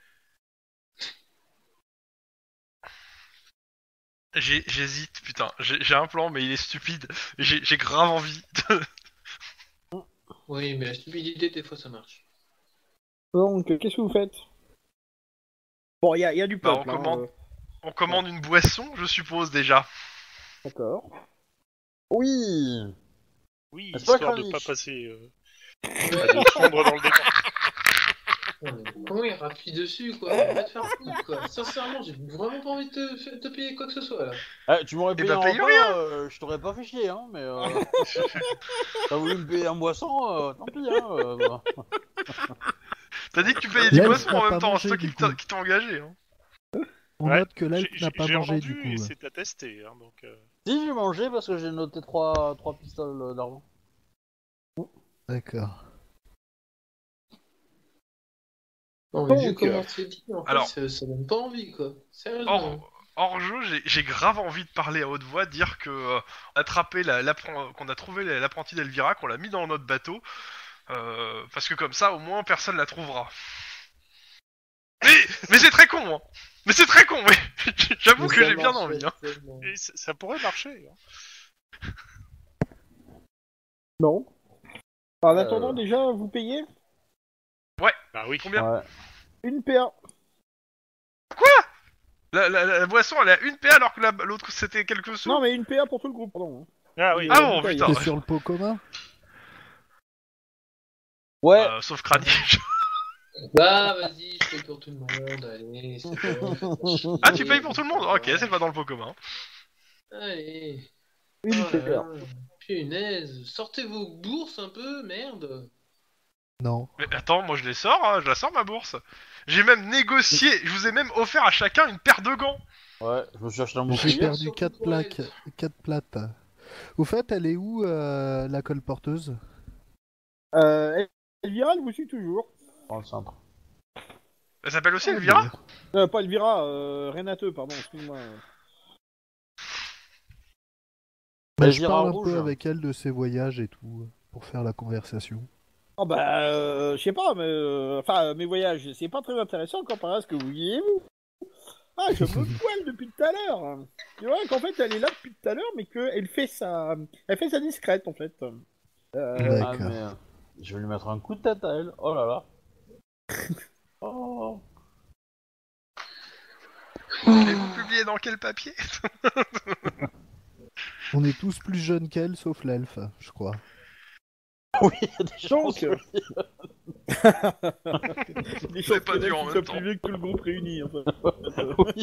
J'hésite, putain. J'ai un plan, mais il est stupide. J'ai grave envie. Oui, mais la stupidité, des fois, ça marche. Donc, qu'est-ce que vous faites? Bon, il y a du Bah, peuple. on commande une boisson, je suppose, déjà. D'accord. Oui. Oui, Est-ce pas histoire de Kranich pas passer à de sombre dans le débat. Comment il rappuie dessus, quoi? Va te faire foutre, quoi. Sincèrement, j'ai vraiment pas envie de te payer quoi que ce soit, là. Tu m'aurais payé bah, un paye repas, je t'aurais pas fait chier, hein, mais t'as voulu me payer un boisson, tant pis, hein. Bah. T'as dit que tu payais 10 L'elfe boissons n'a en même pas temps, mangé, c'est toi du qui t'as coup. engagé. Hein. On Ouais, note que l'elfe n'a pas j'ai mangé entendu du coup. et c'est attesté. Hein, donc, Si, j'ai mangé parce que j'ai noté 3 pistoles d'argent. D'accord. Non, mais vu Donc, comment c'est dit, en fait, alors- ça donne pas envie, quoi. Sérieusement. Hors jeu, j'ai grave envie de parler à haute voix, dire que qu'on a trouvé l'apprenti d'Elvira, qu'on l'a mis dans notre bateau, parce que comme ça, au moins, personne la trouvera. Mais c'est très con, hein. Mais c'est très con, mais j'avoue Mais que ça j'ai bien marche envie. Hein. tellement. et ça pourrait marcher. Hein. Non. En attendant, déjà, vous payez Bah oui. Combien? Ouais. une PA. La boisson, elle a une paix alors que l'autre c'était quelques sous. Non, mais une PA pour tout le groupe, pardon. Ah oui. Ah bon, bouteille, putain. C'est sur le pot commun? Ouais. Sauf Kranich. Bah, vas-y, je paye pour tout le monde, allez, c'est bon. Ah, tu payes pour tout le monde? Ok, c'est pas dans le pot commun. Allez. Une Oh là PA. là. Punaise, sortez vos bourses un peu, merde. Non. Mais attends, moi je les sors, hein, je la sors ma bourse. J'ai même négocié, je vous ai même offert à chacun une paire de gants. Ouais, je me suis acheté un J'ai bouclier. perdu surtout 4 pour plaques, l'elfe. 4 plates. Au fait, elle est où la colporteuse? Elvira, elle vous suit toujours. Dans le centre. Elle s'appelle aussi Elvira? Pas Elvira, Renate, pardon, excuse-moi. Bah, je Elvira parle un Rouge. peu avec elle de ses voyages et tout, pour faire la conversation. Oh je sais pas, mais enfin, mes voyages, c'est pas très intéressant comparé à ce que vous vivez-vous. Ah, je me poile depuis tout à l'heure. Tu vois qu'en fait, elle est là depuis tout à l'heure, mais qu'elle fait elle fait sa discrète, en fait. Ah, D'accord. mais je vais lui mettre un coup de tête à elle. Oh là là. Oh. Et vous publiez dans quel papier? On est tous plus jeunes qu'elle, sauf l'elfe, je crois. Oui, il y a des chances. Donc, Oui. les C'est pas chances dur en qu'il même soit temps. plus vieux que tout le groupe réuni. Enfin. Oui.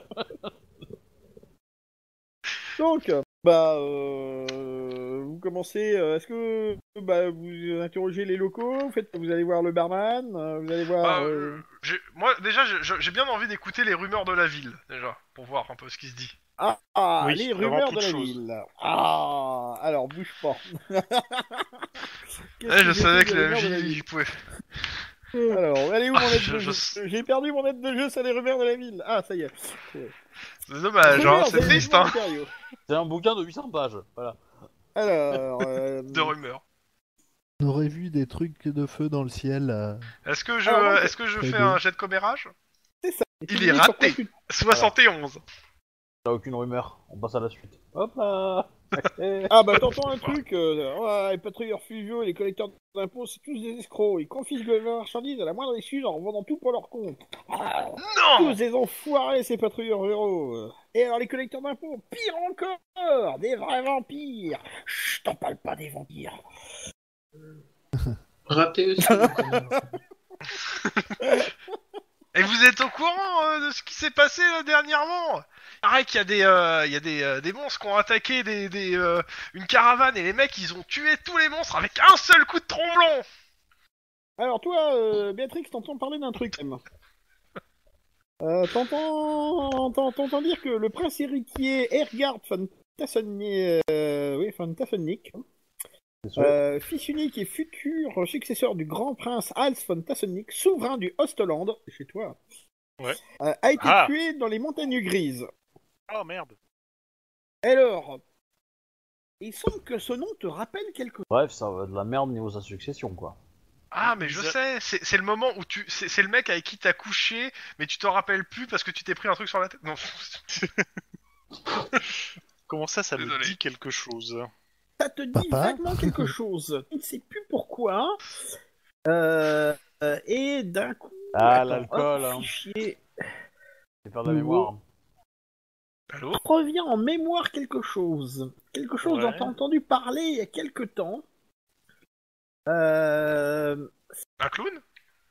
Donc, vous commencez. Est-ce que vous interrogez les locaux? Vous allez voir le barman. Vous allez voir. Moi déjà j'ai bien envie d'écouter les rumeurs de la ville, déjà, pour voir un peu ce qui se dit. Oui, les avant rumeurs de toute la chose. ville. Ah, alors bouge pas. Qu'est-ce Eh, je j'ai savais fait que des la rumeurs de la ville, ville j'y pouvais. Alors, elle est où Ah, mon aide je- de je- jeu? J'ai perdu mon aide de jeu, c'est les rumeurs de la ville. Ah, ça y est. C'est dommage, hein, Rumeurs c'est et triste, événements hein, impériaux. C'est un bouquin de 800 pages. Voilà. Alors, de rumeurs. On aurait vu des trucs de feu dans le ciel. Est-ce que Alors, je très fais bien. un jet de commérage? et tu Il me est dis pourquoi raté. tu- 71. T'as aucune rumeur. On passe à la suite. Hop là. Ah bah t'entends un truc, ouais, les patrouilleurs fluviaux et les collecteurs d'impôts, c'est tous des escrocs. Ils confisquent les marchandises à la moindre excuse en revendant tout pour leur compte. Ah, tous Non! des enfoirés, ces patrouilleurs ruraux. Et alors les collecteurs d'impôts, pire encore, des vrais vampires. Chut, t'en parle pas des vampires. Raté aussi, quand même. Et vous êtes au courant de ce qui s'est passé là dernièrement? Pareil qu'il y a des monstres qui ont attaqué une caravane et les mecs ils ont tué tous les monstres avec un seul coup de tromblon. Alors toi, Béatrix, t'entends parler d'un truc, même. T'entends dire que le prince héritier Ergard von Tassonic, von Tassonic, fils unique et futur successeur du grand prince Hals von Tassonic, souverain du Ostland, chez toi, Ouais. a été Ah. tué dans les montagnes grises. Oh merde. Alors, il semble que ce nom te rappelle quelque chose. Bref, ça va de la merde niveau sa succession, quoi. Ah mais je sais, c'est le moment où c'est le mec avec qui t'as couché, mais tu t'en rappelles plus parce que tu t'es pris un truc sur la tête. Non. Comment ça me Désolé. dit quelque chose? Ça te dit Papa vaguement quelque chose. Tu ne sais plus pourquoi. Et d'un coup... Ah, attends, l'alcool, hop, hein. fichier. J'ai peur de la Nouveau. mémoire. Allô? Revient en mémoire quelque chose. Quelque chose dont Ouais. tu as entendu parler il y a quelque temps. Un clown?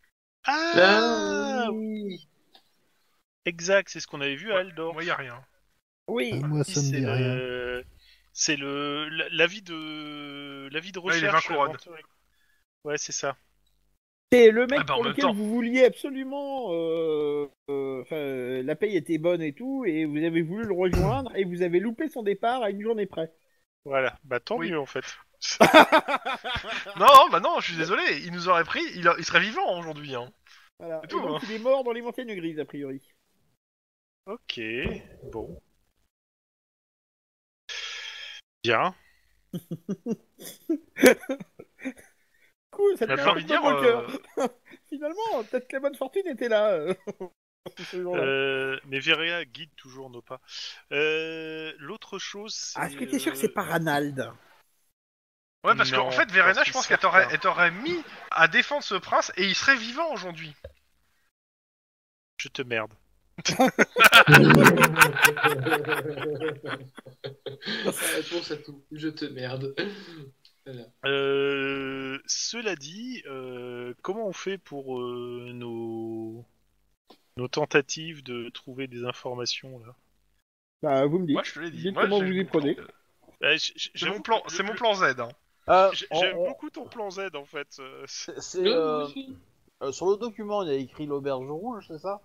Ah oui. exact, c'est ce qu'on avait vu à Aldor. Moi y a rien. Oui. Moi, ça me dit rien. C'est l'avis de il est recherche. 20 couronnes. aventurée. Ouais, c'est ça. C'est le mec Ah bah, en pour même lequel temps. vous vouliez absolument... la paye était bonne et tout, et vous avez voulu le rejoindre, et vous avez loupé son départ à une journée près. Voilà, bah tant Oui. mieux en fait. Non, bah non, je suis désolé, il nous aurait pris, il serait vivant aujourd'hui. Hein. Voilà. C'est Et tout, donc hein. il est mort dans les montagnes grises, a priori. Ok, bon. Bien. Cool, ça te Bah, met j'ai un envie peu de dire, dans le cœur. Finalement, peut-être que la bonne fortune était là. Ce jour-là. Mais Veria guide toujours nos pas. L'autre chose, c'est... Ah, est-ce que t'es sûr que c'est pas Ranald? Ouais, parce qu'en Non, fait, Verena, j'en je pense suis qu'elle t'aurait certain. elle t'aurait mis à défendre ce prince et il serait vivant aujourd'hui. Je te merde. La réponse à tout. Je te merde. Voilà. Cela dit, comment on fait pour nos tentatives de trouver des informations là? Bah, vous me dites. Moi, je te l'ai dit. Dites Moi, comment j'ai vous le y prenez. plan. C'est J'avoue mon plan, que c'est mon plan Z. Hein. J'aime On- beaucoup ton plan Z en fait. C'est Ouais, moi aussi. sur le document, il y a écrit l'auberge rouge, c'est ça?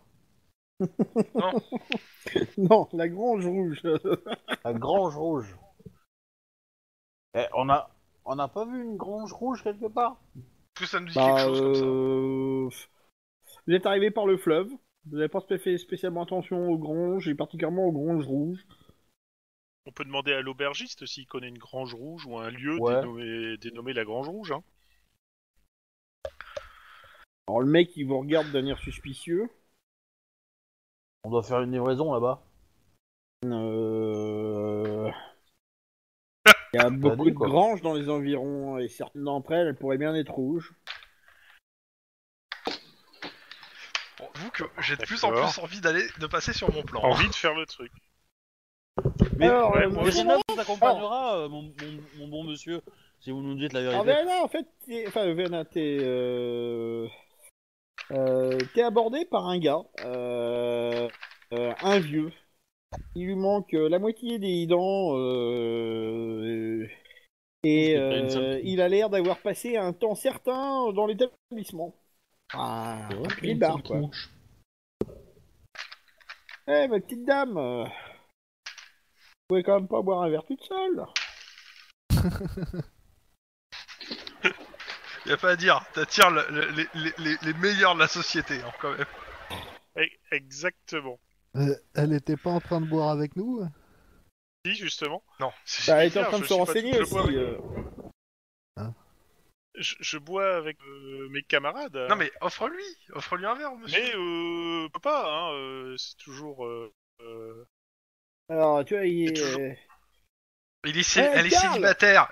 Non, la grange rouge. La grange rouge. Eh, on n'a pas vu une grange rouge quelque part? Tout ça me dit Bah, quelque chose comme ça. vous êtes arrivé par le fleuve. Vous n'avez pas fait spécialement attention aux granges, et particulièrement aux granges rouges. On peut demander à l'aubergiste s'il connaît une grange rouge ou un lieu Ouais. dénommé la grange rouge. Hein. Alors le mec, il vous regarde d'un air suspicieux. On doit faire une livraison là-bas. Il y a beaucoup de quoi. granges dans les environs, et certaines d'entre elles pourraient bien être rouges. Bon, vous que j'ai de plus en D'accord. plus envie de passer sur mon plan. Envie de faire le truc. Mais, Alors, ouais, en moi ce aussi. Verena moment- vous accompagnera, mon bon monsieur, si vous nous dites la Alors vérité. Verena, en fait, t'es abordé par un gars, un vieux. Il lui manque la moitié des dents, et Parce qu'il a une sale tronche. il a l'air d'avoir passé un temps certain dans l'établissement. Ah, C'est vrai un qu'il y a une bar, sale quoi. tronche. Eh, ma petite dame, vous pouvez quand même pas boire un verre toute seule. Y a pas à dire, t'attires les meilleurs de la société, hein, quand même. Exactement. Elle était pas en train de boire avec nous? Si, justement. Non, Bah, elle était en Bien, train de je se suis pas renseigner tout- je aussi. bois avec- Je bois avec mes camarades. non mais offre-lui un verre, monsieur. Mais peut pas, hein, c'est toujours... Alors, tu vois, il est... toujours- Elle est Karl célibataire.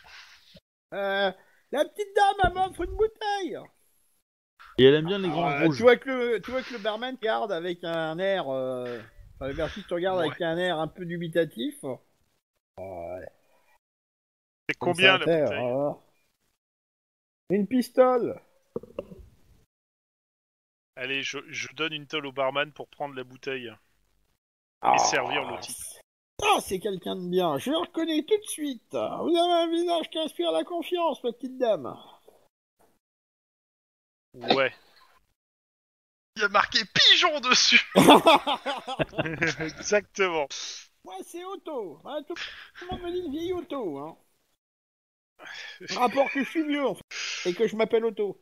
La petite dame, elle m'offre une bouteille. Et elle aime bien les granges rouges. Tu vois que le barman garde avec un air... Enfin, le bertiste te regarde avec un air un peu dubitatif. C'est combien la Ça, bouteille Une pistole. Allez, je donne une tôle au barman pour prendre la bouteille. Ah, servir l'outil. Ça, c'est quelqu'un de bien. Je le reconnais tout de suite. Vous avez un visage qui inspire la confiance, petite dame. Ouais. Il y a marqué pigeon dessus. Exactement. Moi, c'est Otto. Hein, tout le monde me dit le vieil Otto. Hein. Rapport que je suis vieux, en fait, et que je m'appelle Otto.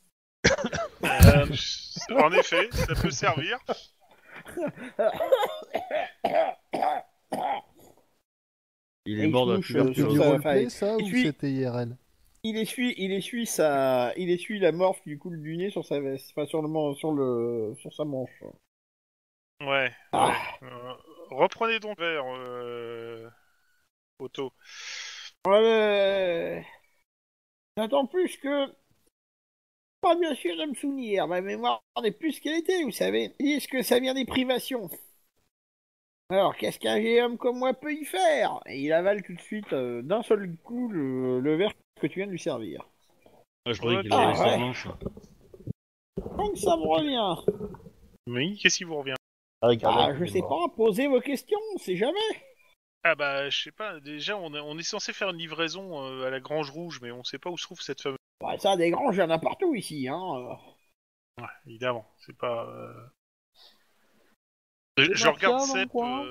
En effet, ça peut servir. Il Et est il mort se de la mouche, C'est sur du sa- roleplay, enfin, ça, et ou puis- c'était IRL? il essuie la morphe qui lui coule du nez sur sa veste, enfin sur sa manche. Ouais. Ah. Reprenez ton verre, Otto. J'attends plus que... Pas bien sûr de me souvenir, ma mémoire n'est plus ce qu'elle était, vous savez. Ils disent que ça vient des privations. Alors, qu'est-ce qu'un vieil homme comme moi peut y faire? Et il avale tout de suite, d'un seul coup, le verre que tu viens de lui servir. Je croyais qu'il Ah, avait ouais. sa manche. Donc ça me revient. Oui, qu'est-ce qui vous revient? Avec Ah, je sais pas, posez vos questions, on sait jamais. Ah bah, je sais pas, déjà, on est censé faire une livraison à la Grange Rouge, mais on sait pas où se trouve cette fameuse... Bah, ça, des granges, il y en a partout ici, hein. Ouais, évidemment, c'est pas... C'est Je pas regarde ça, dans le Sepp coin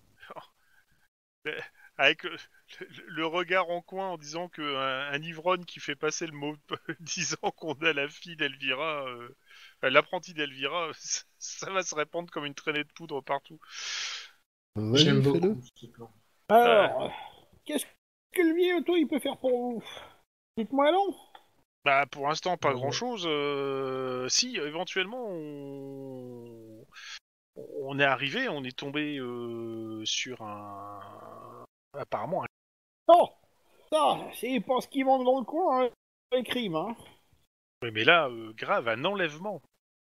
avec le regard en coin en disant que un ivrogne qui fait passer le mot disant qu'on a la fille d'Elvira, l'apprenti d'Elvira, ça va se répandre comme une traînée de poudre partout. Vas-y, J'aime fais-le. beaucoup ce plan. Alors, qu'est-ce que le vieil auto, il peut faire pour vous? Dites-moi donc. Bah pour l'instant pas Ouais. grand chose. Si éventuellement on est arrivé, on est tombé sur apparemment Non, ça, c'est pas ce qu'ils vendent dans le coin, les crimes, hein. mais là grave un enlèvement.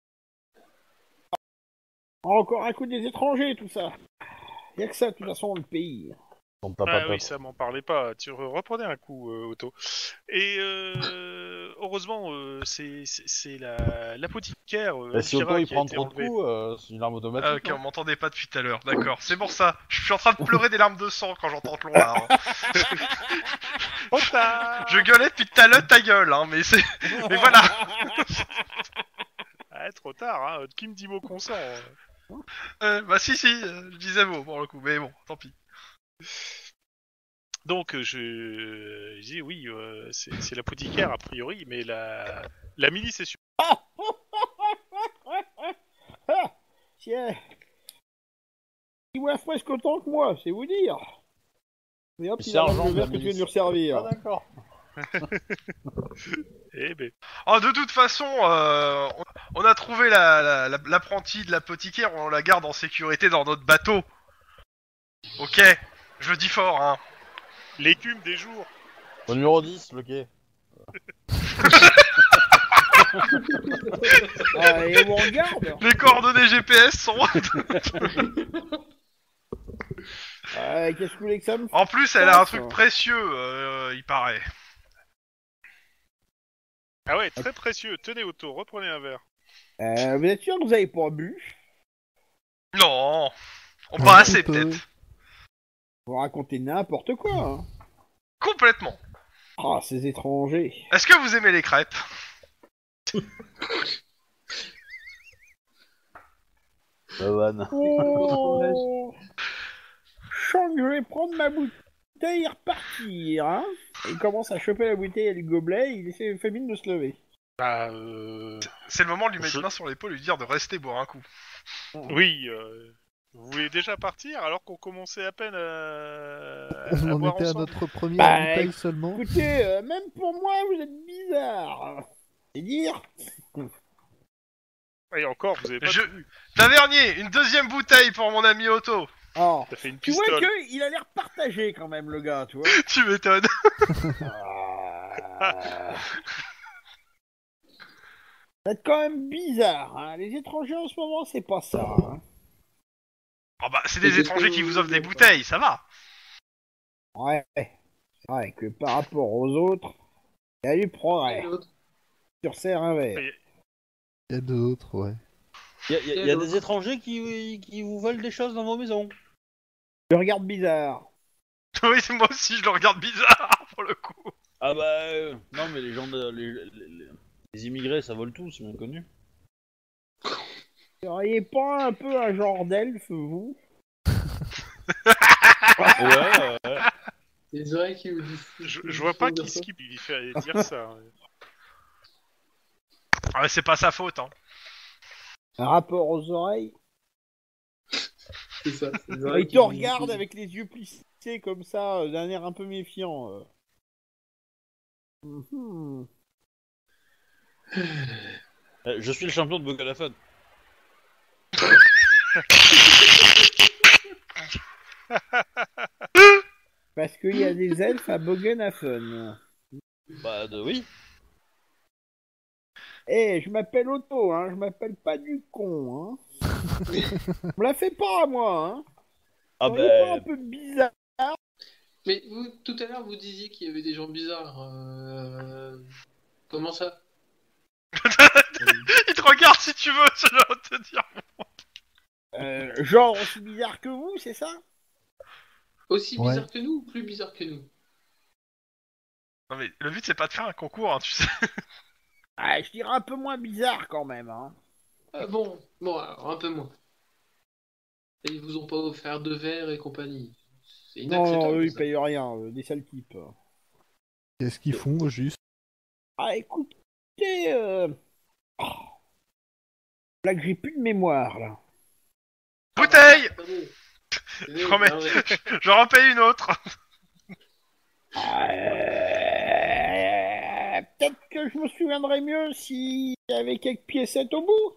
Encore un coup des étrangers, tout ça. Y'a que ça, de toute façon, dans le pays. Ton papa Ah oui, top. ça m'en parlait pas. Tu reprenais un coup, Otto. Et heureusement, c'est l'apothicaire Si Otto Elvira il qui a prend été trop de enlevée. coups, c'est une arme Ah, automatique. ok, on m'entendait pas depuis tout à l'heure, d'accord. C'est pour ça. Je suis en train de pleurer des larmes de sang quand j'entends Tlon là. hein. Trop tard. Je gueulais depuis tout à l'heure ta gueule, hein, mais c'est. Mais voilà. Ah, trop tard, hein. Qui me dit mot consent. Bah si, je disais mot pour le coup, mais bon, tant pis. Donc je dis oui, c'est l'apothicaire a priori, mais la milice est sûre. Ah, tiens. Ils boivent presque autant que moi, c'est vous dire. Mais hop, il Sergent arrête le de la verre que tu viens de lui milice. resservir. Ah d'accord. Eh ben, Oh, de toute façon, on a trouvé l'apprenti de l'apothicaire, on la garde en sécurité dans notre bateau. Ok, je le dis fort, hein. l'écume des jours. Au numéro 10, le quai. Ah, et on en garde. Les coordonnées GPS sont... Qu'est-ce que vous voulez que ça me En plus, elle a un fasse truc précieux, il paraît. Ah ouais, très précieux. Tenez Otto, reprenez un verre. Vous êtes sûr que vous avez pas bu? Non, on pas assez peut. peut-être. Vous racontez n'importe quoi, hein. Complètement. Ah, ces étrangers. Est-ce que vous aimez les crêpes? La vanne. Oh, je sens que je vais prendre ma bouteille et repartir, hein. Il commence à choper la bouteille et le gobelet, il essaie fait mine de se lever. Bah, C'est le moment de lui mettre une main sur l'épaule et lui dire de rester boire un coup. oui. Vous voulez déjà partir alors qu'on commençait à peine à On en boire était à ensemble. notre première Bah, bouteille seulement. Écoutez, même pour moi, vous êtes bizarre. C'est dire. Et encore, vous avez pas Je- tout vu. Tavernier, une deuxième bouteille pour mon ami Otto. Oh. T'as fait une Tu vois pistole. qu'il a l'air partagé quand même, le gars, tu vois. Tu m'étonnes. Vous êtes quand même bizarre, hein. Les étrangers en ce moment, c'est pas ça. Hein. Ah bah, c'est des étrangers qui vous offrent des bouteilles, ça va. Ouais. C'est vrai que par rapport aux autres, il y a du progrès. Et l'autre Sur serre un verre. Il Il y a d'autres, ouais. Il y a des étrangers qui vous veulent des choses dans vos maisons. Je regarde bizarre. Oui, moi aussi, je le regarde bizarre, pour le coup. Ah bah non mais les gens les immigrés ça vole tout, c'est bien connu. Vous seriez pas un peu un genre d'elfe, vous? Ouais. Les oreilles qui vous disent. Je vois pas qui lui fait dire ça. Ah, c'est pas sa faute, hein. Un rapport aux oreilles? C'est ça. c'est les oreilles Il qui te vous regarde disent. avec les yeux plissés comme ça, d'un air un peu méfiant. Mhm. Je suis le champion de Bogalafon. Parce qu'il y a des elfes à Bogenhafen. Bah oui. Eh, je m'appelle Otto, hein, je m'appelle pas du con, hein. On me la fait pas, moi, hein. Ah Vous seriez pas un bah peu bizarre? Mais vous, tout à l'heure, vous disiez qu'il y avait des gens bizarres. Comment ça Il te regarde si tu veux, je dois te dire. Genre aussi bizarre que vous, c'est ça? Aussi Ouais. bizarre que nous ou plus bizarre que nous? Non mais le but c'est pas de faire un concours, hein, tu sais. Ah, je dirais un peu moins bizarre quand même, hein. Ah bon, alors un peu moins. Et ils vous ont pas offert de verre et compagnie. C'est Non, inacceptable. eux, ils ça. payent rien, des sales types. Qu'est-ce qu'ils font, au juste? Ah, écoutez, oh, là que j'ai plus de mémoire, là. Bouteille. Ah bon. Je remets, Ah ouais. je repaye une autre. Peut-être que je me souviendrai mieux s'il y avait quelques piécettes au bout.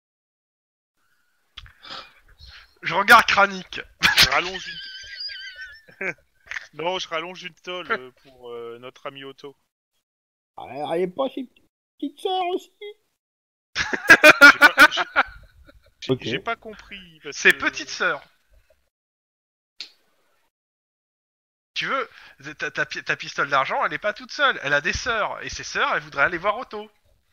Je regarde Kranik. Je rallonge une... Non, je rallonge une tôle pour notre ami Otto. Ah, il n'y a pas ses petites sœurs aussi? J'ai pas, Ok. j'ai pas compris. Parce C'est que- petite sœur. Tu veux, ta pistole d'argent, elle est pas toute seule. Elle a des sœurs. Et ses sœurs, elles voudraient aller voir Otto.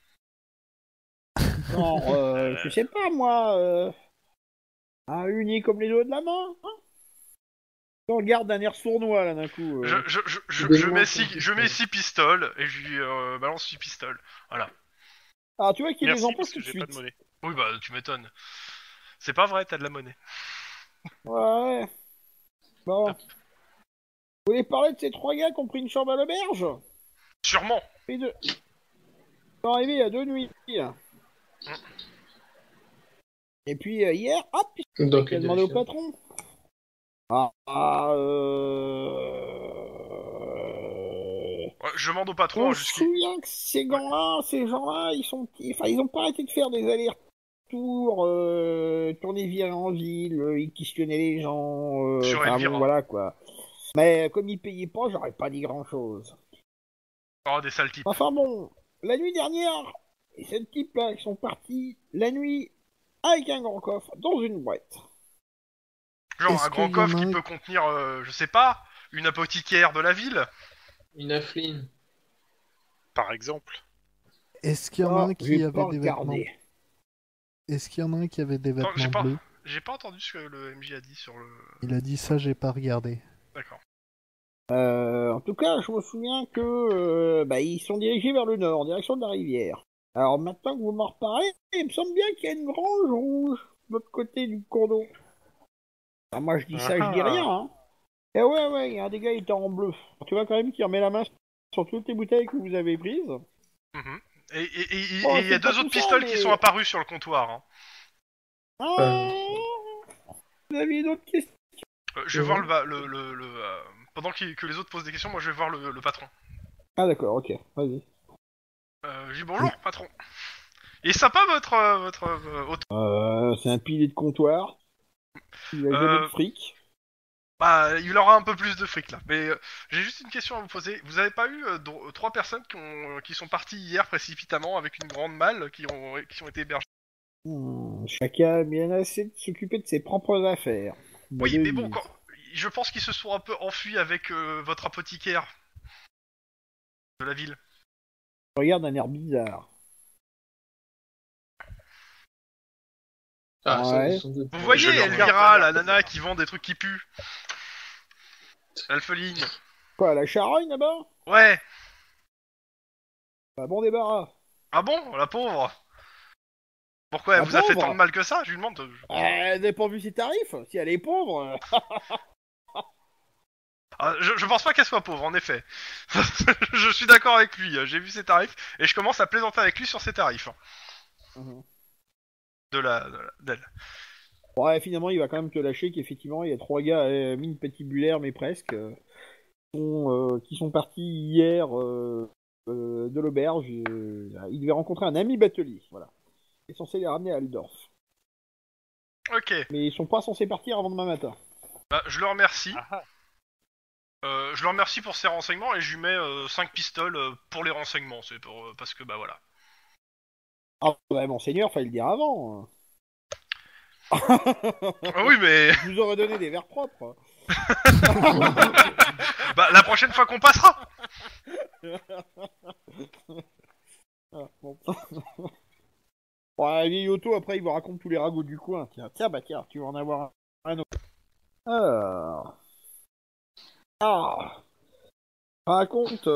Non, je sais pas, moi. Uni comme les doigts de la main, hein? On regarde d'un air sournois, là, d'un coup. Je mets 6 pistoles et je lui balance 6 pistoles. Voilà. Ah, tu vois qu'il les Merci empoche parce tout que de j'ai pas de suite. monnaie. Oui, bah, tu m'étonnes. C'est pas vrai, t'as de la monnaie. Ouais. Bon. Vous voulez parler de ces trois gars qui ont pris une chambre à l'auberge? Sûrement. Les deux. Ils sont arrivés il y a 2 nuits. Et puis hier, hop, Donc, il a demandé au patron. Ouais, je demande au On patron se jusqu'à... souvient que ces gens-là, ils ont pas arrêté de faire des allers-retours, tourner ville en ville, ils questionnaient les gens, Sur enfin Elvira. bon, voilà quoi. Mais comme ils payaient pas, j'aurais pas dit grand-chose. Oh, des sales types. Enfin bon, la nuit dernière, et ces types-là, ils sont partis la nuit avec un grand coffre dans une boîte. Genre Est-ce un grand qu'il y en coffre a qui un- peut contenir, je sais pas, une apothicaire de la ville. Une affline. Par exemple. Est-ce qu'il y en a un qui j'ai avait pas des vêtements? regardé. Est-ce qu'il y en a un qui avait des Attends, vêtements bleus? j'ai pas entendu ce que le MJ a dit sur le... Il a dit ça, j'ai pas regardé. D'accord. En tout cas, je me souviens que ils sont dirigés vers le nord, en direction de la rivière. Alors maintenant que vous m'en reparlez, il me semble bien qu'il y a une grange rouge de l'autre côté du cours d'eau. Ah, moi je dis ça, je dis rien, hein. Et ouais, il y a un des gars, il était en bleu. Tu vois quand même qu'il remet la main sur toutes les bouteilles que vous avez prises. Mhm. Et Oh, il y a c'est pas deux autres tout ça, pistoles mais- qui sont apparues sur le comptoir. Hein. Ah, vous avez une autre question? Je vais voir pendant que les autres posent des questions, moi je vais voir le patron. Ah d'accord, ok, vas-y. Je dis bonjour, patron. Il est sympa votre auto. C'est un pilier de comptoir. Il a jamais de fric. Bah, il aura un peu plus de fric là. Mais j'ai juste une question à vous poser. Vous avez pas eu 3 personnes qui sont parties hier précipitamment avec une grande malle qui ont été hébergées? Chacun a bien assez de s'occuper de ses propres affaires. Oui, Bonne mais bon, devise. je pense qu'ils se sont un peu enfuis avec votre apothicaire de la ville. Je regarde un air bizarre. Ah, Ouais. sans doute. Vous voyez Je le Elvira, regarde. la nana qui vend des trucs qui puent. Alpheline. Quoi, la charogne là-bas? Ouais. Bah bon débarras. Ah bon, la pauvre. Pourquoi elle La vous a fait pauvre tant de mal que ça? Je lui demande. Dépourvu ses tarifs. Si elle est pauvre. Ah, je pense pas qu'elle soit pauvre, en effet. Je suis d'accord avec lui. J'ai vu ses tarifs et je commence à plaisanter avec lui sur ses tarifs. D'elle. Ouais, finalement, il va quand même te lâcher qu'effectivement, il y a 3 gars mine patibulaires, mais presque, qui sont partis hier de l'auberge. Ils devaient rencontrer un ami batelier, voilà. Ils sont censés les ramener à Aldorf. Ok. Mais ils sont pas censés partir avant demain matin. Bah, je le remercie. Ah, ah. Je le remercie pour ses renseignements et je lui mets 5 pistoles pour les renseignements. C'est parce que bah voilà. Ah, ouais, monseigneur, fallait le dire avant. Ah oui, mais Je vous aurais donné des verres propres. bah la prochaine fois qu'on passera. Ah, bon. Ouais, vieil auto, après, il vous raconte tous les ragots du coin. Tiens, bah tiens, tu vas en avoir un autre. Alors... Ah, raconte,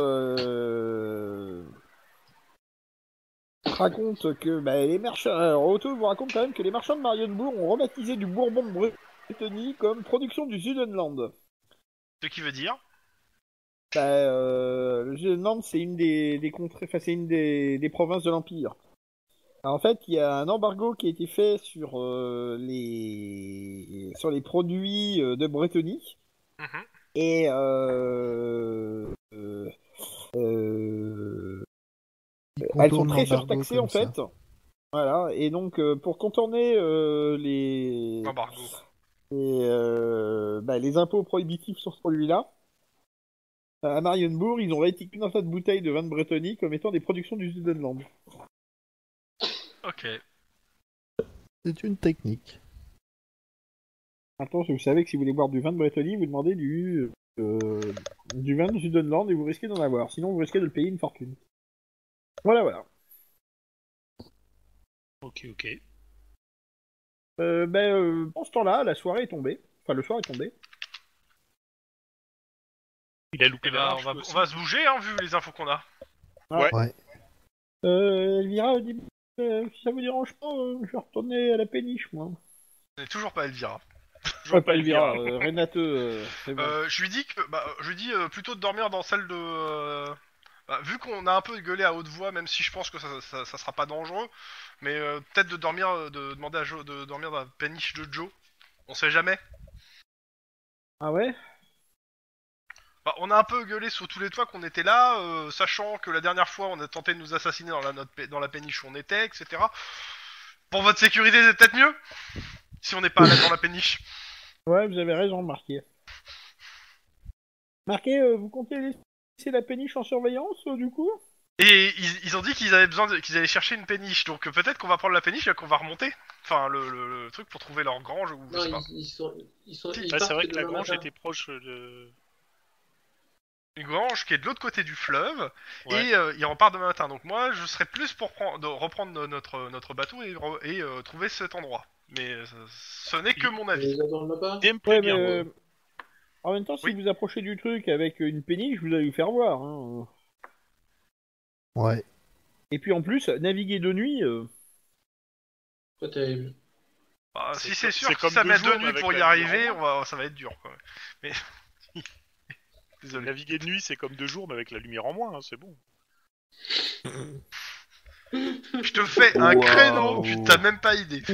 raconte que bah, les marchands. Alors, Otto vous raconte quand même que les marchands de Marienbourg ont rebaptisé du Bourbon de Bretanie comme production du Sudenland. Ce qui veut dire. Bah, le Sudenland, c'est une des contrées, enfin, c'est une des provinces de l'Empire. Alors, en fait, il y a un embargo qui a été fait sur les produits de Bretanie. Mhm. Et elles sont Contourne très l'embargo surtaxées comme en ça. fait. Voilà, et donc pour contourner Embargo. les impôts prohibitifs sur ce produit-là, à Marienbourg, ils ont réétiqueté un tas de bouteilles de vin de Bretanie comme étant des productions du Sudenland. Ok. C'est une technique. Maintenant, vous savez que si vous voulez boire du vin de Bretanie, vous demandez du vin du Sudenland et vous risquez d'en avoir. Sinon, vous risquez de le payer une fortune. Voilà, voilà. Ok. Pendant ce temps-là, la soirée est tombée. Enfin, le soir est tombé. Il a loupé Et la bah marche, on lui aussi. va se bouger hein, vu les infos qu'on a. Ouais. Ouais. Elvira dit si ça vous dérange pas, je vais retourner à la péniche, moi. Ce n'est toujours pas Elvira. Toujours Pas Elvira, Elvira. Renate, c'est bon. Je lui dis que je lui dis plutôt de dormir dans celle de vu qu'on a un peu gueulé à haute voix, même si je pense que ça sera pas dangereux, mais peut-être de dormir, de demander à Joe de dormir dans la péniche de Joe. On sait jamais. Ah ouais? Bah, on a un peu gueulé sur tous les toits qu'on était là, sachant que la dernière fois on a tenté de nous assassiner dans la péniche où on était, etc. Pour votre sécurité, c'est peut-être mieux si on n'est pas là dans la péniche. Ouais, vous avez raison, Marqué. Marqué, vous comptez laisser la péniche en surveillance, du coup? Et ils ont dit qu'ils avaient qu'ils allaient chercher une péniche, donc peut-être qu'on va prendre la péniche et qu'on va remonter. Enfin, le truc pour trouver leur grange ou je Non, sais pas. ils Ah, partent c'est vrai que la demain grange matin. était proche de... Une grange qui est de l'autre côté du fleuve Ouais. et ils repartent demain matin. Donc moi, je serais plus pour reprendre notre bateau et trouver cet endroit. Mais ce n'est que mon On avis. les attend là-bas. Il me plaît Ouais, bien. mais en même temps, si Oui. vous approchez du truc avec une péniche, vous allez vous faire voir. Hein. Ouais. Et puis en plus, naviguer de nuit, Pas terrible. Bah, C'est si c'est comme- sûr c'est que comme si ça deux met 2 jours, mais nuits avec pour y la lumière arriver, en ça va être dur. Quoi. Mais désolé. Naviguer de nuit, c'est comme 2 jours, mais avec la lumière en moins, hein, c'est bon. Je te fais un créneau, tu t'as même pas idée.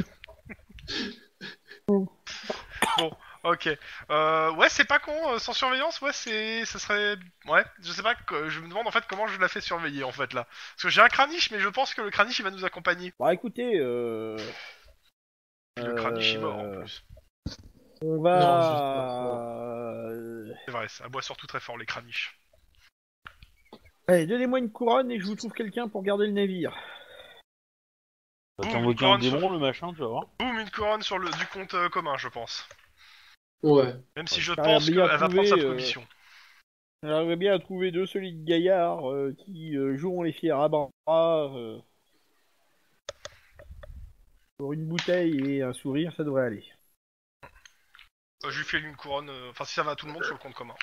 Bon, ok. Ouais, c'est pas con, sans surveillance, ouais, ça serait... Ouais, je sais pas, je me demande en fait comment je la fais surveiller en fait là. Parce que j'ai un craniche, mais je pense que le craniche il va nous accompagner. bah écoutez, Puis le craniche il est mort en plus. on Non, va... C'est vrai, ça aboie surtout très fort les craniches. Allez, donnez-moi une couronne et je vous trouve quelqu'un pour garder le navire. Va Boum, t'invoquer une un couronne démon, le machin, tu vas voir. Boum, une couronne sur du compte commun, je pense. Ouais. Même si je ça a pense l'air bien qu'elle va prendre sa trouvé, commission. J'arriverais bien à trouver 2 solides gaillards qui joueront les fiers à bras. Pour une bouteille et un sourire, ça devrait aller. Je lui fais une couronne, enfin si ça va à tout le monde sur le compte commun.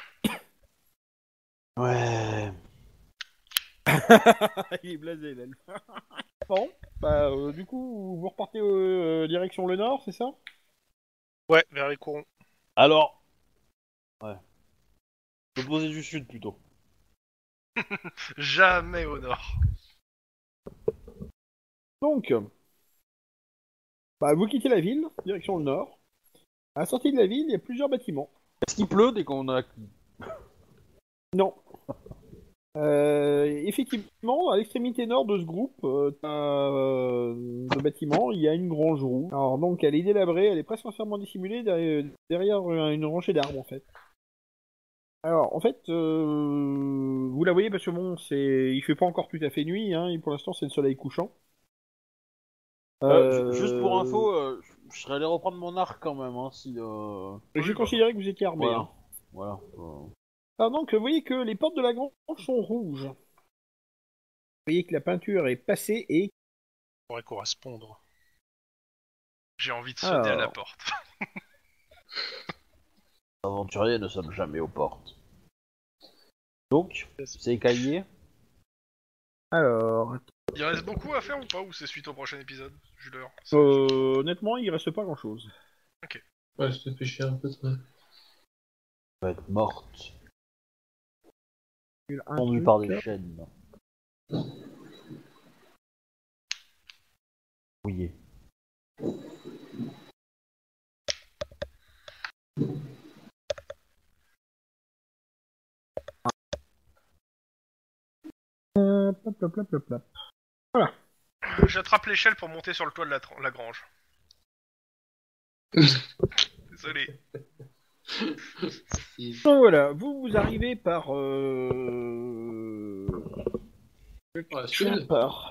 Ouais. Il est blasé, l'elfe. Bon, du coup, vous repartez direction le nord, c'est ça? Ouais, vers les courants. Alors. Ouais. L'opposé du sud plutôt. Jamais au nord. Donc, vous quittez la ville, direction le nord. À la sortie de la ville, il y a plusieurs bâtiments. Est-ce qu'il pleut dès qu'on a... Non. Effectivement, à l'extrémité nord de ce groupe de bâtiments, il y a une grange roue. Alors donc, elle est délabrée, elle est presque entièrement dissimulée derrière une rangée d'arbres en fait. Alors en fait, vous la voyez parce que bon, il fait pas encore tout à fait nuit, hein, et pour l'instant c'est le soleil couchant. Juste pour info, je serais allé reprendre mon arc quand même, hein, si... J'ai considéré que vous étiez armé. Voilà. Hein. Voilà. Alors donc, vous voyez que les portes de la grange sont rouges. Vous voyez que la peinture est passée et... Ça pourrait correspondre. J'ai envie de sonner à la Alors. porte. Les aventuriers ne sonnent jamais aux portes. Donc, c'est écaillé. Alors... Il reste beaucoup à faire ou pas, ou c'est suite au prochain épisode, Juleur? Honnêtement, il reste pas grand chose. Ouais, je te fais chier un peu, ça. Elle va être morte. Un Pendue truc, par des là. chaînes. Mouillé. Plop, plop, plop, plop, plop. J'attrape l'échelle pour monter sur le toit de la grange. Désolé. Donc voilà, vous arrivez par... Sud.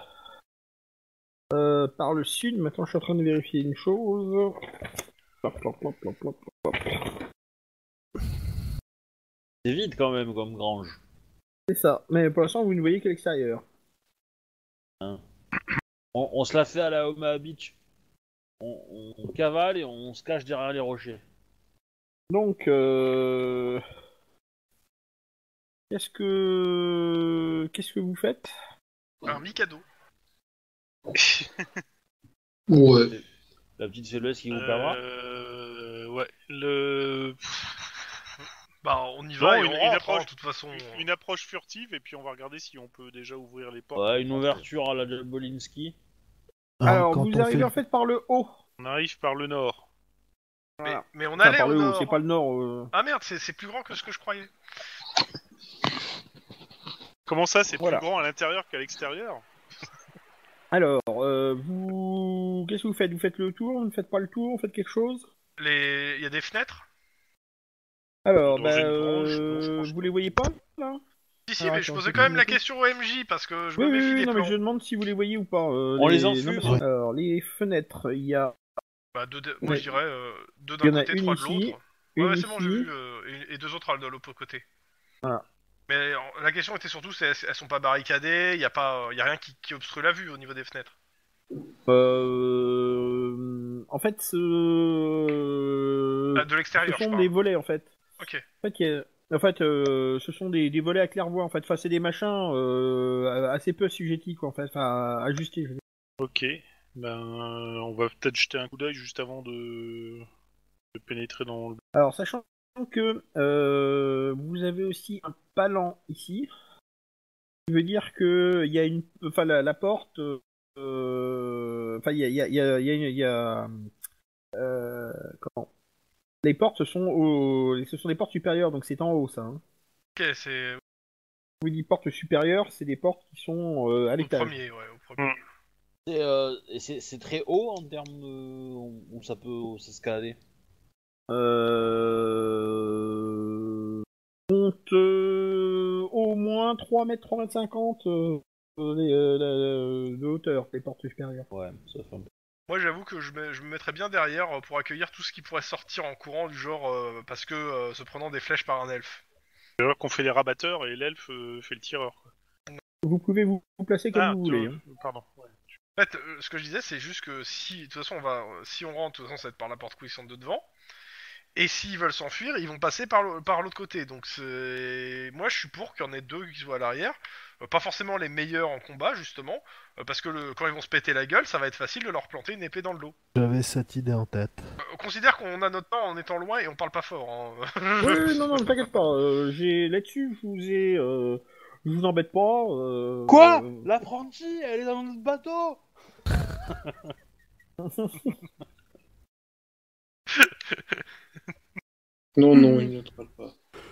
par le sud. Maintenant, je suis en train de vérifier une chose. Plop, plop, plop, plop, plop, plop. C'est vide quand même comme grange. C'est ça, mais pour l'instant, vous ne voyez que l'extérieur. On se la fait à la Omaha Beach. On cavale et on se cache derrière les rochers. Donc, qu'est-ce que vous faites? Un Mikado. Ouais. La petite faiblesse qui vous perdra. Ouais, Bah on y va Non, et une on rentre, approche- hein, de toute façon. une approche furtive et puis on va regarder si on peut déjà ouvrir les portes. Ouais, une ouverture à la Jabolinski. Alors, quand vous on arrivez fait- en fait par le haut. On arrive par le nord. Voilà. Mais on Enfin, allait par au le haut, nord. c'est pas le nord. Ah merde, c'est plus grand que ce que je croyais. Comment ça, c'est Voilà. plus grand à l'intérieur qu'à l'extérieur? Alors, qu'est-ce que vous faites? Vous faites le tour? Vous ne faites pas le tour? Vous faites quelque chose? Il y a des fenêtres? Alors, Dans une grange, non, je pense vous pas. les voyez pas, là? Si, Alors, mais je attends, posais je quand même vais la noter. question au MJ parce que je Oui, me méfie oui, des non, mais plans. je demande si vous les voyez ou pas. On les non, enfuse. parce que- Alors, les fenêtres, il y a Bah, moi Ouais. je dirais deux Il y d'un en a côté, une trois de ici, l'autre. une Ouais, c'est bon, j'ai ici. vu. Et deux autres de l'autre côté. Voilà. Mais la question était surtout, elles sont pas barricadées, y a rien qui obstrue la vue au niveau des fenêtres. En fait, Ah, de ce l'extérieur, je sont parle. des volets, en fait. Ok. En fait, ce sont des volets à claire-voie, en fait. Enfin, c'est des machins assez peu assujettis, quoi, en fait. Enfin, ajustés, je veux dire. Ok, ben on va peut-être jeter un coup d'œil juste avant de pénétrer dans le... Alors, sachant que vous avez aussi un palan ici, ce qui veut dire que il y a enfin la porte, enfin il y a comment? Les portes ce sont des portes supérieures, donc c'est en haut ça. Hein. Ok, c'est Je vous dis portes supérieures, c'est des portes qui sont à au l'étage. premier, ouais, au premier. C'est très haut en termes de... où ça peut s'escalader. Compte au moins 3 mètres, 3 mètres 50 de hauteur, les portes supérieures. Ouais, ça fait un peu... Moi j'avoue que je me mettrais bien derrière pour accueillir tout ce qui pourrait sortir en courant du genre parce que se prenant des flèches par un elfe. Alors qu'on fait les rabatteurs et l'elfe fait le tireur. Quoi. Vous pouvez vous placer comme vous voulez. Pardon. Ouais. En fait, ce que je disais, c'est juste que si, de toute façon, si on rentre, de toute façon, ça va être par la porte où ils sont de devant. Et s'ils veulent s'enfuir, ils vont passer par l'autre côté. Donc moi, je suis pour qu'il y en ait deux qui soient à l'arrière. Pas forcément les meilleurs en combat, justement, parce que quand ils vont se péter la gueule, ça va être facile de leur planter une épée dans le dos. J'avais cette idée en tête. On considère qu'on a notre temps en étant loin et on parle pas fort. Hein. Oui, non, ne t'inquiète pas. Là-dessus, je vous embête pas. Quoi L'apprentie, elle est dans notre bateau. Non, non, il ne troll pas.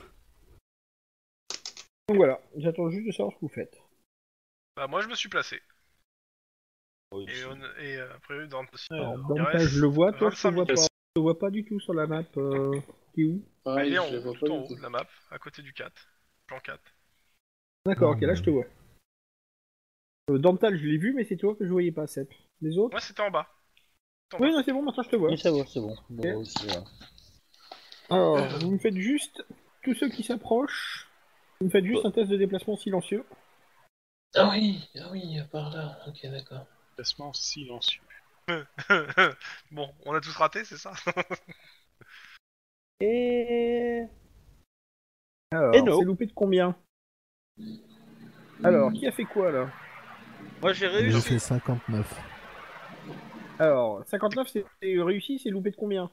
Donc voilà, j'attends juste de savoir ce que vous faites. Bah moi, je me suis placé. Oui, Et après, dans Alors, il Dante, reste je le vois, toi, je te 25 vois pas. minutes. Je te vois pas du tout sur la map. T'es où? Bah, il est en je les haut, vois tout pas en du haut tout. de la map, à côté du 4. Plan 4. D'accord, ok, Non, là, je te vois. Dantal, je l'ai vu, mais c'est toi que je voyais pas, Sep. Les autres? Ouais, c'était en bas. Oui, non, c'est bon, maintenant je te vois. Oui, c'est bon. Bon, aussi, ouais. Alors, vous me faites juste, tous ceux qui s'approchent, vous me faites juste un test de déplacement silencieux. Ah oui, par là. Ok, d'accord. Placement silencieux. Bon, on a tous raté, c'est ça? Et Alors, no. c'est loupé de combien? Alors, qui a fait quoi, là? Moi, j'ai J'ai réussi. fait 59. Alors, 59, c'est réussi, c'est loupé de combien?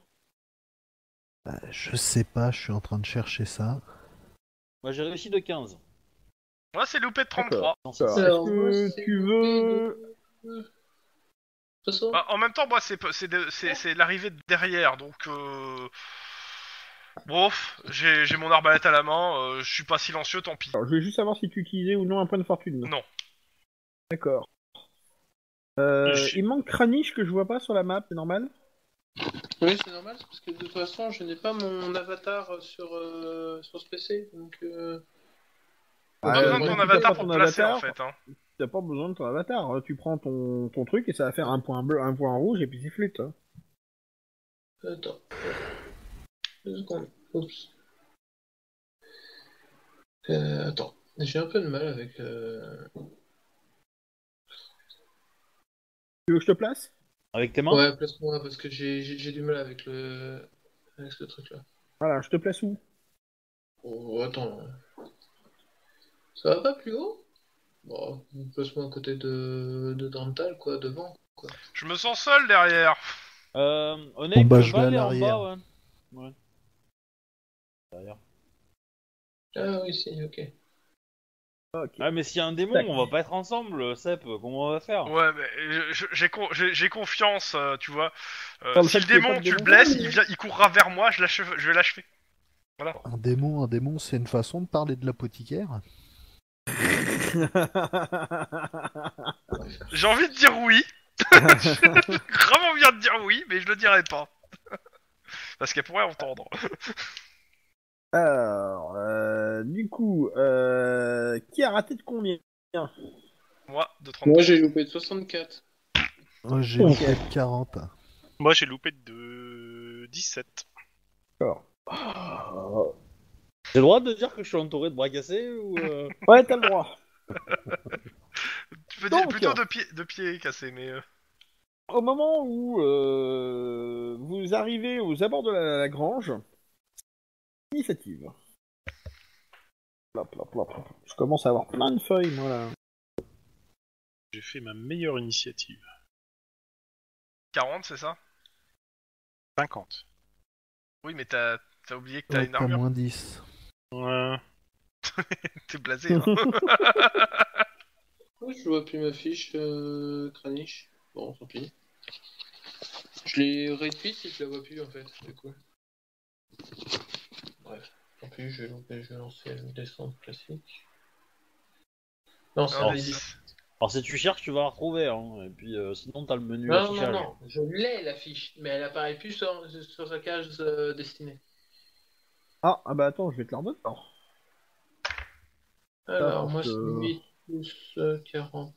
Je sais pas, je suis en train de chercher ça. Moi, j'ai réussi de 15. Moi, c'est loupé de D'accord. 33. Non, c'est Alors, ça. est-ce que tu veux... De toute façon, Bah, en même temps, moi, c'est l'arrivée de derrière, donc... Bon, j'ai mon arbalète à la main, je suis pas silencieux, tant pis. Alors, je vais juste savoir si tu utilisais ou non un point de fortune. Non. D'accord. J'ai- Il manque Kranich que je vois pas sur la map, c'est normal? oui, c'est normal, parce que de toute façon, je n'ai pas mon avatar sur ce PC, donc... Pas besoin de ton tu avatar prends pour ton te placer, en avatar, fait. Hein. t'as pas besoin de ton avatar. Tu prends ton truc et ça va faire un point bleu, un point rouge et puis c'est flûte. Hein. Attends. 2 secondes. Oups. Attends. J'ai un peu de mal avec... Tu veux que je te place? Avec tes mains? Ouais, place-moi, parce que j'ai du mal avec avec ce truc-là. Voilà, je te place où? Oh, attends. Ça va pas plus haut? Bon, place-moi à côté de Dantal, quoi, devant, quoi. Je me sens seul derrière. Onek, Bon, bah, tu je veux pas vais à aller en l'arrière. bas, ouais. Ouais. Derrière. Ah oui, si, ok. Ok. Ah, mais s'il y a un démon, Tac. on va pas être ensemble, Sep, comment on va faire? Ouais, mais j'ai confiance, tu vois. Dans le Si fait le qu'il y ait pas démon, de tu le démon, blesses, mais- il courra vers moi, je vais l'achever. Un démon, c'est une façon de parler de l'apothicaire. J'ai envie de dire oui. J'ai grave envie de dire oui, mais je le dirai pas. Parce qu'elle pourrait entendre. Alors, du coup, qui a raté de combien? Moi, de 33. Moi, j'ai loupé de 64. Moi, j'ai Ok. loupé de 40. Moi, j'ai loupé de 17. D'accord. J'ai le droit de dire que je suis entouré de bras cassés ou... Ouais, t'as le droit. Tu peux Donc. dire plutôt de pieds cassés, mais... Au moment où vous arrivez aux abords de la grange, initiative. Plop, plop, plop, plop. Je commence à avoir plein de feuilles, moi, là. J'ai fait ma meilleure initiative. 40, c'est ça? 50. Oui, mais t'as oublié que t'as Ouais, une t'as armure. moins 10. Ouais. T'es blasé, hein. Ouais, je vois plus ma fiche Kranich. Bon, tant pis. Je l'ai réduite et je la vois plus en fait, du coup. Bref, tant pis, je vais lancer une descente classique. Non, c'est Un un des 10. 10. Alors si tu cherches, tu vas la retrouver, hein. Et puis sinon, t'as le menu Non, non, affichage. non, je l'ai la fiche, mais elle apparaît plus sur sa case destinée. Ah bah attends, je vais te la redonner. Alors, moi c'est que- 8 plus 40.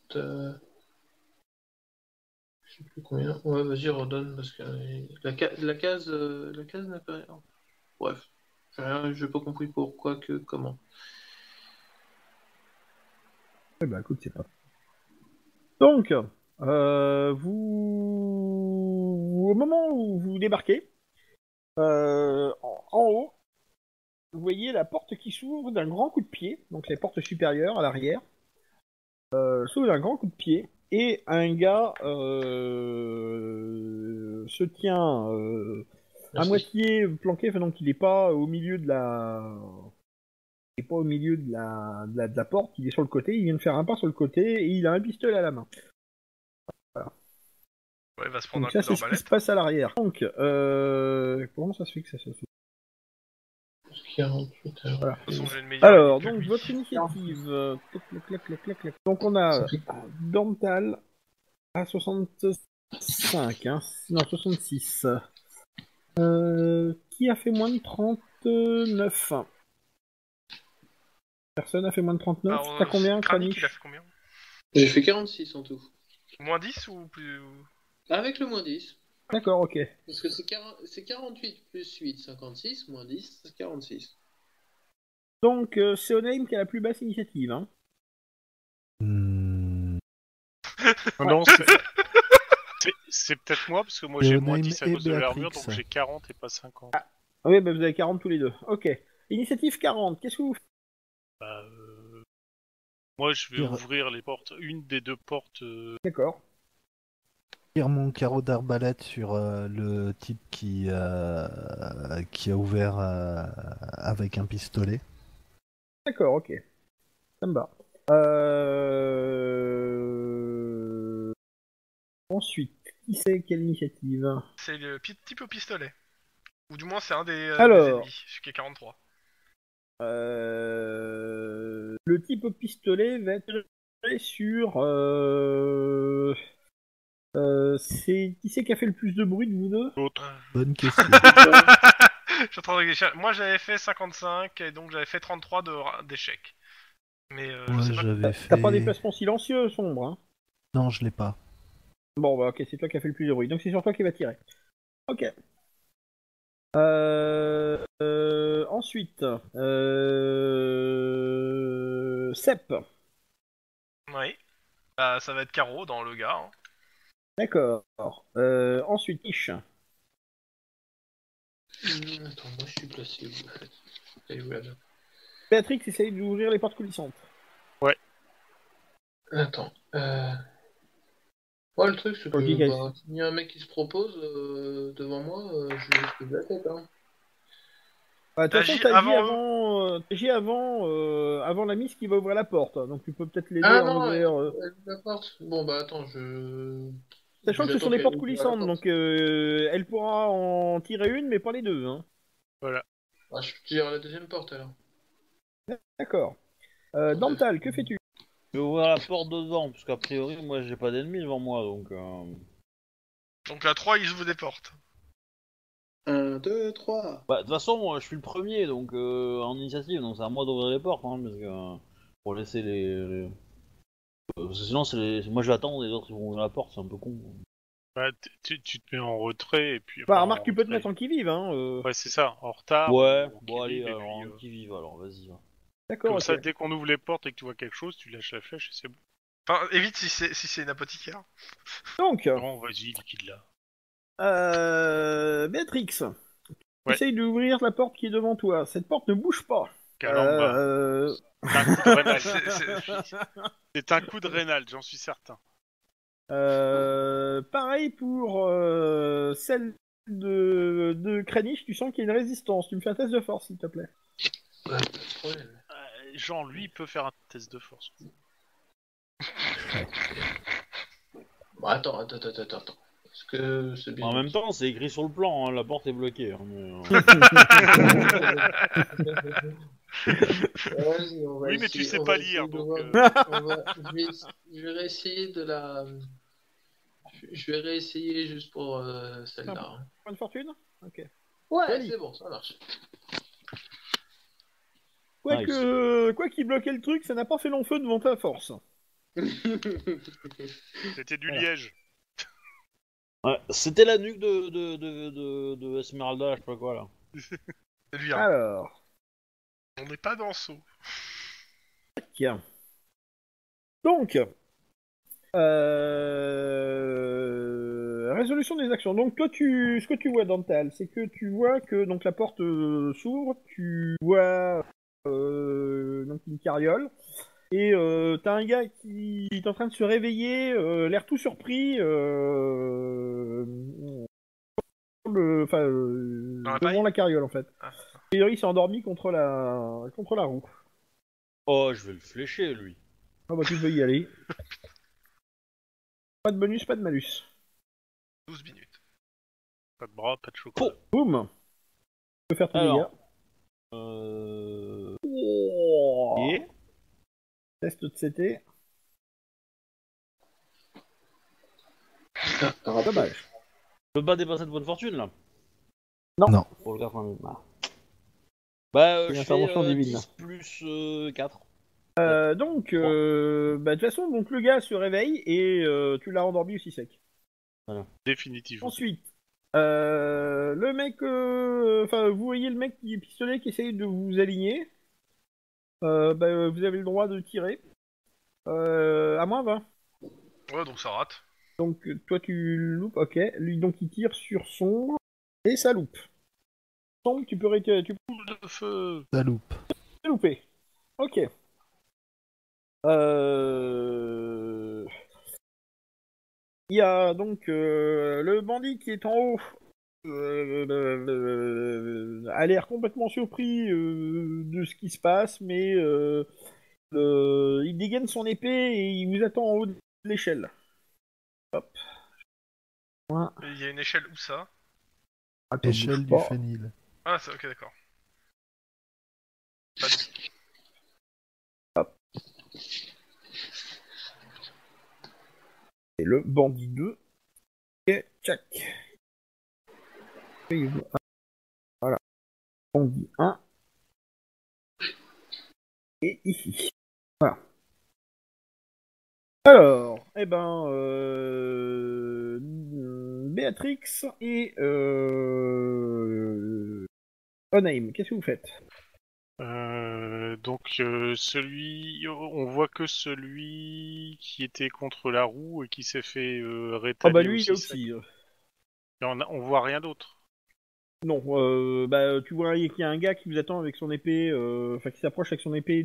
Je sais plus combien. Ouais, vas-y, redonne parce que la case n'a pas rien. Bref, j'ai pas compris pourquoi, comment. Eh bah écoute, c'est pas. Donc, Au moment où vous débarquez, en haut, vous voyez la porte qui s'ouvre d'un grand coup de pied, donc les portes supérieures à l'arrière, s'ouvre d'un grand coup de pied, et un gars se tient à Merci. moitié planqué, enfin, donc il n'est pas au milieu de la... Il est pas au milieu de la porte, il est sur le côté, il vient de faire un pas sur le côté, et il a un pistolet à la main. Ouais, il va se prendre Donc un ça, coup c'est ce qui se d'arbalète. passe à l'arrière. Donc, comment ça se fait que ça se fait? Parce qu'il y a un truc, Voilà. De toute façon, j'ai une meilleure Alors, idée que donc, lui. votre initiative... clac, clac, clac, clac, clac, clac. Donc, on a Ça fait- Dental à 65, hein. Non, 66. Qui a fait moins de 39? Personne a fait moins de 39. Alors, T'as combien, Kranich, il a Kranich? fait combien? J'ai fait 46 en tout. Moins 10 ou plus Avec le moins 10. D'accord, ok. Parce que c'est 48 plus 8, 56, moins 10, c'est 46. Donc, c'est Onaim qui a la plus basse initiative, hein. Hmm. Non, c'est peut-être moi, parce que moi j'ai moins Léonime 10 à et cause de l'armure, Béatrix. donc j'ai 40 et pas 50. Ah oui, bah vous avez 40 tous les deux. Ok. Initiative 40, qu'est-ce que vous faites? Bah, moi je vais Tire. ouvrir les portes, une des deux portes. D'accord. Tire mon carreau d'arbalète sur le type qui a ouvert avec un pistolet. D'accord, ok. Ça me va. Ensuite, qui c'est quelle initiative? C'est le type au pistolet. Ou du moins, c'est un des Alors. ennemis, celui qui est 43. Le type au pistolet va être sur... qui c'est qui a fait le plus de bruit de vous deux? L'autre. Bonne question. Je suis en train de réfléchir. Moi, j'avais fait 55 et donc j'avais fait 33 d'échecs. Mais je Moi, sais pas. j'avais T'as pas des fait... placements silencieux, sombre, hein? Non, je l'ai pas. Bon, bah ok, c'est toi qui as fait le plus de bruit. Donc c'est sur toi qui va tirer. Ok. Ensuite, Sep. Oui. Bah, ça va être Caro dans le gars. Hein. D'accord. Ensuite, Niche. Attends, moi je suis placé où en fait? Elle est où, là? Béatrix essaye d'ouvrir les portes coulissantes. Attends. Moi le truc c'est Ok, que guys. bah, s'il y a un mec qui se propose devant moi, je lui explose la tête. Hein. Bah, de toute façon, T'agis t'agis avant la miss qui va ouvrir la porte. Donc tu peux peut-être l'aider Ah à non, ouvrir. elle ouvre la porte. Bon bah attends, Sachant que ce j'attends sont des qu'elle portes ouvre la coulissantes, porte. donc elle pourra en tirer une, mais pas les deux. Hein. Voilà. Ah, je tire la deuxième porte alors. D'accord. Dental, que fais-tu? Je vais ouvrir la porte de devant, parce qu'a priori, moi j'ai pas d'ennemis devant moi, donc. Donc la 3, ils ouvrent des portes. 1, 2, 3. Bah, de toute façon, je suis le premier, donc en initiative, donc c'est à moi d'ouvrir les portes, hein, parce que. Pour laisser parce que sinon, moi je vais attendre, les autres ils vont ouvrir la porte, c'est un peu con. Bah, tu te mets en retrait et puis. Bah, enfin, remarque, en tu peux te retrait. mettre en qui-vive. Hein, Ouais, c'est ça, en retard. Ouais, ou en bon, allez, qui-vive, et alors, puis, qui vive, alors, vas-y. Va. D'accord, comme ok. ça, dès qu'on ouvre les portes et que tu vois quelque chose, tu lâches la flèche et c'est bon. Enfin, évite si c'est une apothicaire. Donc, Non, vas-y, liquide-la. Béatrix, Ouais. essaye d'ouvrir la porte qui est devant toi. Cette porte ne bouge pas. Calamba. Euh... C'est un coup de rénal. C'est- C'est un coup de rénal, j'en suis certain. Pareil pour celle de Kranich, tu sens qu'il y a une résistance. Tu me fais un test de force, s'il te plaît. Ouais, pas de problème. Jean, lui, peut faire un test de force. Bon, attends. Parce que c'est bien. En même temps, c'est écrit sur le plan, hein, la porte est bloquée. Hein, Vas-y, on va Oui, mais tu essayer- sais on pas va lire, essayer de donc, voir- je vais réessayer de la. Je vais réessayer juste pour celle-là. hein. Point de fortune. Ok. Ouais, Vas-y. c'est bon, ça marche. Quoi qu'il bloquait le truc, ça n'a pas fait long feu devant ta force. C'était du Voilà. liège. ouais, c'était la nuque de Esmeralda, je sais pas quoi là. C'est lui, hein. Alors, On n'est pas dans Saut. tiens. Donc, Résolution des actions. Donc toi, ce que tu vois, Dantal, c'est que tu vois que donc la porte s'ouvre, tu vois donc une carriole, et t'as un gars qui est en train de se réveiller, l'air tout surpris, Dans la devant paille la carriole en fait. Ah. A priori, il s'est endormi contre la roue. Oh, je vais le flécher, lui. Ah bah tu peux y aller. Pas de bonus, pas de malus. 12 minutes. Pas de bras, pas de chocolat. Boum. Tu peux faire tes dégâts. Alors. Oh. Et Test de CT. Ah, Dommage. je peux pas dépasser de bonne fortune, là. Non. Non. Pour le 80 000. Bah, C'est je une fais intervention divine. 10 plus 4. Donc, bah, de toute façon, donc le gars se réveille et tu l'as endormi aussi sec. Définitivement. Ensuite, le mec, enfin, vous voyez le mec qui est pistolet qui essaye de vous aligner. Bah, vous avez le droit de tirer. À moins 20. Ouais, donc ça rate. Donc, toi, tu loupes, ok. Lui, donc, il tire sur son... Et ça loupe. Donc, tu peux Boule de feu. Ça loupe. louper. Ok. Il y a donc le bandit qui est en haut. A l'air complètement surpris de ce qui se passe, mais il dégaine son épée et il vous attend en haut de l'échelle. Hop. Et il y a une échelle où ça Attends, Échelle bouge du pas. fenil. Ah, c'est ok, d'accord. Pas de- C'est le bandit 2. Et tchac. Et voilà. Bandit 1. Et ici. Voilà. Alors, eh ben, Béatrix et Onaim, qu'est-ce que vous faites? Donc on voit que celui qui était contre la roue et qui s'est fait Ah rétaler bah lui, il est aussi. aussi. Et on voit rien d'autre. Non, bah tu vois qu'il y a un gars qui vous attend avec son épée, enfin qui s'approche avec son épée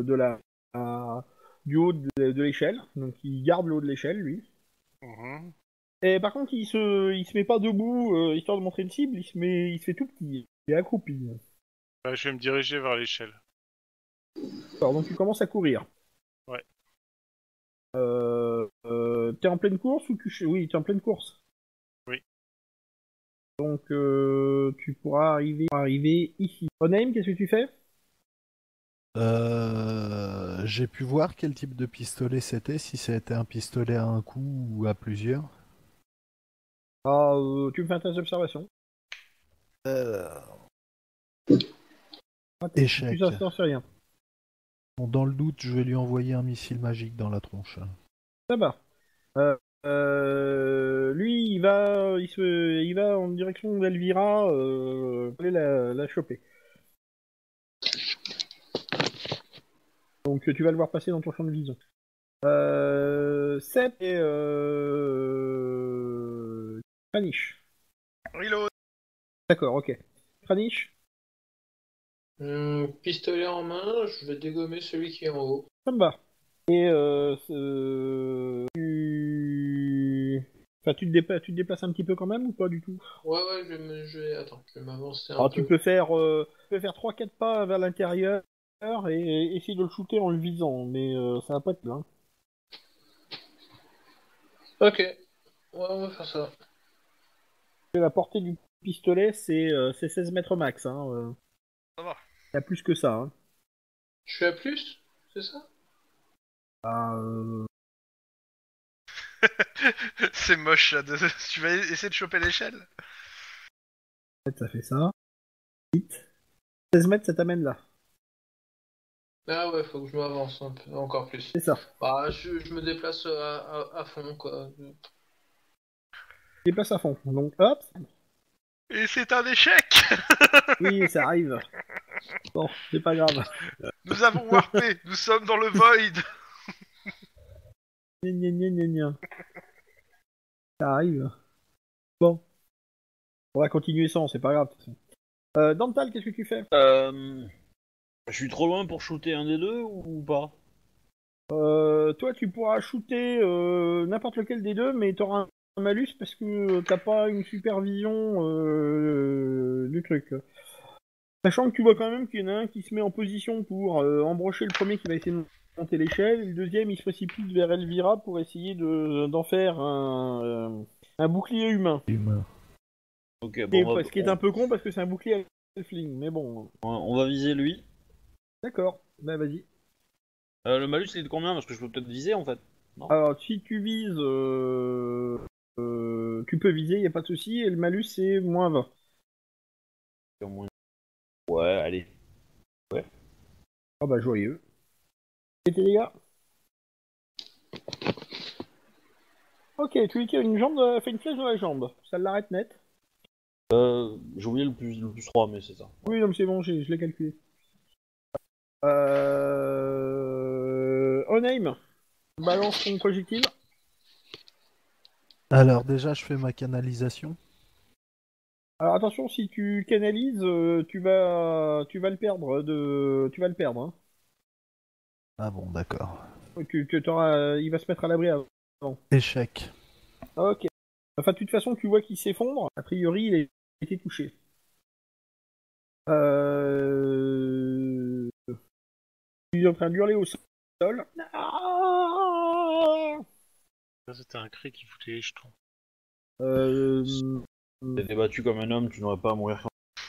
du haut de l'échelle. Donc il garde le haut de l'échelle, lui. Mhm. Et par contre, il se met pas debout, histoire de montrer une cible, il se fait tout petit. Il est accroupi. Bah, je vais me diriger vers l'échelle. Alors donc tu commences à courir. Ouais. T'es en pleine course ou Oui, t'es en pleine course. Oui. Donc tu pourras arriver ici. Onaim, qu'est-ce que tu fais? J'ai pu voir quel type de pistolet c'était, si c'était un pistolet à un coup ou à plusieurs. Ah, tu me fais un test d'observation. Échec. Tu t'en sais rien. Bon, dans le doute, je vais lui envoyer un missile magique dans la tronche. Ça va. Lui, il va en direction d'Elvira, aller la choper. Donc tu vas le voir passer dans ton champ de vision. Seth et Kranich. Reload. D'accord, ok. Kranich, Pistolet en main, je vais dégommer celui qui est en haut. ça me va. Et enfin, tu te déplaces un petit peu quand même ou pas du tout? Ouais, attends, je vais m'avancer un Alors peu. tu peux faire 3-4 pas vers l'intérieur et essayer de le shooter en le visant, mais ça va pas être bien. Ok, ouais, on va faire ça. La portée du pistolet, c'est 16 mètres max. Hein. Ça va. Il y a plus que ça. Hein. Je suis à plus, c'est ça? Ah, C'est moche, là. Tu vas essayer de choper l'échelle ça fait ça. 16 mètres, ça t'amène là. Ah ouais, faut que je m'avance un peu, encore plus. C'est ça. Bah, je me déplace à fond, quoi. Déplace à fond. Donc hop. Et c'est un échec. Oui, ça arrive. Bon, c'est pas grave. Nous avons warpé. Nous sommes dans le void. Gna, gna, gna, gna. Ça arrive. Bon, on va continuer sans, c'est pas grave. De toute façon. Dantal, qu'est-ce que tu fais? Je suis trop loin pour shooter un des deux ou pas? Toi, tu pourras shooter n'importe lequel des deux, mais t'auras un malus parce que t'as pas une supervision du truc. Sachant que tu vois quand même qu'il y en a un qui se met en position pour embrocher le premier qui va essayer de monter l'échelle, et le deuxième il se précipite vers Elvira pour essayer d'en faire un bouclier humain. Ok, Et bon, ce qui est un peu con parce que c'est un bouclier Elfling, mais bon. on va viser lui. D'accord, bah vas-y. Le malus il est de combien? Parce que je peux peut-être viser en fait. Non. Alors si tu vises, tu peux viser, y a pas de souci, et le malus c'est -20. Ouais, allez. Ah bah joyeux. Et tes dégâts? Ok, tu lui tires une jambe, fait une flèche dans la jambe. Ça l'arrête net. J'ai oublié le plus 3, mais c'est ça. Oui, non, mais c'est bon, je l'ai calculé. Onaim, balance ton projectile. Alors déjà, je fais ma canalisation. Alors attention, si tu canalises, tu vas le perdre. Tu vas le perdre. Hein. Ah bon, d'accord. Il va se mettre à l'abri avant. Échec. Ok. Enfin, de toute façon, tu vois qu'il s'effondre. A priori, il a été touché. Il est en train de hurler au sol. Ah Ça, c'était un cri qui foutait les jetons. T'es débattu comme un homme, tu n'aurais pas à mourir.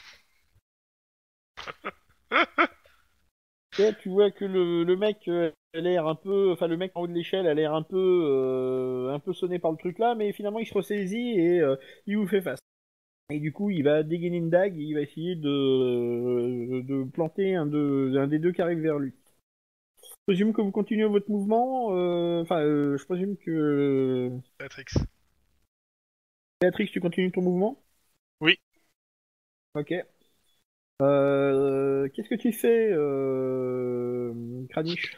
Tu vois que le mec a l'air un peu, enfin le mec en haut de l'échelle a l'air un peu sonné par le truc là, mais finalement il se ressaisit et il vous fait face. Et du coup il va dégainer une dague et il va essayer de planter un des deux qui arrive vers lui. Je présume que vous continuez votre mouvement, je présume que Matrix. Béatrix tu continues ton mouvement? Oui. Ok. Qu'est-ce que tu fais, Kranich?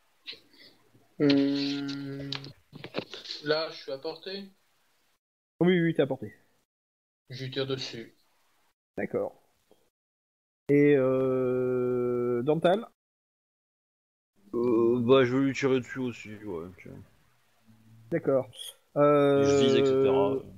Là, je suis à portée. Oui, oui, t'es à portée. Je lui tire dessus. D'accord. Et Dantal? Bah, je vais lui tirer dessus aussi, ouais. D'accord. Et je vise, etc.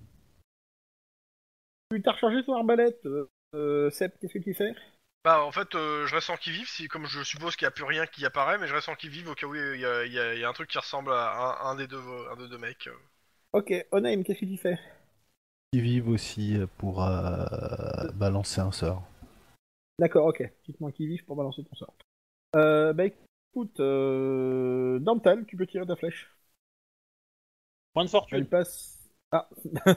Tu t'as rechargé ton arbalète, Seb, qu'est-ce que tu fais? Bah en fait, je reste en qui-vive, comme je suppose qu'il n'y a plus rien qui apparaît, mais je reste en qui-vive au cas où il y a un truc qui ressemble à un des deux mecs. Ok, Onaim, qu'est-ce que tu fais? Qui vivent aussi pour balancer un sort. D'accord, ok. Quitte-moi qui vive pour balancer ton sort. Bah écoute, Dantal, tu peux tirer ta flèche. Point de Elle fortune, passe. Ah.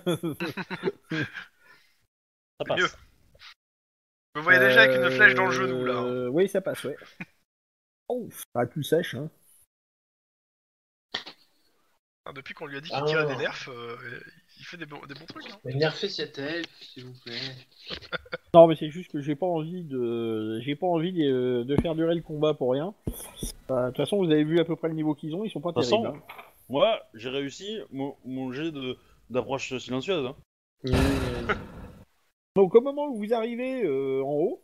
ça C'est mieux. passe. Vous voyez déjà avec une flèche dans le genou là. Hein. Oui, ça passe, ouais. Oh, ah, tu le sèches, hein. Enfin, depuis qu'on lui a dit qu'il tirait des Ah. nerfs, il fait des bons trucs. Hein. Mais nerfez cette elfe, s'il vous plaît. Non, mais c'est juste que j'ai pas envie de faire durer le combat pour rien. De toute façon, vous avez vu à peu près le niveau qu'ils ont, ils sont pas De toute terribles. façon, Hein. moi, j'ai réussi mon jet d'approche silencieuse. Hein. Donc au moment où vous arrivez en haut,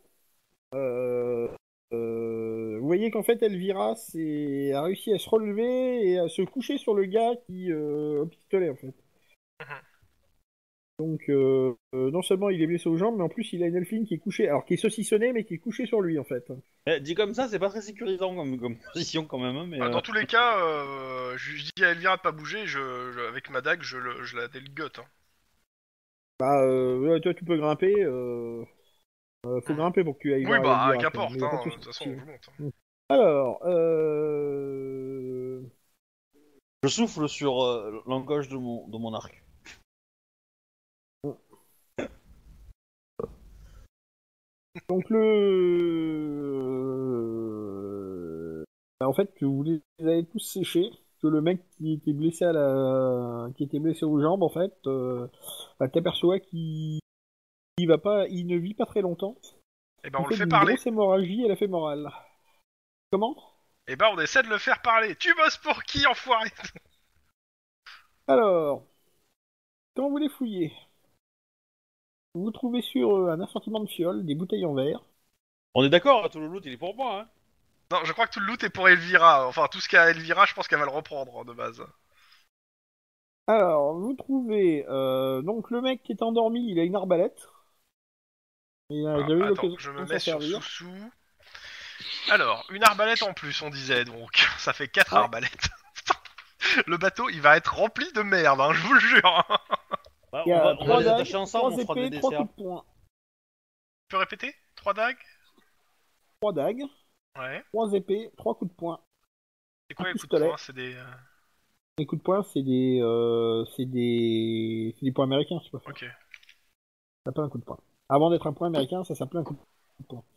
vous voyez qu'en fait Elvira a réussi à se relever et à se coucher sur le gars qui au pistolet en fait. Donc non seulement il est blessé aux jambes, mais en plus il a une elfine qui est couchée, alors qui est saucissonnée mais qui est couchée sur lui en fait. Dit comme ça, c'est pas très sécurisant comme position quand même. Hein, mais, Bah, dans tous les cas, je dis à Elvira de pas bouger, avec ma dague, je la déligote. Hein. Bah ouais, toi tu peux grimper, faut grimper pour que tu ailles Oui, voir bah Elvira, qu'importe, mais y a pas hein, de de souci. toute façon, je monte. Hein. Alors, je souffle sur l'encoche de mon arc. donc en fait, vous les avez tous séchés. Que le mec qui était blessé qui était blessé aux jambes, en fait, t'aperçois qu'il ne vit pas très longtemps. Et ben Il on le fait fait une parler. grosse hémorragie à la fémorale. Comment? Et ben on essaie de le faire parler. Tu bosses pour qui, enfoiré? Alors, quand vous les fouillez, vous trouvez sur eux un assortiment de fioles, des bouteilles en verre. On est d'accord, tout le loot il est pour moi, hein. Non, je crois que tout le loot est pour Elvira. Enfin, tout ce qu'il y a à Elvira, je pense qu'elle va le reprendre de base. Alors, vous trouvez... donc, le mec qui est endormi, il a une arbalète. Il a Ah, jamais eu attends, l'occasion je me de mets s'en sur servir. sous-sous. Alors, une arbalète en plus, on disait donc. Ça fait 4 Ouais. arbalètes. Le bateau, il va être rempli de merde, hein, je vous le jure. Ouais, Il y on a va 3 les dagues, attacher ensemble, 3 on fera des épées, 3 desserts. coups de poing. Tu peux répéter 3 dagues 3 dagues, Ouais. 3 épées, 3 coups de poing. C'est quoi Un les coups de pistolet. poing? C'est des... Les coups de poing, c'est des... c'est des points américains, je sais pas. Ok. Ça s'appelle un coup de poing. Avant d'être un point américain, ça s'appelait un coup de poing.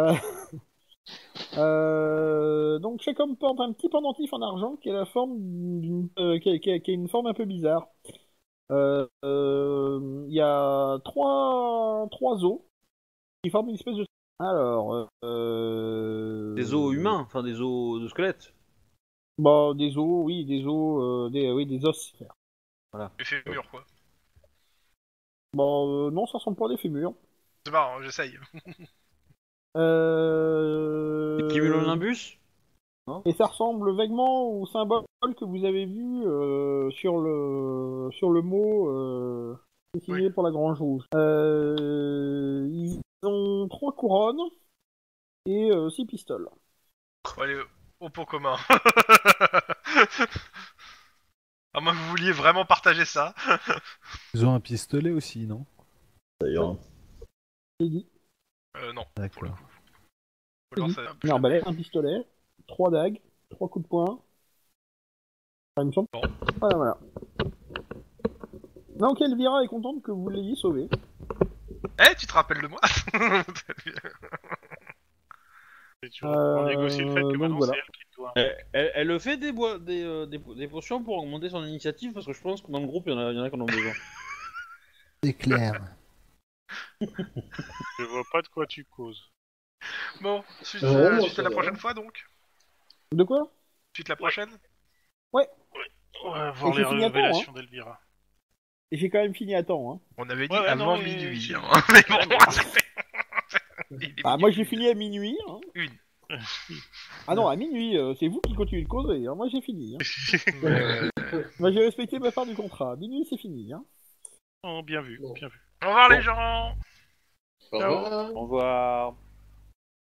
Donc chaque homme porte un petit pendentif en argent qui a la forme qui a une forme un peu bizarre. Il y a trois os qui forment une espèce de... Alors... Des os humains, enfin des os de squelette. Bah, des os, oui, des os... oui, des os. Et fémur, quoi. Bon, non, ça ressemble pas à des fémurs. C'est marrant, j'essaye. Cumulonimbus. Et ça ressemble vaguement au symbole que vous avez vu sur le mot dessiné pour la Grange Rouge. Ils ont 3 couronnes et 6 pistoles. Bon, allez, au pot commun. Ah, moi, vous vouliez vraiment partager ça. Ils ont un pistolet aussi, non? D'ailleurs. J'ai dit. Non, pour le D'accord. coup. Ou alors, ça- Une arbalète, un pistolet, 3 dagues, 3 coups de poing. Enfin, il me semble. Bon. Voilà, voilà. Donc Elvira est contente que vous l'ayez sauvée. Eh, tu te rappelles de moi? Et tu vas négocier le fait que donc maintenant voilà. c'est elle qui doit. Elle le fait des potions pour augmenter son initiative parce que je pense que dans le groupe il y en a qui en ont besoin. C'est clair. Je vois pas de quoi tu causes. Bon, suite, moi, suite ça à la va. prochaine fois, donc. De quoi? Suite la prochaine. On va voir Et les j'ai fini à temps, révélations d'Elvira. Et j'ai quand même fini à temps. Hein. On avait dit Ouais, avant non, mais- minuit. Hein. Mais bon, Ouais, mais- il est Ah, minuit. moi j'ai fini à minuit. Hein. Une. Ah non, à minuit, c'est vous qui continuez de causer. Hein. Moi j'ai fini. Hein. Euh, Moi j'ai respecté ma part du contrat. À minuit c'est fini. Hein. Oh, bien vu, Bon. bien vu. Au revoir les gens. Au Ciao. revoir. Au revoir.